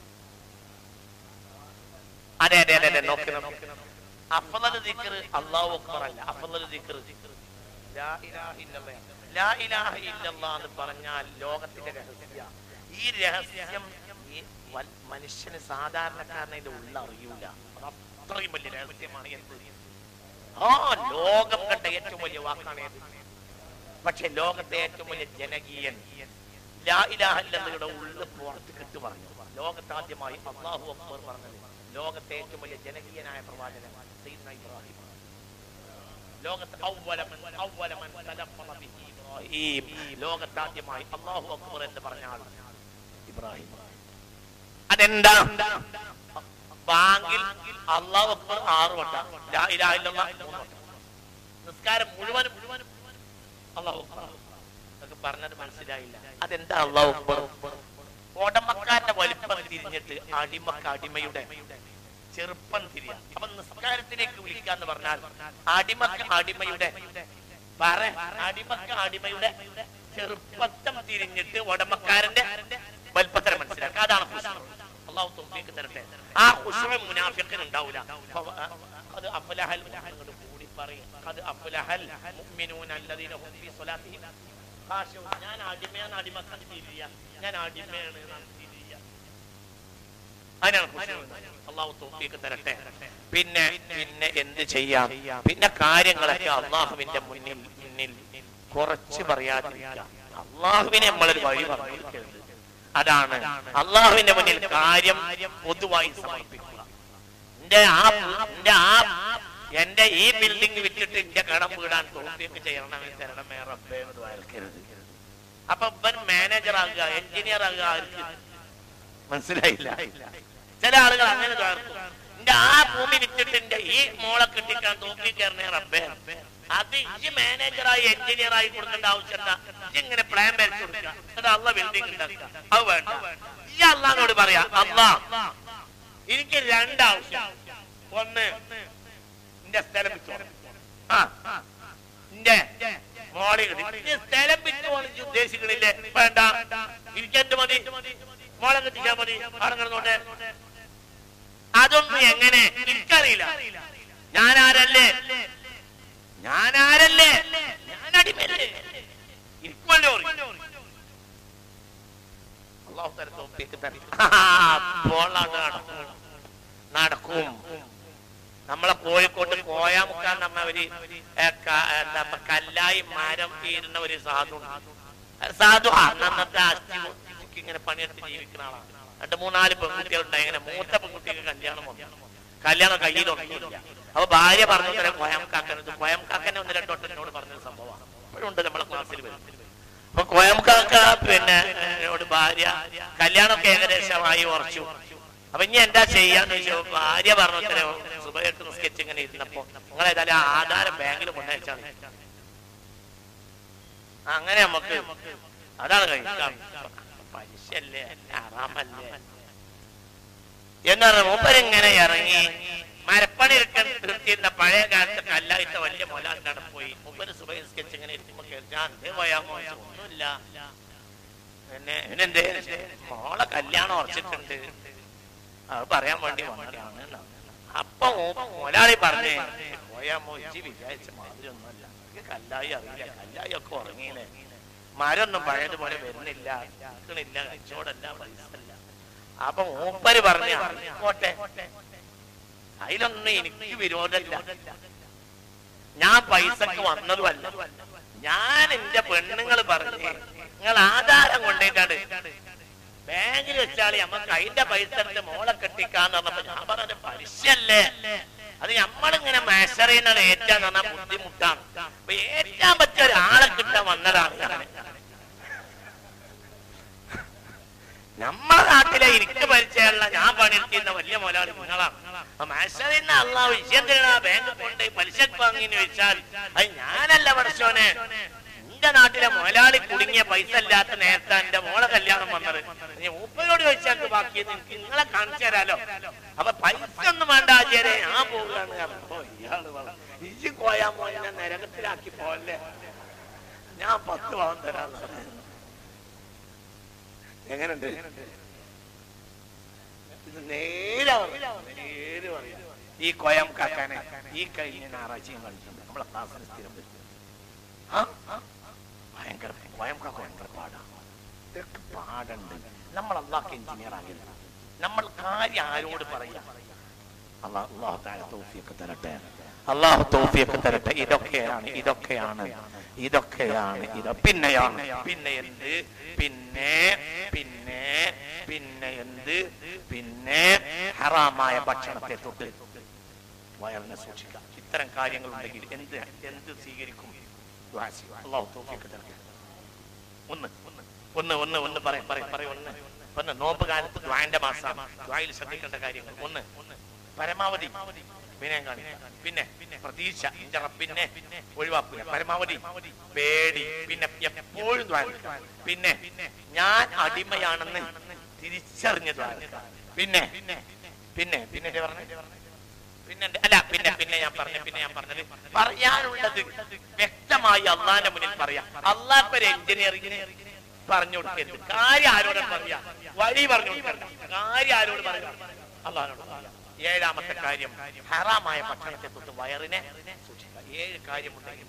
അതെ അതെ അതെ അതെ നോക്കി നോക്കി. അഫ്ളൽ ദിക്ർ അല്ലാഹു അക്ബർ അല്ല, അഫ്ളൽ ദിക്ർ ലാ ഇലാഹ ഇല്ലല്ലാഹ്. ലാ ഇലാഹ ഇല്ലല്ലാഹ് എന്ന് പറഞ്ഞാൽ ലോകത്തിന്റെ രഹസ്യം. ഈ രഹസ്യം ഈ മനുഷ്യന് സാധാരണക്കാരനെ ഇത് ഉള്ള അറിയൂല. അത്രയും വലിയ രഹസ്യമാണ്. എന്ത് ആ ലോകം കണ്ട ഏറ്റവും വലിയ വാക്കാണ് ഏത്? പക്ഷെ ലോകത്തെ ഏറ്റവും വലിയ ജനകീയൻ ലാ ഇലാഹ ഇല്ലല്ലാഹയുടെ ഉള്ളിൽ പുറത്ത് കിട്ടു പറഞ്ഞു. ലോകത്താദ്യമായി അല്ലാഹു അക്ബർ പറഞ്ഞത് ലോകത്തെ ഏറ്റവും വലിയ ജനകീയനായ പ്രവാചകൻ സയ്യിദ്നാ ഇബ്രാഹിം. ലോകത്തെ ലോകത്താദ്യമായി അല്ലാഹു അക്ബർ എന്ന് പറഞ്ഞ ആൾ ഇബ്രാഹിം. അതെന്താ? ബാങ്കിൽ അല്ലാഹു അക്ബർ ആറ് വട്ടം, ലാ ഇലാഹ ഇല്ലല്ലാഹ് മൂന്ന് വട്ടം. നിസ്കാരം മുഴുവൻ മുഴുവൻ അല്ലാഹു അക്ബർ എന്നൊക്കെ പറഞ്ഞത് മനസ്സിലായില്ല. അതെന്താ അല്ലാഹു അക്ബർ? ഉടമക്കാരന്റെ വലിപ്പം തിരിഞ്ഞിട്ട് അടിമക്ക് അടിമയുടെ ചെറുപ്പം തിരിയാ. അപ്പൊ നിസ്കാരത്തിലേക്ക് വിളിക്കാന്ന് പറഞ്ഞാൽ അടിമക്ക് അടിമയുടെ പറ അടിമക്ക് അടിമയുടെ ചെറുപ്പത്തം തിരിഞ്ഞിട്ട് ഉടമക്കാരന്റെ വലിപ്പത്തരം മനസ്സിലാക്കുക. അതാണ് അല്ലാഹു തൗഫീഖ് തരട്ടെ. ആ ഖുശൂഅ് മുനാഫിഖിന് ഉണ്ടാവില്ല. അത് അഫ്ലഹൽ മുഅ്മിനൂൻ കൂടി പറയും. അത് അഫ്ലഹൽ മുഅ്മിനൂന അല്ലദീന ഹും ഫീ സ്വലാത്തിഹിം ഖാശിഊൻ. ഞാൻ അടിമയാണ്, അടിമക്ക് തിരിയ, ഞാൻ അടിമയാണ് തിരിയ. അല്ലാഹു തൗഫീഖ് തരട്ടെ. പിന്നെ പിന്നെ എന്ത് ചെയ്യാം? പിന്നെ കാര്യങ്ങളൊക്കെ അള്ളാഹുവിന്റെ മുന്നിൽ മുന്നിൽ കുറച്ച് പറയാതിരിക്കുക. അള്ളാഹുവിനെ നമ്മളൊരു വഴി പറഞ്ഞിരിക്കരുത്. അതാണ് അള്ളാഹുവിന്റെ മുന്നിൽ കാര്യം പൊതുവായി സമർപ്പിക്കുക. എന്റെ ആ എന്റെ ആ എന്റെ ഈ ബിൽഡിംഗ് വിറ്റിട്ട് എന്റെ കടം വീടാൻ തൗഫീഖ് ചെയ്യണമേ തരണമേ റബ്ബേ എന്ന് വയൽക്കരുത്. അപ്പൊ ഇവൻ മാനേജർ ആകുക, എഞ്ചിനീയർ ആകുക, മനസ്സിലായില്ല. ചില ആളുകൾ അങ്ങനെ ചേർക്കും. എന്റെ ആ ഭൂമി വിറ്റിട്ട് എന്റെ ഈ മോളെ കെട്ടിക്കാൻ തൗഫീഖ് തരണേ റബ്ബേ. അത് ഈ മാനേജറായി എഞ്ചിനീയറായി കൊടുക്കേണ്ട ആവശ്യമില്ല. ഇങ്ങനെ പ്ലാൻ വരച്ചു കൊടുക്കുക, എന്നിട്ട് അള്ള ബിൽഡിംഗ് ഉണ്ടാക്കുക. അത് വേണ്ട. ഈ അള്ളാനോട് പറയാ, അള്ളാ എനിക്ക് രണ്ടാവശ്യം. ഒന്ന്, എന്റെ സ്ഥലം വിറ്റോ. ആ എന്റെ മോളി കിട്ടി. സ്ഥലം വിറ്റു ഉദ്ദേശിക്കണില്ലേ? വേണ്ട, എനിക്ക് എന്റെ മതി, മോളെ കെട്ടിച്ചാ മതി, അവിടെ കിടന്നോട്ടെ. അതൊന്നും എങ്ങനെ എനിക്കറിയില്ല. ഞാനാരല്ലേ ഞാനാരല്ലേ ഞാൻ അടിമല്ലേ? ഇരിക്കുമല്ലോ. അല്ലാഹു തആല തൗഫീഖ് തരട്ടെ. നടക്കും. നമ്മളെ കോഴിക്കോട്ട് കോയാമുക്കാൻ നമ്മ ഒരു എന്താ കല്ലായി മരം തീരുന്ന ഒരു സാധു സാധു അന്നത്തെ അസ്ഥി ഇങ്ങനെ പണിയെടുത്ത് ജീവിക്കുന്ന ആളാണ്. രണ്ട് മൂന്നാല് പെൺകുട്ടികളുണ്ടായി. ഇങ്ങനെ മൂത്ത പെൺകുട്ടിക്ക് കല്യാണം വന്നു. കല്യാണം കയ്യിൽ തുടങ്ങിയില്ല. അപ്പൊ ഭാര്യ പറഞ്ഞു തരാം കോയംകാക്കനത്. കോയംകാക്കനെ ഒന്ന് രണ്ടോട്ടം എന്നോട് പറഞ്ഞൊരു സംഭവമാണ്. ഇപ്പോഴുണ്ട് നമ്മളെ ക്ലാസ്സിൽ വരും. അപ്പൊ കോയംകാക്ക പിന്നെ എന്നോട് ഭാര്യ കല്യാണമൊക്കെ ഏകദേശമായി ഉറച്ചു. അപ്പൊ ഇനി എന്താ ചെയ്യാന്ന് ചോദിച്ചു. ഭാര്യ പറഞ്ഞു തരാം സുബഹയ്ക്ക് നിസ്കരിച്ച് ഇങ്ങനെ ഇരുന്നപ്പോ നിങ്ങൾ ഏതായാലും ആധാരം ബാങ്കിൽ കൊണ്ടുവച്ചാണ്. അങ്ങനെ നമുക്ക് അതാണ് കഴിക്കാം. പലിശല്ലേ, ഹറാമല്ലേ എന്നാണ് മൂപ്പരിങ്ങനെ ഇറങ്ങി. മരപ്പണി എടുക്കാൻ തീർത്തിരുന്ന പഴയ കാലത്ത് കല്ലായിട്ട് വലിയ മൊലാണ്ടാണ് പോയി. മൂപ്പര് സുബഹി നിസ്കരിച്ച് ഇങ്ങനെ ഇരിക്കുമ്പോ കേൾക്കാൻ പോയാമോ? ഒന്നുമില്ല. പിന്നെ എന്തേ മോളെ കല്യാണം ഉറച്ചിട്ടുണ്ട്, അത് പറയാൻ വേണ്ടി വന്നതാണ്. അപ്പൊ മൊലാളി പറഞ്ഞേ, പോയാമോ ഇജ്ജി വിചാരിച്ച മാതിരി ഒന്നുമല്ല, കല്ലായി അറിയില്ല, കല്ലായി ഒക്കെ ഉറങ്ങിയില്ലേ, മരൊന്നും പഴയതുപോലെ വരുന്നില്ല, നിൽക്കണില്ല, കച്ചവടല്ല, പൈസല്ല. അപ്പൊ മൂപ്പര് പറഞ്ഞു കോട്ടെ, അതിലൊന്നും എനിക്ക് വിരോധമില്ല, ഞാൻ പൈസക്ക് വന്നതുമല്ല, ഞാൻ എന്റെ പെണ്ണുങ്ങൾ പറഞ്ഞ് നിങ്ങൾ ആധാരം കൊണ്ടേക്കാണ്ട് ബാങ്കിൽ വെച്ചാൽ നമുക്ക് അതിന്റെ പൈസ എടുത്ത് മോളെ കെട്ടിക്കാന്ന് പറഞ്ഞപ്പോ ഞാൻ പറഞ്ഞ പലിശല്ലേ, അത് നമ്മളിങ്ങനെ മെഷറിനാണ് ഏറ്റാന്ന് പറഞ്ഞാൽ ബുദ്ധിമുട്ടാണ്. അപ്പൊ ഏറ്റാൻ പറ്റിയ ഒരാളെ കിട്ടാൻ വന്നതാണ്. പണിയെടുത്തിരുന്ന വലിയ മുതലാളി നിങ്ങളാണ്. മാഷറിന് അള്ളാഹു വിഷയം തരണ ബാങ്ക് കൊണ്ട് പലിശക്ക് വാങ്ങിന്ന് വെച്ചാൽ അത് ഞാനല്ല പഠിച്ചോനെ. എന്റെ നാട്ടിലെ മുതലാളി കുടുങ്ങിയ പൈസ ഇല്ലാത്ത നേരത്തെ എന്റെ മോളെ കല്യാണം വന്നത്. മൂപ്പരോട് ചോദിച്ചാൽ ബാക്കിയത് എനിക്ക് നിങ്ങളെ കാണിച്ചു തരാലോ. അപ്പൊ പൈസ ഒന്നും വേണ്ട ആചാര്യ, ഞാൻ പോവുകയാണ്. അപ്പൊ ഇയാള് ഇജ്ജ് പോയാൻ പോയി ഞാൻ നരകത്തിലാക്കി പോവല്ലേ, ഞാൻ പത്ത് ഭാവം തരാന്ന് പറഞ്ഞു. എങ്ങനെയുണ്ട്? ഇത് നേരെ നേര് പറയാം. ഈ കോയം കാക്കാനെ ഈ കഴിഞ്ഞ ഞായറാഴ്ചയും കളിച്ചിട്ടുണ്ട് നമ്മളെ ക്ലാസ്സിന് സ്ഥിരം പറ്റും. ഭയങ്കര കോയം കാക്ക ഭയങ്കര പാടാണ്. ഇതൊക്കെ പാടുണ്ട്. നമ്മൾ അള്ളാഹ് എഞ്ചിനീയർ ആകില്ല. നമ്മൾ കാര്യം ആരോട് പറയാം? അള്ളാഹ് അള്ളാഹു തആല തൗഫീഖ് തരട്ടെ, അള്ളാഹു തൗഫീഖ് തരട്ടെ. ഇതൊക്കെയാണ് ഇതൊക്കെയാണ് ഇതൊക്കെയാണ് ഇത്. പിന്നെയാണ് പിന്നെ എന്ത് പിന്നെ പിന്നെ പിന്നെ എന്ത് പിന്നെ ഹറാമായ ഭക്ഷണത്തെ തൊട്ട് വയറിനെ സൂക്ഷിക്കാം. ഇത്തരം കാര്യങ്ങൾ ഉണ്ടെങ്കിൽ എന്ത് എന്ത് സ്വീകരിക്കും? അള്ളാഹു തൗഫീഖ് തരട്ടെ. ഒന്ന് ഒന്ന് ഒന്ന് ഒന്ന് പറയാം പറയാം പറയാം ഒന്ന് ഒന്ന് നോമ്പ് കാലത്ത് ദ്വാന്റെ മാസം ദ്വായിൽ ശ്രദ്ധിക്കേണ്ട കാര്യങ്ങൾ. ഒന്ന് പരമാവധി വിനയം കാണിക്കുക. പിന്നെ പ്രതീക്ഷ ഇന്റെ റബ്ബിനെ ഒഴിവാക്കുക. പരമാവധി പേടി. പിന്നെ എപ്പോഴും ദ്വാരക്കുക. പിന്നെ ഞാൻ അടിമയാണെന്ന് തിരിച്ചറിഞ്ഞ ദ്വാരക്കുക. പിന്നെ പിന്നെ പിന്നെ പറഞ്ഞ പിന്നെ അല്ല പിന്നെ പിന്നെ ഞാൻ പറഞ്ഞ പിന്നെ ഞാൻ പറഞ്ഞത് പറയാനുള്ളത് വ്യക്തമായി അള്ളാന്റെ മുന്നിൽ പറയാം. അള്ളാഹ് ഒരു എഞ്ചിനീയറിംഗിന് പറഞ്ഞു കൊടുക്കരുത്. കാര്യം ആരോട് പറയാ? വഴി പറഞ്ഞു കൊടുക്കരുത്. കാര്യം ആരോട് പറയാ? അള്ളാഹിനോട്. ഏഴാമത്തെ കാര്യം ഹറാമായ ഭക്ഷണത്തെ തൊട്ട് വയറിനെ സൂക്ഷിക്കുക. ഏഴ് കാര്യമുണ്ടെങ്കിൽ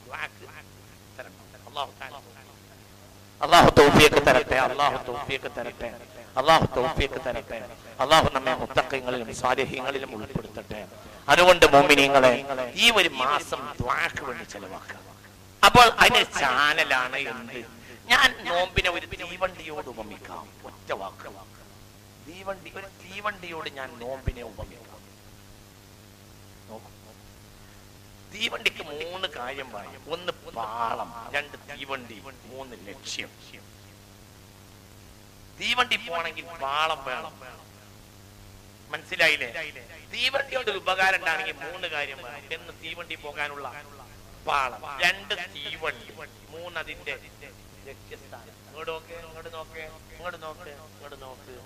അള്ളാഹു തൗഫീഖ് തരട്ടെ, അള്ളാഹു തൗഫീഖ് തരട്ടെ, അള്ളാഹു തൗഫീഖ് തരട്ടെ. അള്ളാഹു നമ്മെ മുത്തഖീങ്ങളിലും സാലിഹീങ്ങളിലും ഉൾപ്പെടുത്തട്ടെ. അതുകൊണ്ട് മോമിനീങ്ങളെ ഈ ഒരു മാസം ദുആക്ക് വേണ്ടി ചെലവാക്കുക. അപ്പോൾ അതിന് ചാനലാണ് എന്ത്? ഞാൻ നോമ്പിനെ ഒരു തീവണ്ടിയോട് ഉപമിക്കാം. ഒറ്റ വാക്ക്. തീവണ്ടി ഒരു തീവണ്ടിയോട് ഞാൻ നോമ്പിനെ ഉപമിക്കാം. തീവണ്ടിക്ക് മൂന്ന് കാര്യം പറയും. ഒന്ന് പാളം, രണ്ട് തീവണ്ടി, മൂന്ന് ലക്ഷ്യം. തീവണ്ടി പോണെങ്കിൽ പാളം വേണം. മനസ്സിലായില്ലേ? തീവണ്ടിയോട് ഒരു ഉപകാരം ഉണ്ടാണെങ്കിൽ മൂന്ന് കാര്യം വേണം. എന്ന് തീവണ്ടി പോകാനുള്ള പാളം, രണ്ട് തീവണ്ടി, മൂന്ന് അതിന്റെ ലക്ഷ്യസ്ഥാനം. ഇങ്ങോട്ട് നോക്ക്, ഇങ്ങോട്ട് നോക്ക്, ഇങ്ങോട്ട് നോക്ക്, ഇങ്ങോട്ട് നോക്ക്.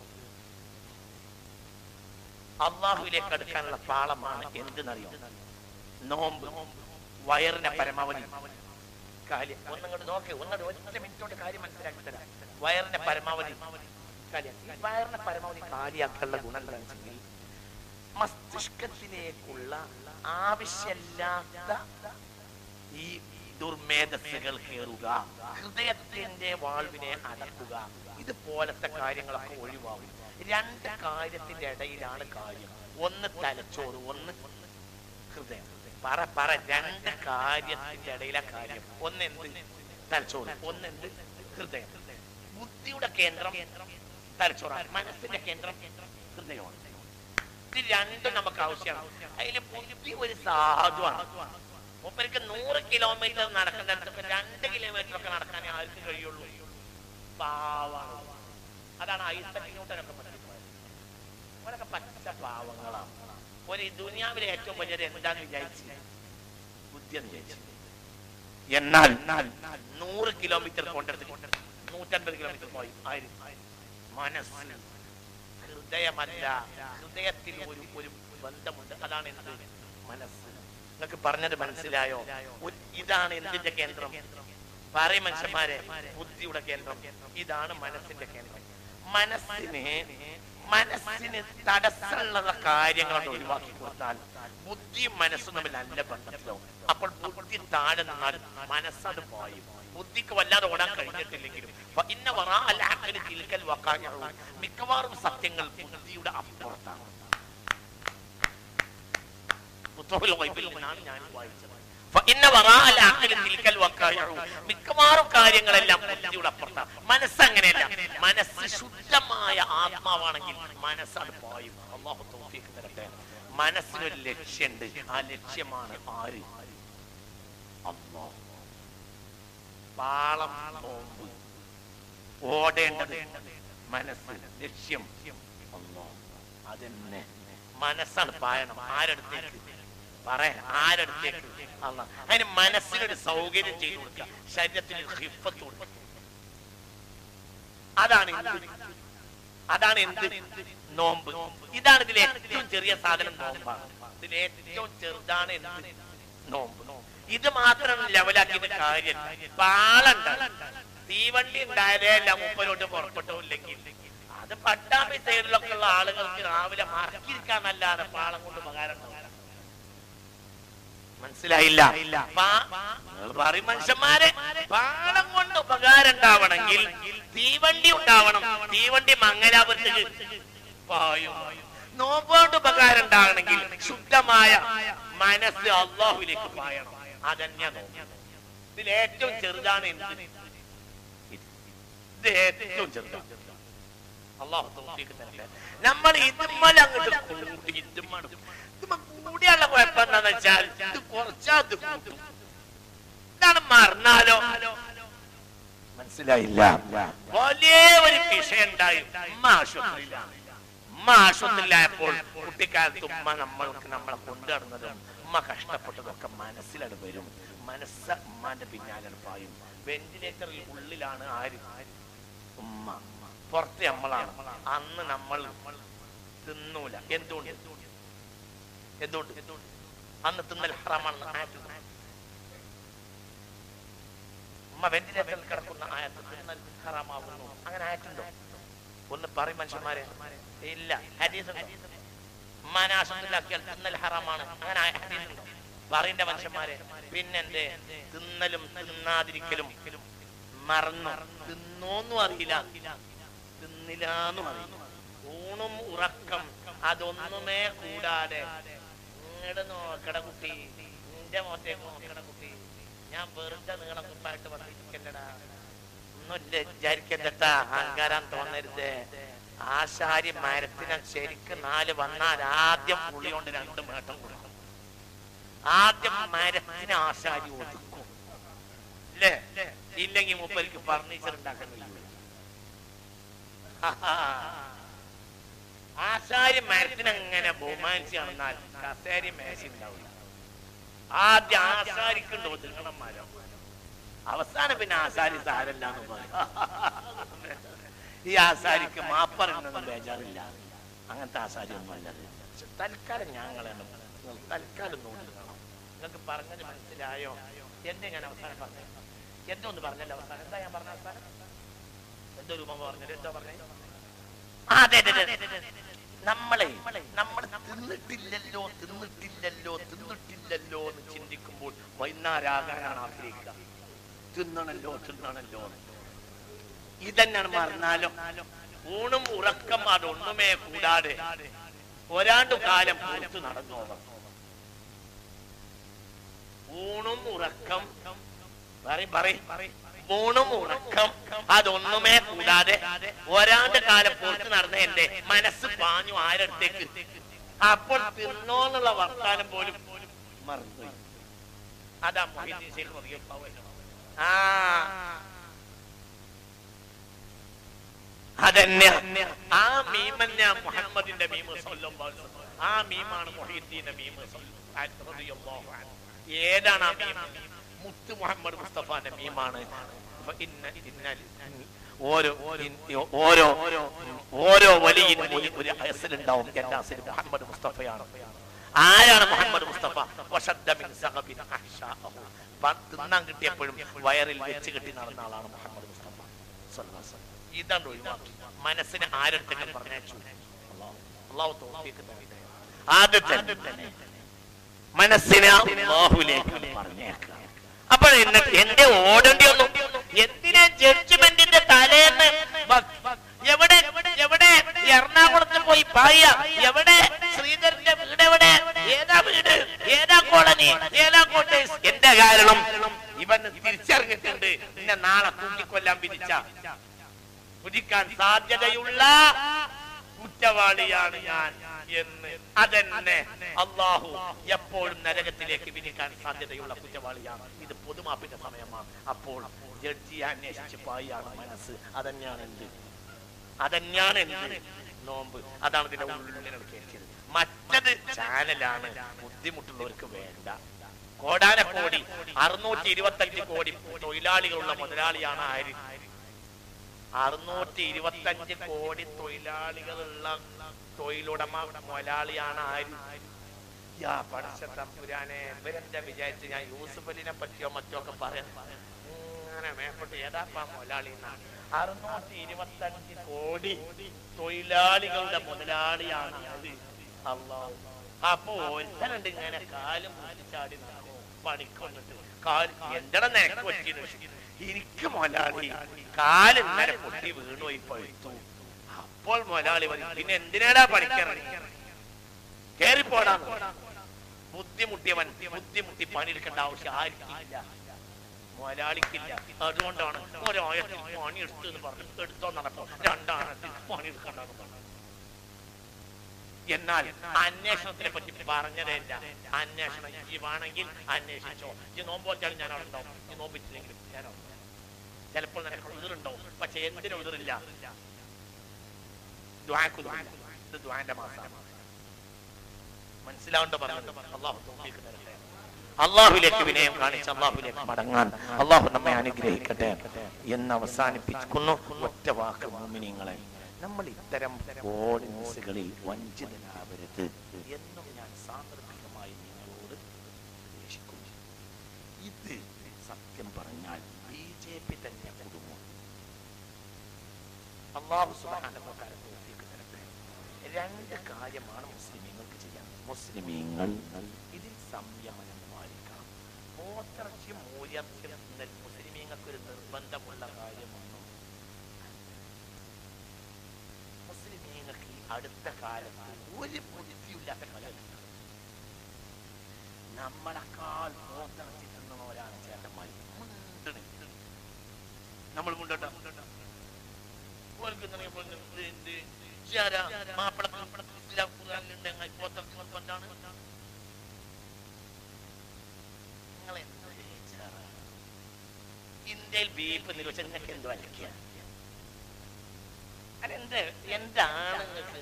അള്ളാഹുവിലേക്ക് അടുക്കാനുള്ള പാളമാണ് എന്തെന്നറിയോ? നോമ്പ്. വയറിനെ പരമാവധി കാര്യം ഒന്നങ്ങോട്ട് നോക്ക്. ഒന്നോട് ഒറ്റ മിനിറ്റോട്ട് കാര്യം മനസ്സിലാക്കി തരാം. വയറിനെ പരമാവധി വയറിനെ പരമാവധി കാലിയാക്കാനുള്ള ഗുണം എന്താണെന്ന് മസ്തിഷ്കത്തിലേക്കുള്ള ആവശ്യമില്ലാത്ത ഈ ദുർമേധസ്സുകൾ കയറുക, ഹൃദയത്തിന്റെ വാൾവിനെ അടക്കുക, ഇതുപോലത്തെ കാര്യങ്ങളൊക്കെ ഒഴിവാകും. രണ്ട് കാര്യത്തിന്റെ ഇടയിലാണ് കാര്യം. ഒന്ന് തലച്ചോറ്, ഒന്ന് ഹൃദയം. പറ പറ രണ്ട് കാര്യത്തിന്റെ ഇടയിലെ കാര്യം. ഒന്ന് എന്ത്? തലച്ചോറ്. ഒന്ന് എന്ത്? ഹൃദയം. ബുദ്ധിയുടെ കേന്ദ്രം തലച്ചോറാണ്, മനസ്സിന്റെ കേന്ദ്രം ഹൃദയമാണ്. ഇത് രണ്ടും നമുക്ക് ആവശ്യമാണ്. അതിൽ ബുദ്ധി ഒരു സാധുവാണ്. മൂപ്പർക്ക് നൂറ് കിലോമീറ്റർ നടക്കുന്നിടത്ത് രണ്ട് കിലോമീറ്റർ ഒക്കെ നടക്കാനേ ആർക്കും കഴിയുള്ളൂ. പാവാണ്. അതാണ് ഐസക് ന്യൂട്ടനൊക്കെ പഠിക്കുന്നത്. അവരൊക്കെ പച്ച പാവങ്ങളാണ്. ഒരു ദുനിയാവിലെ ഏറ്റവും വലിയത് എന്താന്ന് വിചാരിച്ചു? ബുദ്ധി എന്ന് വിചാരിച്ചു. എന്നാൽ നൂറ് കിലോമീറ്റർ കൊണ്ടെടുത്ത് നൂറ്റൻപത് കിലോമീറ്റർ പോയി ആയിരുന്നു. മനസ്സ്, ഹൃദയമല്ല. ഹൃദയത്തിൽ ഒരു ഒരു ബന്ധമുണ്ട്. അതാണ് എന്ത്? മനസ്സ്. നിങ്ങൾക്ക് പറഞ്ഞത് മനസ്സിലായോ? ഇതാണ് എന്തിന്റെ കേന്ദ്രം? പറയും മനുഷ്യന്മാരെ, ബുദ്ധിയുടെ കേന്ദ്രം. ഇതാണ് മനസ്സിന്റെ കേന്ദ്രം. മനസ്സിന് മനസ്സിന് തടസ്സമുള്ള കാര്യങ്ങൾ ഒഴിവാക്കി കൊടുത്താൽ ബുദ്ധിയും മനസ്സും തമ്മിൽ നല്ല ബന്ധത്തിലാവും. അപ്പോൾ ബുദ്ധി താഴെ നിന്നാൽ മനസ്സത് പായും. ബുദ്ധിക്ക് വല്ലാതെ ഓടാൻ കഴിഞ്ഞിട്ടില്ലെങ്കിലും മിക്കവാറും സത്യങ്ങൾ ബുദ്ധിയുടെ അപ്പുറത്താണ്. ഞാൻ വായിച്ചത് മിക്കവാറും കാര്യങ്ങളെല്ലാം ബുദ്ധിയുടെ അപ്പുറത്താണ്. മനസ്സങ്ങനെയല്ല. മനസ്സ് ശുദ്ധമായ ആത്മാവാണെങ്കിൽ മനസ്സാണ് പായും. അല്ലാഹു തൗഫീഖ് തരട്ടെ. മനസ്സിനൊരു ലക്ഷ്യമുണ്ട്. ആ ലക്ഷ്യമാണ് ആര്? അല്ലാഹ്. പാളം നോമ്പ്. ഓടേണ്ടത് മനസ്സ്, ലക്ഷ്യം അല്ലാഹ്. അതെന്നെ മനസ്സാണ് പായണം. ആരടുത്തേക്ക് പറയാ, ആരടുത്തേക്ക്? അല്ല, അതിന് മനസ്സിനൊരു സൗകര്യം ചെയ്തു കൊടുക്കുക, ശരീരത്തിന് ഹിഫത്ത് കൊടുക്കുക. അതാണ് അതാണ് എന്ത് നോമ്പ്. ഇതാണ് ഇതിലെ ഏറ്റവും ചെറിയ സാധനം നോമ്പാണ്. ഇതിലെ ഏറ്റവും ചെറുതാണ് എന്ത് നോമ്പ്. ഇത് മാത്രം ലെവലാക്കിയിട്ട് കാര്യമില്ല. പാളുണ്ട്, തീവണ്ടി ഉണ്ടായാലേ അല്ല മുപ്പരോട്ട് പുറപ്പെട്ടില്ലെങ്കിൽ അത് പട്ടാമ്പി സൈഡിലൊക്കെ ഉള്ള ആളുകൾക്ക് രാവിലെ മറക്കിരിക്കാന്നല്ലാതെ പാളം കൊണ്ട് ഉപകാരം. മനസ്സിലായില്ല? പറയും മനുഷ്യന്മാരെ, പാളം കൊണ്ട് ഉപകാരം ഉണ്ടാവണമെങ്കിൽ തീവണ്ടി ഉണ്ടാവണം. തീവണ്ടി മംഗലാപുരത്തേക്ക് പായും. നോമ്പോണ്ട് ഉപകാരം ഉണ്ടാകണമെങ്കിൽ ശുദ്ധമായ മനസ്സ് അള്ളാഹുവിലേക്ക് പായണം. അതന്നെ നോമ്പ്. ഇതിൽ ഏറ്റവും ചെറുതാണ് എന്ത്? ഇത് ഏറ്റവും ചെറുതാണ്. അള്ളാഹു തൗഫീഖ് തരട്ടെ. നമ്മൾ ഇതുമ്മൽ അങ്ങോട്ട് കൂട്ടി ഇതുമ്മ കൂടിയുള്ള കുഴപ്പം എന്താന്ന് വെച്ചാൽ ഇത് കുറച്ചത് കൂട്ടും. ഇതാണ് മറന്നാലോ. മനസ്സിലായില്ല? വലിയ ഒരു വിഷയം ഉണ്ടായി. ഉമ്മ ആശുപത്രിയിലാണ്. ഉമ്മ ആശുപത്രിയിലായപ്പോൾ കുട്ടിക്കാലത്ത് ഉമ്മ നമ്മൾക്ക് നമ്മളെ കൊണ്ടുനടന്നതും ഉമ്മ കഷ്ടപ്പെട്ടതൊക്കെ മനസ്സിലാണ് വരും. മനസ്സ് ഉമ്മാന്റെ പിന്നാലെ പായും. വെന്റിലേറ്ററിൽ ഉള്ളിലാണ് ആര്? ഉമ്മ. പുറത്ത് നമ്മളാണ്. അന്ന് നമ്മൾ തിന്നൂല. എന്തുകൊണ്ട്? എന്തുകൊണ്ട്? അന്ന് തിന്നൽ ഹറാമാണെന്ന് ആയത്ത്. ഉമ്മ വെന്റിലേറ്ററിൽ കിടക്കുന്ന ആയത്ത് തിന്നൽ ഹറാമാകുന്നു. അങ്ങനെ ആയത്തുണ്ടോ? ഒന്ന് പറയും മനുഷ്യന്മാരെ. ഇല്ല. ഹദീസ് ഉമ്മാനെ ആശുപത്രിയിലാക്കിയാൽ തിന്നൽ ഹറാമാണ്. അങ്ങനെ ഹദീസുണ്ടോ? പറയേണ്ട മനുഷ്യന്മാരെ. പിന്നെന്തേ തിന്നലും തിന്നാതിരിക്കലും മറന്നു. തിന്നോന്നും അറിയില്ല, തിന്നില്ലാന്നും അറിയില്ല. ഊണും ഉറക്കം അതൊന്നുമേ കൂടാതെ ഇങ്ങടെ നോക്കട കുട്ടി, നിന്റെ മോത്തേക്ക് നോക്കട കുട്ടി, ഞാൻ വെറുതെ നീളം കുപ്പായിട്ട് വന്നിരിക്കണ്ടടാ, ഒന്നും വിചാരിക്കണ്ടട്ടാ, അഹങ്കാരം തോന്നരുത്. ആശാരി മരത്തിന് ശരിക്കും നാല് വന്നാൽ ആദ്യം പുളി കൊണ്ട് രണ്ട് മേട്ടം കൊടുക്കും. ആദ്യം മരത്തിന് ആശാരി ഒതുക്കും അല്ലേ? ഇല്ലെങ്കിൽ മൂപ്പർക്ക് ഫർണിച്ചർ ഉണ്ടാക്കാൻ കഴിയും. ആശാരി മരത്തിന് അങ്ങനെ ബഹുമാനിച്ച് നടന്നാൽ കസേരി മേശ ഉണ്ടാവില്ല. ആദ്യം ആശാരിക്കുണ്ട് ഒതുങ്ങണം മരം. അവസാനം പിന്നെ ആശാരി സാരല്ലാന്ന് പറയും. ഈ ആശാരിക്ക് മാപ്പറങ്ങുന്നൊന്നും ബേജാറില്ല. അങ്ങനത്തെ ആശാരി ഒന്നും അല്ലത്. തൽക്കാലം ഞങ്ങളാണ് തൽക്കാലം നോക്കണം. നിങ്ങൾക്ക് പറഞ്ഞത് മനസ്സിലായോ? എന്റെ ഞാൻ അവസാനം പറഞ്ഞു. എന്തോ ഒന്ന് പറഞ്ഞല്ലോ അവസാനം. എന്താ ഞാൻ പറഞ്ഞ അവസാനം? എന്തോ രൂപം പറഞ്ഞത്? എന്തോ പറഞ്ഞത്? അതെ അതെ നമ്മളെ നമ്മൾ തിന്നിട്ടില്ലല്ലോ തിന്നിട്ടില്ലല്ലോ തിന്നിട്ടില്ലല്ലോ എന്ന് ചിന്തിക്കുമ്പോൾ വൈകുന്നേരമാകാനാണ് ആഗ്രഹിക്കുക. തിന്നണല്ലോ തിന്നണല്ലോ. ഇതന്നെയാണ് മറന്നാലും ഊണും ഉറക്കം അതൊന്നുമേ കൂടാതെ ഒരാണ്ടു കാലം പുറത്ത് നടന്നോണം. ഊണും ഉറക്കം പറയും പറയും ഊണും ഉറക്കം അതൊന്നുമേ കൂടാതെ ഒരാണ്ട് കാലം പുറത്ത് നടന്ന എന്റെ മനസ്സ് പാഞ്ഞു ആരടുത്തേക്ക്. അപ്പോൾ തിന്നോന്നുള്ള വർത്താനം പോലും മറന്നുപോയി. അതാ മൊഹീദ്ദീൻ ശൈഖ് റളിയല്ലാഹു അൻഹു. ആ അതന്നെ ആ മീമന്നെ മുഹമ്മദിന്റെ മീമ് സ്വല്ലല്ലാഹു അലൈഹി വസല്ലം. ആ മീമാണ് മൊഹീദ്ദീന്റെ മീമ് റളിയല്ലാഹു അൻഹു. ഏതാണ് ആ മീം? മുത്ത് മുഹമ്മദ് മുസ്തഫാന്റെ മീമാണ്. ഓരോ ഓരോ ഓരോ വലിയ ഒരു അസലുണ്ടാവും. എന്റെ അസൽ മുഹമ്മദ് മുസ്തഫയാണ്. ആരാണ് മുഹമ്മദ് മുസ്തഫ? തിന്നാൻ കിട്ടിയപ്പോഴും വയറിൽ വെച്ച് കെട്ടി നടന്ന ആളാണ് മുഹമ്മദ് മുസ്തഫ. ഇതാണ് ഒഴിവാക്കി. മനസ്സിനെ ആരെടുത്തെങ്കിലും പറഞ്ഞു അല്ലാഹു തൗഫീഖ് തരട്ടെ. ആദ്യം തന്നെ മനസ്സിനെ അല്ലാഹുവിലേക്ക് പറഞ്ഞേക്കുക. അപ്പോൾ എന്റെ ഓടേണ്ടി ഒന്നും എന്തിനാ ജഡ്ജ്മെന്റിന്റെ തലേന്ന് എവിടെ എവിടെ എറണാകുളത്ത് പോയി പായ, എവിടെ ശ്രീധരന്റെ വീട്, എവിടെ ഏതാ വീട്, ഏതാ കോളനി, ഏതാ കോട്ടേഴ്സ്? എന്റെ കാരണം ഇവൻ തിരിച്ചറിഞ്ഞിട്ടുണ്ട് പിന്നെ നാളെ തൂക്കിക്കൊല്ലാൻ വിധിച്ച കുതിക്കാൻ സാധ്യതയുള്ള കുറ്റവാളിയാണ് ഞാൻ എന്ന്. അതെന്നെ അള്ളാഹു എപ്പോഴും നരകത്തിലേക്ക് വിധിക്കാൻ സാധ്യതയുള്ള കുറ്റവാളിയാണ്. ഇത് പൊതുമാപ്പിന്റെ സമയമാണ്. അപ്പോൾ ജഡ്ജിയെ അന്വേഷിച്ച് പായാണ് മനസ്സ്. അതന്നെയാണ് എന്ത്? അതന്നെയാണ് എന്ത്? നോമ്പ്. അതാണ് ഇതിന്റെ ഉള്ളിലാണ് കേട്ടത്. മറ്റത് ചാനലാണ് ബുദ്ധിമുട്ടുള്ളവർക്ക് വേണ്ട. കോടാനക്കോടി അറുന്നൂറ്റി ഇരുപത്തി അഞ്ച് കോടി തൊഴിലാളികളുള്ള മുതലാളിയാണ് ആര്? അറുന്നൂറ്റി ഇരുപത്തി അഞ്ച് കോടി തൊഴിലാളികളുള്ള തൊഴിലുടമ മുതലാളിയാണ് ആര്? യാ പടച്ചതമ്പുരാനെ, ഇവരെന്താ വിചാരിച്ച് ഞാൻ യൂസുഫ് അലിനെ പറ്റിയോ മറ്റോ ഒക്കെ പറയാൻ അങ്ങനെ മേപ്പെട്ട് ഏതാപ്പാ മുതലാളി എന്നാണ്. അറുന്നൂറ്റി ഇരുപത്തി അഞ്ച് കോടി തൊഴിലാളികളുടെ മുതലാളിയാണ് അത്. അല്ലാഹു. അപ്പൊ ഒരുത്തനുണ്ട് ഇങ്ങനെ കാലും ചാടി നടക്കും പണിക്ക് വന്നിട്ട്. കാല് എന്താണ് നിനക്ക് പറ്റിയെന്ന് വെച്ചു. എനിക്ക് മുതലാളി കാല് ഇന്നലെ പൊട്ടി വീണു പോയി പഴുത്തു. അപ്പോൾ മുതലാളി പറയും പിന്നെ എന്തിനാടാ പണിക്കാറണി കേറിപ്പോടാ. ബുദ്ധിമുട്ടിയവൻ ബുദ്ധിമുട്ടി പണിയെടുക്കേണ്ട ആവശ്യം ആർക്കില്ല, മുതലാളിക്കില്ല. അതുകൊണ്ടാണ് ഒരാഴത്തിൽ പണി എടുത്തു എന്ന് പറഞ്ഞു എടുത്തോ നടപ്പോ രണ്ടാണത്തിൽ പണിയെടുക്കണ്ടെന്ന് പറഞ്ഞു. എന്നാൽ അന്വേഷണത്തിനെ പറ്റി പറഞ്ഞതല്ല. അന്വേഷണം ജീവാണെങ്കിൽ അന്വേഷിച്ചോ. ഈ നോമ്പോച്ചാലും ഞാൻ അവിടെ ഉണ്ടാവും, ഈ നോമ്പിച്ചില്ലെങ്കിലും ഞാൻ അവിടെ. ചിലപ്പോൾ നിനക്ക് ഉതിറുണ്ടാവും, പക്ഷെ എന്തിനും ഉതിറില്ല. ഇത് ദ്വാന്റെ മാസമാണ്. മനസ്സിലാവേണ്ട പറഞ്ഞത്. അള്ളാഹു തൗഫീഖ് തരട്ടെ. അള്ളാഹുവിലേക്ക് വിനയം കാണിച്ച് അള്ളാഹുവിലേക്ക് മടങ്ങാൻ അള്ളാഹു നമ്മെ അനുഗ്രഹിക്കട്ടെ എന്ന് അവസാനിപ്പിക്കുന്നു. ഒറ്റ വാക്ക് മുഅ്മിനീങ്ങളെ, നമ്മൾ ഇത്തരം ഓർഡിനൻസുകളിൽ വഞ്ചിതനാവരുത് എന്നും ഞാൻ സാന്ദർഭികമായി നിങ്ങളോട് ഉപദേശിക്കുന്നു. ഇത് സത്യം പറഞ്ഞാൽ ബി ജെ പി തന്നെ കുടുങ്ങും. അല്ലാഹു സുബ്ഹാനഹു വ തആല തൗഫീഖ് തരട്ടെ. രണ്ട് കാര്യമാണ് മുസ്ലിമീങ്ങൾക്ക് ചെയ്യാൻ. മുസ്ലിമീങ്ങൾ ഇതിൽ സംയമനം പാലിക്കണം. മൂത്രച്ച് മൂല്യത്തിൽ മുസ്ലിമീങ്ങൾക്ക് ഒരു നിർബന്ധമുള്ള കാര്യമാണ്. മുസ്ലിമീങ്ങൾക്ക് ഈ അടുത്ത കാലത്ത് ഒരു ബുദ്ധിയില്ലാത്ത കാലം. നമ്മളെക്കാൾ മൂത്രച്ച് തിന്നവരാണ് ചേട്ടന്മാർ. നമ്മൾ കൊണ്ടോട്ടാ ഇന്ത്യയിൽ ബീഫ് നിരോധിച്ച നിങ്ങൾക്ക് എന്തോ അലക്കിയ അതെന്ത് എന്താണ് നിങ്ങൾക്ക്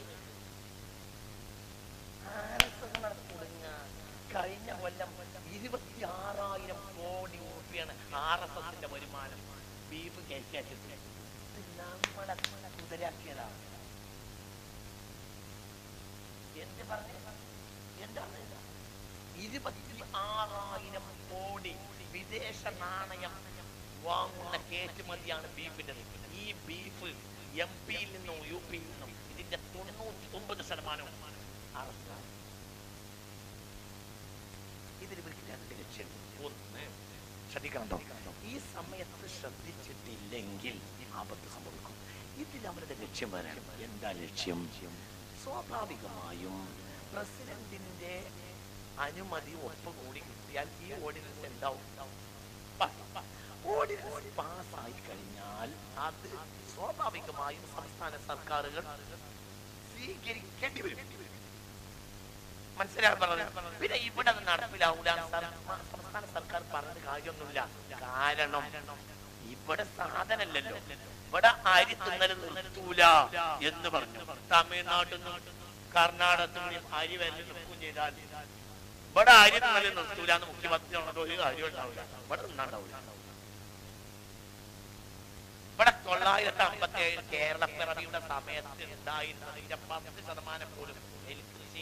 കഴിഞ്ഞ കൊല്ലം ഇരുപത്തി ആറായിരം കോടി രൂപയാണ് ആർ എസ് എസിന്റെ വരുമാനം ബീഫ് കയറ്റിയത്. നമ്മളെ മുതലാക്കിയതാണ്. എന്ത് പറഞ്ഞു? എന്താണ്? ഇരുപത്തി ആറായിരം കോടി വിദേശ നാണയം വാങ്ങുന്ന കയറ്റുമതിയാണ് ബീഫിന്റെ. ഈ ബീഫ് എം പിയിൽ നിന്നും യു പിയിൽ നിന്നും ഇതിന്റെ തൊണ്ണൂറ്റി ഒമ്പത് ശതമാനവും അറസ്റ്റാണ്. ഇതിൽ ഇവർക്ക് രണ്ട് ലക്ഷ്യം. ഒന്ന്, ശ്രദ്ധിക്കണോ, ഈ സമയത്ത് ശ്രദ്ധിച്ചിട്ടില്ലെങ്കിൽ ആപത്ത് സംഭവിക്കും. ഇതിൽ അവരുടെ ലക്ഷ്യം വരണം. എന്താ ലക്ഷ്യം? സ്വാഭാവികമായും പ്രസിഡന്റിന്റെ അനുമതി ഒപ്പുകൂടി കിട്ടിയാൽ ഈ ഓർഡിനൻസ് എന്താവും? ഓർഡിനൻസ് പാസ്സായി കഴിഞ്ഞാൽ അത് സ്വാഭാവികമായും സംസ്ഥാന സർക്കാരുകൾ സ്വീകരിക്കേണ്ടി വരും. മനസ്സിലാക്കാൻ പറഞ്ഞത്. പിന്നെ ഇവിടെ അത് നടപ്പിലാവൂല. സംസ്ഥാന സർക്കാർ പറഞ്ഞ കാര്യമൊന്നുമില്ല. കാരണം ഇവിടെ സാധനല്ലല്ലോ. ഇവിടെ അരി തിന്നൽ നിർത്തൂല എന്ന് പറഞ്ഞു. തമിഴ്നാട്ടിൽ നിന്നും കർണാടകത്തിൽ നിന്നും അരി വരൽ നിർത്തുകയും ചെയ്താൽ ഇവിടെ അരി തിന്നൽ നിർത്തൂല എന്ന് മുഖ്യമന്ത്രി ഉള്ളത് ഒരു കാര്യം ഉണ്ടാവില്ല. ഇവിടെ തിന്നാണ്ടാവില്ല. ഇവിടെ തൊള്ളായിരത്തി അമ്പത്തി ഏഴ് കേരള പിറവിയുടെ സമയത്ത് ഉണ്ടായിരുന്നതിന്റെ പത്ത് ശതമാനം പോലും നെൽകൃഷി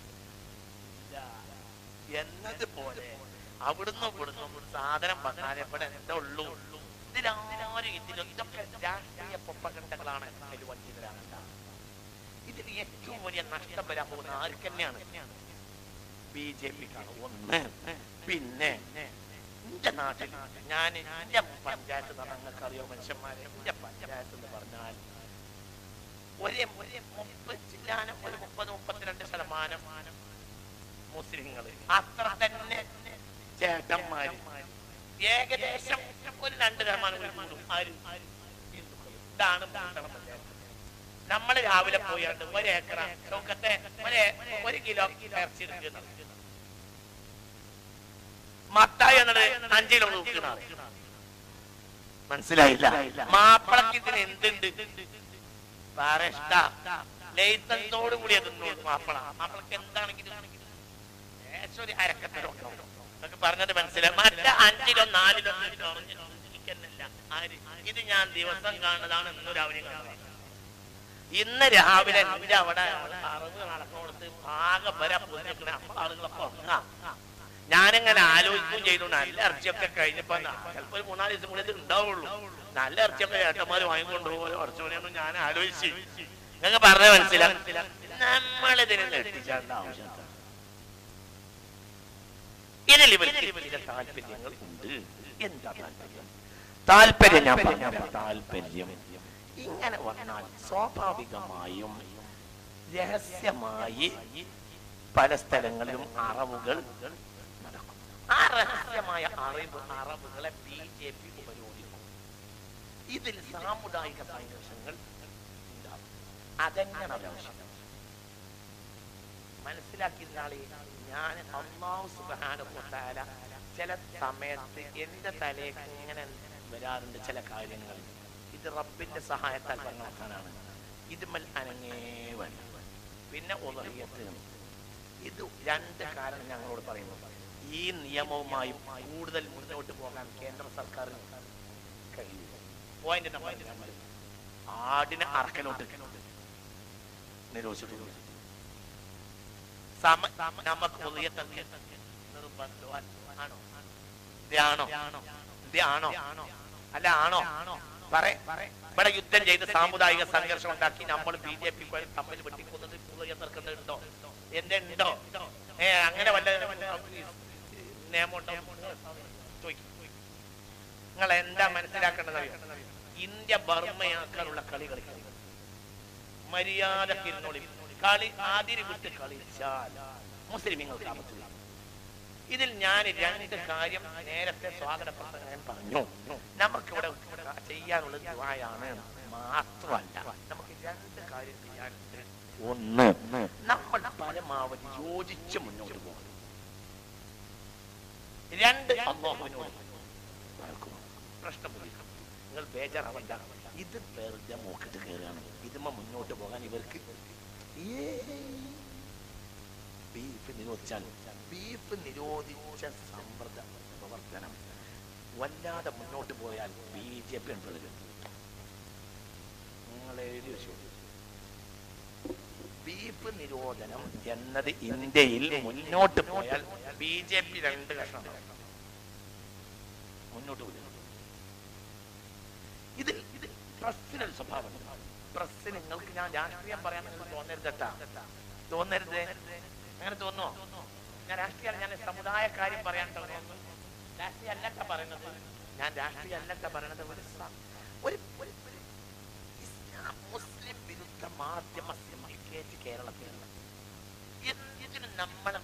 എന്നതുപോലെ അവിടുന്ന് ഇവിടുന്ന് സാധനം വന്നാൽ ഇവിടെ എന്താ ഉള്ളൂ? ഇതിലാരും ഇതിലും ഇതൊക്കെ രാഷ്ട്രീയ പൊപ്പകണ്ടകളാണ്. അതിൽ വഞ്ചിതരാകണ്ട. ഇതിൽ ഏറ്റവും വലിയ നഷ്ടം വരാൻ പോകുന്ന ആർക്ക് തന്നെയാണ്? ബി ജെ പിക്കാണ്. ഒന്ന്. പിന്നെ എന്റെ നാട്ടിൽ ഞാൻ എന്റെ പഞ്ചായത്ത് നിങ്ങൾക്കറിയോ മനുഷ്യന്മാരെ, എന്റെ പഞ്ചായത്ത് എന്ന് പറഞ്ഞാൽ ഒരേ ഒരേ മുപ്പത് ശതമാനം ഒരു മുപ്പത് മുപ്പത്തിരണ്ട് ശതമാനം മുസ്ലിങ്ങൾ, അത്ര തന്നെ ചേട്ടന്മാര്, ഏകദേശം ഒരു രണ്ട് ശതമാനം കൂടും ആരും ഹിന്ദുക്കൾ. ഇതാണ് നമ്മൾ രാവിലെ പോയാണ്ട് ഒരേക്കറ ചോക്കത്തെ ഒരു കിലോ ഇറച്ചി എടുക്കുന്നത് മത്തായി എന്നത് അഞ്ച് കിലോ നോക്കുന്നത്. മനസ്സിലായില്ല? മാപ്പിളക്ക് ഇതിന് എന്തുണ്ട്? പറ ഇഷ്ട ലൈസൻസോട് കൂടി തിന്നോളൂ മാപ്പിള. മാപ്പിളക്ക് എന്താണെങ്കിലും ഒരു അരക്കത്തരം ഉണ്ടാവും. അതൊക്കെ പറഞ്ഞത് മനസ്സിലായി. മറ്റേ അഞ്ചിലോ നാലിലോ അറിഞ്ഞില്ല ആര് ഇത് ഞാൻ ദിവസം കാണുന്നതാണ്. ഇന്ന് രാവിലെ കാണുന്നത്. ഇന്ന് രാവിലെ എന്റെ അവിടെ അറിവ് നടക്കുന്നിടത്ത് ആകെ വരെ പൊന്നിക്കണ നമ്മൾ ആളുകളൊക്കെ ഉറങ്ങാം. ഞാനിങ്ങനെ ആലോചിക്കുകയും ചെയ്തു. നല്ല ഇറച്ചിയൊക്കെ കഴിഞ്ഞപ്പോ ചിലപ്പോ ഒരു മൂന്നാല് ദിവസം കൂടി ഇത് ഉണ്ടാവുള്ളൂ. നല്ല ഇറച്ചിയൊക്കെ ഏട്ടന്മാര് വാങ്ങിക്കൊണ്ട് പോകുമല്ലോ കുറച്ചുകൂടിയൊന്നും ഞാൻ ആലോചിച്ച്. നിങ്ങൾക്ക് പറഞ്ഞ മനസ്സിലായി. നമ്മളിതിനെ എത്തിച്ചേണ്ട ആവശ്യം ഇതിൽ ഇവർക്ക് താല്പര്യങ്ങൾ ഉണ്ട്. എന്താ താല്പര്യം? താല്പര്യം ഞാൻ പറഞ്ഞ താല്പര്യം ഇങ്ങനെ വന്നാൽ സ്വാഭാവികമായും രഹസ്യമായി പല സ്ഥലങ്ങളിലും അറിവുകൾ നടക്കും. ആ രഹസ്യമായ അറിവ് അറിവുകളെ ബി ജെ പി ഉപയോഗിക്കും. ഇതിൽ സാമുദായിക സംഘർഷങ്ങൾ ഉണ്ടാകും. അതെങ്ങനെ ആവശ്യം മനസ്സിലാക്കിയതിനാളെ ഞാൻ അല്ലാഹു സുബ്ഹാനഹു വ തആല ചില സമയത്ത് എന്റെ തലേക്ക് ഇങ്ങനെ വരാറുണ്ട് ചില കാര്യങ്ങൾ. ഇത് റബ്ബിന്റെ സഹായത്താൽ പറഞ്ഞാണ്. ഇതുമൽ അനങ്ങേ വല്ല പിന്നെ ഉദഹിയത്ത്. ഇത് രണ്ട് കാരണം ഞങ്ങളോട് പറയുന്നു. ഈ നിയമവുമായി കൂടുതൽ മുന്നോട്ട് പോകാൻ കേന്ദ്ര സർക്കാരിന് കഴിയും. പോയിന്റ് നമ്പർ നമ്മൾ ആടിനെ അറക്കലോട്ട് നിരോധിച്ചിട്ടുണ്ട്. നമുക്ക് ഉദഹിയത്ത് നിർബന്ധമാണോ? ഇതാണോ? ഇതാണോ? അല്ല ആണോ? പറ. ഇവിടെ യുദ്ധം ചെയ്ത് സാമുദായിക സംഘർഷം ഉണ്ടാക്കി നമ്മൾ ബി ജെ പി തമ്മിൽ വെട്ടിക്കുന്നത് ഉദഹിയത്തിറക്കുന്നുണ്ടോ? എന്റെ ഉണ്ടോ? ഏ അങ്ങനെ വല്ല നിയമം ഉണ്ടോ? നിങ്ങൾ എന്താ മനസ്സിലാക്കേണ്ടത്? ഇന്ത്യ ബർമ്മയാക്കാനുള്ള കളി കളിക്കുന്നത് മര്യാദക്ക് ഇരുന്നോളി. കളി ആതിരി വിട്ട് കളിച്ചാൽ മുസ്ലിമീങ്ങൾക്ക് ആപത്ത്. ഇതിൽ ഞാൻ രണ്ട് കാര്യം നേരത്തെ സ്വാഗത പ്രസംഗം പറഞ്ഞു. നമുക്കിവിടെ ചെയ്യാനുള്ളത് ദുആയാണ് മാത്രമല്ല, നമുക്ക് രണ്ട് കാര്യം ചെയ്യാനുണ്ട്. ഒന്ന്, നമ്മൾ പരമാവധി യോജിച്ച് മുന്നോട്ട് പോകണം. രണ്ട്, അല്ലാഹുവിനോട് പ്രശ്നം നിങ്ങൾ ബേജാറാവണ്ട. ഇത് വെറുതെ മൂക്കിട്ട് കയറുകയാണ്. ഇതുമ്മ മുന്നോട്ട് പോകാൻ ഇവർക്ക് ബീഫ് നിരോധിച്ചാൽ ബീഫ് നിരോധിച്ച സമ്പ്രദ പ്രവർത്തനം വല്ലാതെ മുന്നോട്ട് പോയാൽ ബി ജെ പി ഉണ്ട്. നിങ്ങൾ എഴുതി വെച്ചു. ബീഫ് നിരോധനം എന്നത് ഇന്ത്യയിൽ മുന്നോട്ട് പോയാൽ ബി ജെ പി രണ്ട് കഷ്ണം മുന്നോട്ട് പോയി. ഇതിൽ ഇത് പ്രസ്സിനൊരു സ്വഭാവം. പ്രസ് നിങ്ങൾക്ക് ഞാൻ രാഷ്ട്രീയം പറയാൻ നിങ്ങൾ തോന്നരുതട്ടാ, തോന്നരുത്. അങ്ങനെ തോന്നോ? ഞാൻ രാഷ്ട്രീയം, ഞാൻ സമുദായ കാര്യം പറയാൻ തോന്നുന്നു. രാഷ്ട്രീയ അല്ലട്ട പറയുന്നത്, ഞാൻ രാഷ്ട്രീയ അല്ലട്ട പറയുന്നത്. ഒരു ഇസ്ലാം മുസ്ലിം വിരുദ്ധ മാധ്യമ സിൻഡിക്കേറ്റ് കേരളത്തിൽ എന്തിനും നമ്മളെ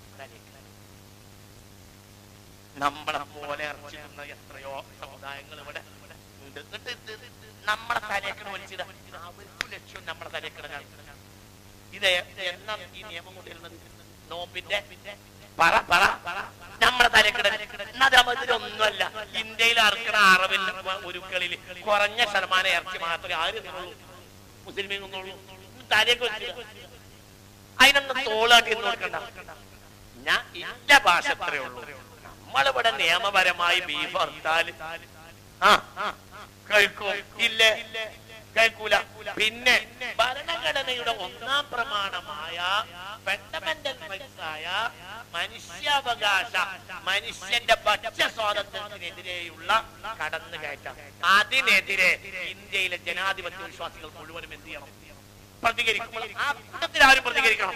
നമ്മളെ പോലെ ഇറച്ചിരുന്ന എത്രയോ സമുദായങ്ങൾ ഇവിടെ ഉണ്ട്. നമ്മളെ തലേക്കണ് വലിച്ചിട അവർക്ക് ലക്ഷ്യം നമ്മളെ തലേക്കണ. ഇത് എന്നാ ഈ നിയമം കൊണ്ടിരുന്നത്? നോമ്പിന്റെ പറ പറ നമ്മളെ തലേക്കിടൊന്നുമല്ല. ഇന്ത്യയിൽ അറക്കണ അറവിൽ ഒരുക്കളിൽ കുറഞ്ഞ ശതമാനം ഇറച്ചി മാത്രമേ ആര് തിന്നുള്ളൂ, മുസ്ലിമീ തിന്നുള്ളൂ. തലേക്ക് വെച്ചില്ല. അതിനൊന്നും തോളാട്ടി നോക്കണ്ട. ഞാൻ എന്റെ ഭാഷ അത്രയേ ഉള്ളൂ. നമ്മളിവിടെ നിയമപരമായി ബീഫ് അറുത്താല് ആ കഴിക്കും, ഇല്ലേ കേൾക്കൂല. പിന്നെ ഭരണഘടനയുടെ ഒന്നാം പ്രമാണമായ ഫണ്ടമെന്റൽ റൈറ്റ്സ് ആയ മനുഷ്യാവകാശ മനുഷ്യന്റെ ഭക്ഷ്യ സ്വാതന്ത്ര്യത്തിനെതിരെയുള്ള കടന്നുകയറ്റം, അതിനെതിരെ ഇന്ത്യയിലെ ജനാധിപത്യ വിശ്വാസികൾ മുഴുവനും എന്ത് ചെയ്യണം? പ്രതികരിക്കും. ആ കൂട്ടത്തിൽ ആരും പ്രതികരിക്കണം.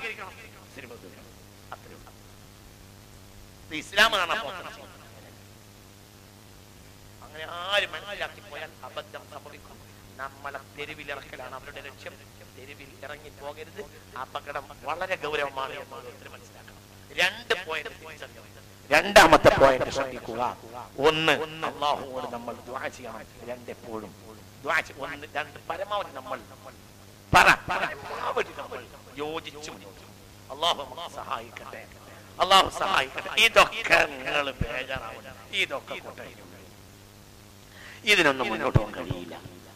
ഇസ്ലാമാണ്. അങ്ങനെ ആരും മനസ്സിലാക്കി പോയാൽ അബദ്ധം സംഭവിക്കും. നമ്മളെ തെരുവിലിറക്കലാണ് അവരുടെ ലക്ഷ്യം. തെരുവിൽ ഇറങ്ങി പോകരുത്. അപകടം വളരെ ഗൗരവമാണ് എന്ന് ഓരോരുത്തർ മനസ്സിലാക്കണം. രണ്ട് പോയിന്റ്, രണ്ടാമത്തെ പോയിന്റ് ശ്രദ്ധിക്കുക. ഒന്ന്, അല്ലാഹുവോട് നമ്മൾ ദുആ ചെയ്യണം. രണ്ടെപ്പോഴും ദുആ ഒന്ന് രണ്ട് പരമാവധി നമ്മൾ പറ പരമാവധി നമ്മൾ യോജിച്ചു. അല്ലാഹു നമ്മളെ സഹായിക്കട്ടെ, അല്ലാഹു സഹായിക്കട്ടെ. ഇതൊക്കെ നിങ്ങൾ ബേജാറാവണം. ഇതൊക്കെ കൂട്ടായിരുന്നു. ഇതിനൊന്നും മുന്നോട്ട് പോകാൻ കഴിയില്ല.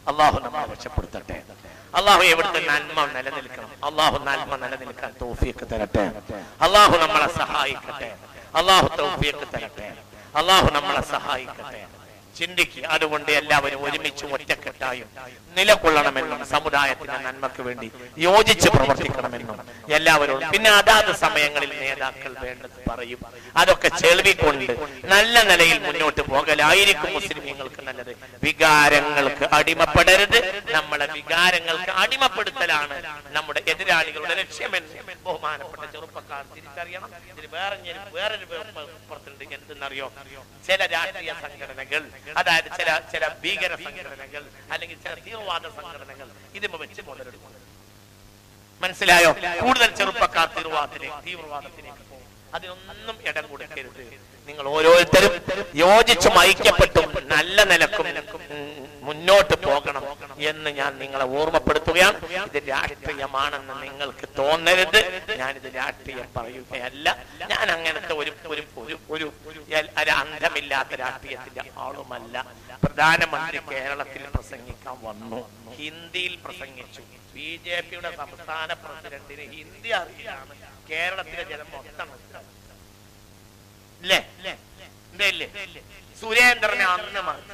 അള്ളാഹു നമ്മളെ രക്ഷപ്പെടുത്തട്ടെ. അള്ളാഹു എവിടുത്തെ നന്മ നിലനിൽക്കണം. അള്ളാഹു നന്മ നിലനിൽക്കാൻ തൗഫീഖ് തരട്ടെ. അള്ളാഹു നമ്മളെ സഹായിക്കട്ടെ. അള്ളാഹു തൗഫീഖ് തരട്ടെ. അള്ളാഹു നമ്മളെ സഹായിക്കട്ടെ. ചിന്തിക്കുക. അതുകൊണ്ട് എല്ലാവരും ഒരുമിച്ച് ഒറ്റക്കെട്ടായും നിലകൊള്ളണമെന്നും സമുദായത്തിന്റെ നന്മക്ക് വേണ്ടി യോജിച്ച് പ്രവർത്തിക്കണമെന്നും എല്ലാവരോടും, പിന്നെ അതാത് സമയങ്ങളിൽ നേതാക്കൾ വേണ്ടത് പറയും. അതൊക്കെ ചെലവിക്കൊണ്ട് നല്ല നിലയിൽ മുന്നോട്ട് പോകലായിരിക്കും മുസ്ലിമീങ്ങൾക്ക് നല്ലത്. വികാരങ്ങൾക്ക് അടിമപ്പെടരുത്. നമ്മളെ വികാരങ്ങൾക്ക് അടിമപ്പെടുത്തലാണ് നമ്മുടെ എതിരാളികളുടെ ലക്ഷ്യമെന്ന് ബഹുമാനപ്പെട്ട ചെറുപ്പക്കാർ തിരിച്ചറിയണം. ഇതിന് വേറെ വേറൊരു പുറത്തുണ്ട്. എന്തെന്നറിയോ? ചില രാഷ്ട്രീയ സംഘടനകൾ, അതായത് ചില ചില ഭീകര സംഘടനകൾ അല്ലെങ്കിൽ ചില തീവ്രവാദ സംഘടനകൾ ഇതിമ വെച്ച് മുതലെടുക്കും. മനസ്സിലായോ? കൂടുതൽ ചെറുപ്പക്കാർ തീവ്രവാദത്തിലേക്ക് തീവ്രവാദത്തിലേക്ക് പോകും. അതിനൊന്നും ഇടം കൊടുക്കരുത്. നിങ്ങൾ ഓരോരുത്തരും യോജിച്ചും ഐക്യപ്പെട്ടും നല്ല നിലക്കും മുന്നോട്ട് പോകണം എന്ന് ഞാൻ നിങ്ങളെ ഓർമ്മപ്പെടുത്തുകയാണ്. ഇത് രാഷ്ട്രീയമാണെന്ന് നിങ്ങൾക്ക് തോന്നരുത്. ഞാനിത് രാഷ്ട്രീയം പറയുകയല്ല. ഞാൻ അങ്ങനത്തെ ഒരു ഒരു ഒരു ഒരു അന്തമില്ലാത്ത രാഷ്ട്രീയത്തിന്റെ ആളുമല്ല. പ്രധാനമന്ത്രി കേരളത്തിൽ പ്രസംഗിക്കാൻ വന്നു, ഹിന്ദിയിൽ പ്രസംഗിച്ചു. ബി ജെ പിയുടെ സംസ്ഥാന പ്രസിഡന്റിന് ഹിന്ദി അറിയാണ്. കേരളത്തിലെ ജനം മൊത്തം ഇല്ലേ? സുരേന്ദ്രനെ അന്ന് മറന്നു.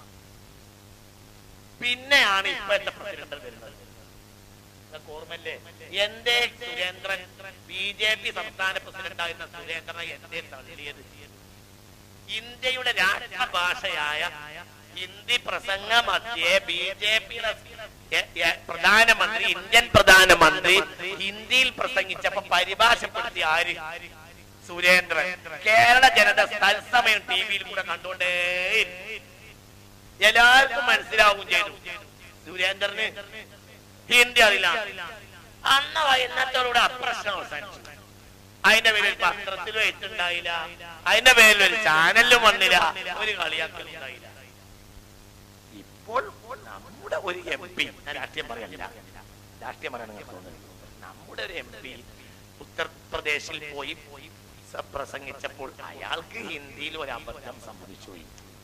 പിന്നെയാണ് ഇപ്പോഴത്തെ പ്രസിഡന്റ് വരുന്നത്. നിങ്ങൾക്ക് ഓർമ്മല്ലേ? എന്തേ സുരേന്ദ്രൻ, ബി ജെ പി സംസ്ഥാന പ്രസിഡന്റ് ആയിരുന്ന സുരേന്ദ്രനെ എന്തേ തള്ളിയത്? ഇന്ത്യയുടെ രാഷ്ട്രഭാഷയായ ഹിന്ദി പ്രസംഗ മധ്യേ ബി ജെ പിയുടെ പ്രധാനമന്ത്രി, ഇന്ത്യൻ പ്രധാനമന്ത്രി ഹിന്ദിയിൽ പ്രസംഗിച്ചപ്പോ പരിഭാഷപ്പെടുത്തിയ ആര്? സുരേന്ദ്രൻ. കേരള ജനത തത്സമയം ടി വിയിൽ കൂടെ കണ്ടോണ്ടേ എല്ലാവർക്കും മനസ്സിലാവും ചെയ്തു സുരേന്ദ്രന് ഹിന്ദി അറിയില്ല. അന്ന് വൈകുന്നേരത്തോടുകൂടെ അപ്രശ്നം അവസാനിച്ചു. അതിന്റെ പേരിൽ പത്രത്തിലും എത്തുണ്ടായില്ല, അതിന്റെ പേരിൽ ഒരു ചാനലിലും വന്നില്ല, ഒരു കളിയാക്കലും ഉണ്ടായില്ല. ഇപ്പോൾ നമ്മുടെ ഒരു എം പി, രാഷ്ട്രീയം പറയാനില്ല, രാഷ്ട്രീയം പറയാൻ തോന്നുന്നു, നമ്മുടെ ഒരു എം പി ഉത്തർപ്രദേശിൽ പോയി പോയി പ്രസംഗിച്ചപ്പോൾ അയാൾക്ക് ഹിന്ദിയിൽ ഒരു അബദ്ധം സംഭവിച്ചു.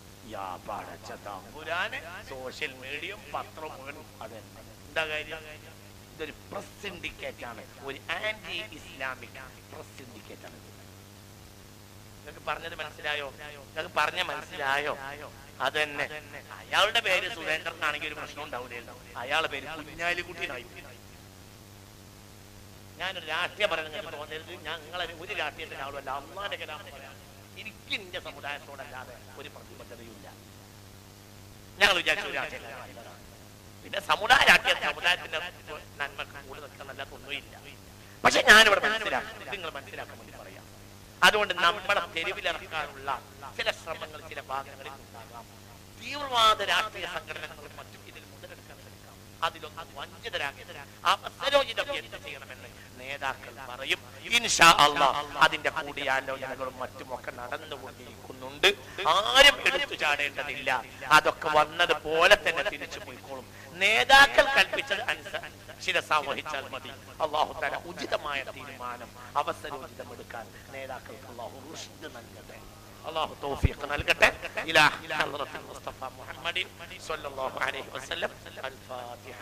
സോഷ്യൽ മീഡിയയും പത്രവും അതെ എന്താ കാര്യം? ഇതൊരു പ്രസ് സിൻഡിക്കേറ്റ് ആണ്, ഒരു ആന്റി ഇസ്ലാമിക് പ്രസ് സിൻഡിക്കേറ്റ് ആണ്. നിങ്ങൾക്ക് പറഞ്ഞത് മനസ്സിലായോ? നിങ്ങൾക്ക് പറഞ്ഞ മനസ്സിലായോ? അത് തന്നെ. അയാളുടെ പേര് സുരേന്ദ്രനാണെങ്കിൽ ഒരു പ്രശ്നം ഉണ്ടാവില്ലല്ലോ. അയാളുടെ പേര് കുഞ്ഞാലിക്കുട്ടിയായി. ഞാനൊരു രാഷ്ട്രീയം പറയാൻ നിങ്ങൾക്ക് തോന്നരുത്. ഞങ്ങളെ ഒരു രാഷ്ട്രീയത്തിന്റെ ആളുമല്ല. അള്ളാന്റെ കലാം പറയാം. എനിക്ക് നിന്റെ സമുദായത്തോടല്ലാതെ ഒരു പ്രതിബദ്ധതയുമില്ല. ഞങ്ങൾ വിചാരിച്ചു രാഷ്ട്രീയ, പിന്നെ സമുദായ രാഷ്ട്രീയ സമുദായത്തിന്റെ നന്മക്ക് കൂടെ നിൽക്കുന്നല്ലാത്ത ഒന്നുമില്ല. പക്ഷെ ഞാനിവിടെ മനസ്സിലാക്കും, നിങ്ങൾ മനസ്സിലാക്കാൻ വേണ്ടി പറയാം. അതുകൊണ്ട് നമ്മളെ തെരുവിലിറക്കാനുള്ള ചില ശ്രമങ്ങൾ ചില ഭാഗങ്ങളിൽ ഉണ്ടാകാം. തീവ്രവാദ രാഷ്ട്രീയ സംഘടനകളും മറ്റും ഇതിൽ മുതലെടുക്കാൻ ശ്രമിക്കാം. അതിലൊന്നും വഞ്ചിതരാകരുത്. അവസരോചിതം എന്ത് ചെയ്യണമെന്ന് നേതാക്കൾ പറയും. ഇൻഷാ അല്ലാഹ് അതിന്റെ കൂടിയാലോചനകളും മറ്റുമൊക്കെ നടന്നുകൊണ്ടിരിക്കുന്നുണ്ട്. ആരും എടുത്തു ചാടേണ്ടതില്ല. അതൊക്കെ വന്നതുപോലെ തന്നെ തിരിച്ചു പോയിക്കോളും. നേതാക്കൾ കൽപ്പിച്ചത് ശിരസ വഹിച്ചാൽ മതി. അല്ലാഹു തആല ഉചിതമായ തീരുമാനം അവസരോചിതം എടുക്കാൻ നേതാക്കൾക്ക് അല്ലാഹു റുഷ്ദ് നൽകട്ടെ. അല്ലാഹു തൗഫീഖ് നൽകട്ടെ. ഇലാ ഹദ്റത്തിൽ മുസ്തഫ മുഹമ്മദിൻ സ്വല്ലല്ലാഹു അലൈഹി വസല്ലം. അൽ ഫാത്തിഹ.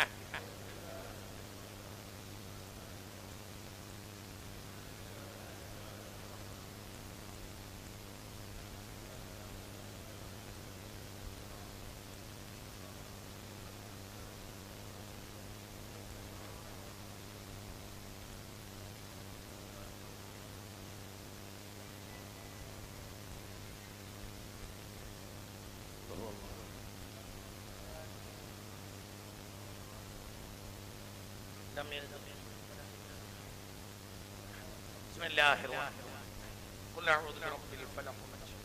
بسم الله الرحمن الرحيم قل أعوذ برب الفلق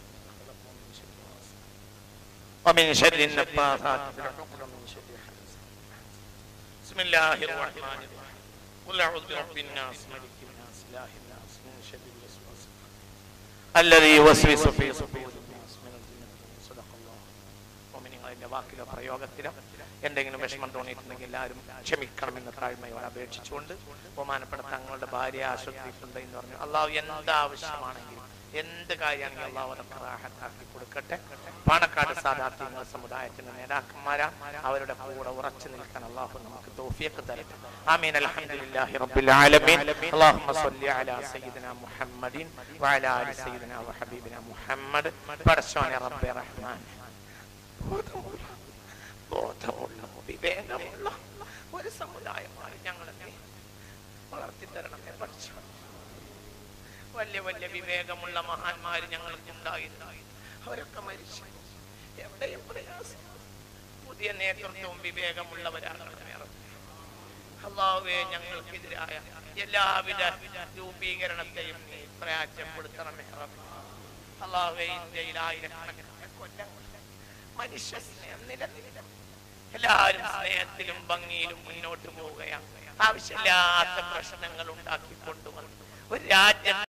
ومن شر النفاثات في العقد ومن شر حاسد. بسم الله الرحمن الرحيم قل أعوذ برب الناس ملك الناس إله الناس من شر الوسواس الذي يوسوس في صدور الناس من الجنة. صدق الله. ومن غير വാക്കിലോ പ്രയോഗത്തിലോ എന്തെങ്കിലും വിഷമം തോന്നിയിട്ടുണ്ടെങ്കിൽ എല്ലാവരും ക്ഷമിക്കണമെന്ന് താഴ്മയോടെ അപേക്ഷിച്ചുകൊണ്ട് ബഹുമാനപ്പെട്ട തങ്ങളുടെ ഭാര്യ ആശുപത്രിയിലുണ്ട് എന്ന് പറഞ്ഞു. അള്ളാഹു എന്താവശ്യമാണെങ്കിലും എന്ത് കാര്യമാണെങ്കിൽ അള്ളാഹു അതൊക്കെ റാഹത്താക്കി കൊടുക്കട്ടെ. പാണക്കാട് സാദാത്യങ്ങൾ സമുദായത്തിന്റെ നേതാക്കന്മാരാ, അവരുടെ കൂടെ ഉറച്ചു നിൽക്കാൻ അള്ളാഹു നമുക്ക് തൗഫീഖ് തരട്ടെ. ആമീൻ. അൽഹംദുലില്ലാഹി റബ്ബിൽ ആലമീൻ. അല്ലാഹുമ്മ സ്വല്ലി അലാ സയ്യിദിനാ മുഹമ്മദിൻ വഅലാ ആലി സയ്യിദിനാ വഹബീബിനാ മുഹമ്മദ്. പടച്ചോനെ റബ്ബേ റഹ്മാൻ, ബോധമുള്ള ബോധമുള്ള വിവേകമുള്ള ഒരു സമുദായമായി ഞങ്ങളെ വളർത്തി തരണമേ പഠിച്ചു. വലിയ വലിയ വിവേകമുള്ള മഹാന്മാര് ഞങ്ങൾക്ക് ഉണ്ടായിരുന്നു, അവരൊക്കെ മരിച്ചു. എവിടെയും പ്രയാസം. പുതിയ നേതൃത്വവും വിവേകമുള്ളവരാകണം. അല്ലാഹുവേ, ഞങ്ങൾക്കെതിരായ എല്ലാവിധ രൂപീകരണത്തെയും നീ പ്രയാസപ്പെടുത്തണമേ. അല്ലാഹുവേ, ഇന്ത്യയിൽ ആയിരക്കണക്കിന് കൊല്ലങ്ങൾ മനുഷ്യ സ്നേഹം നിലനിൽക്കും. എല്ലാവരും സ്നേഹത്തിലും ഭംഗിയിലും മുന്നോട്ട് പോവുകയാണ്. ആവശ്യമില്ലാത്ത പ്രശ്നങ്ങൾ ഉണ്ടാക്കി കൊണ്ടുവന്നു ഒരു രാജ്യം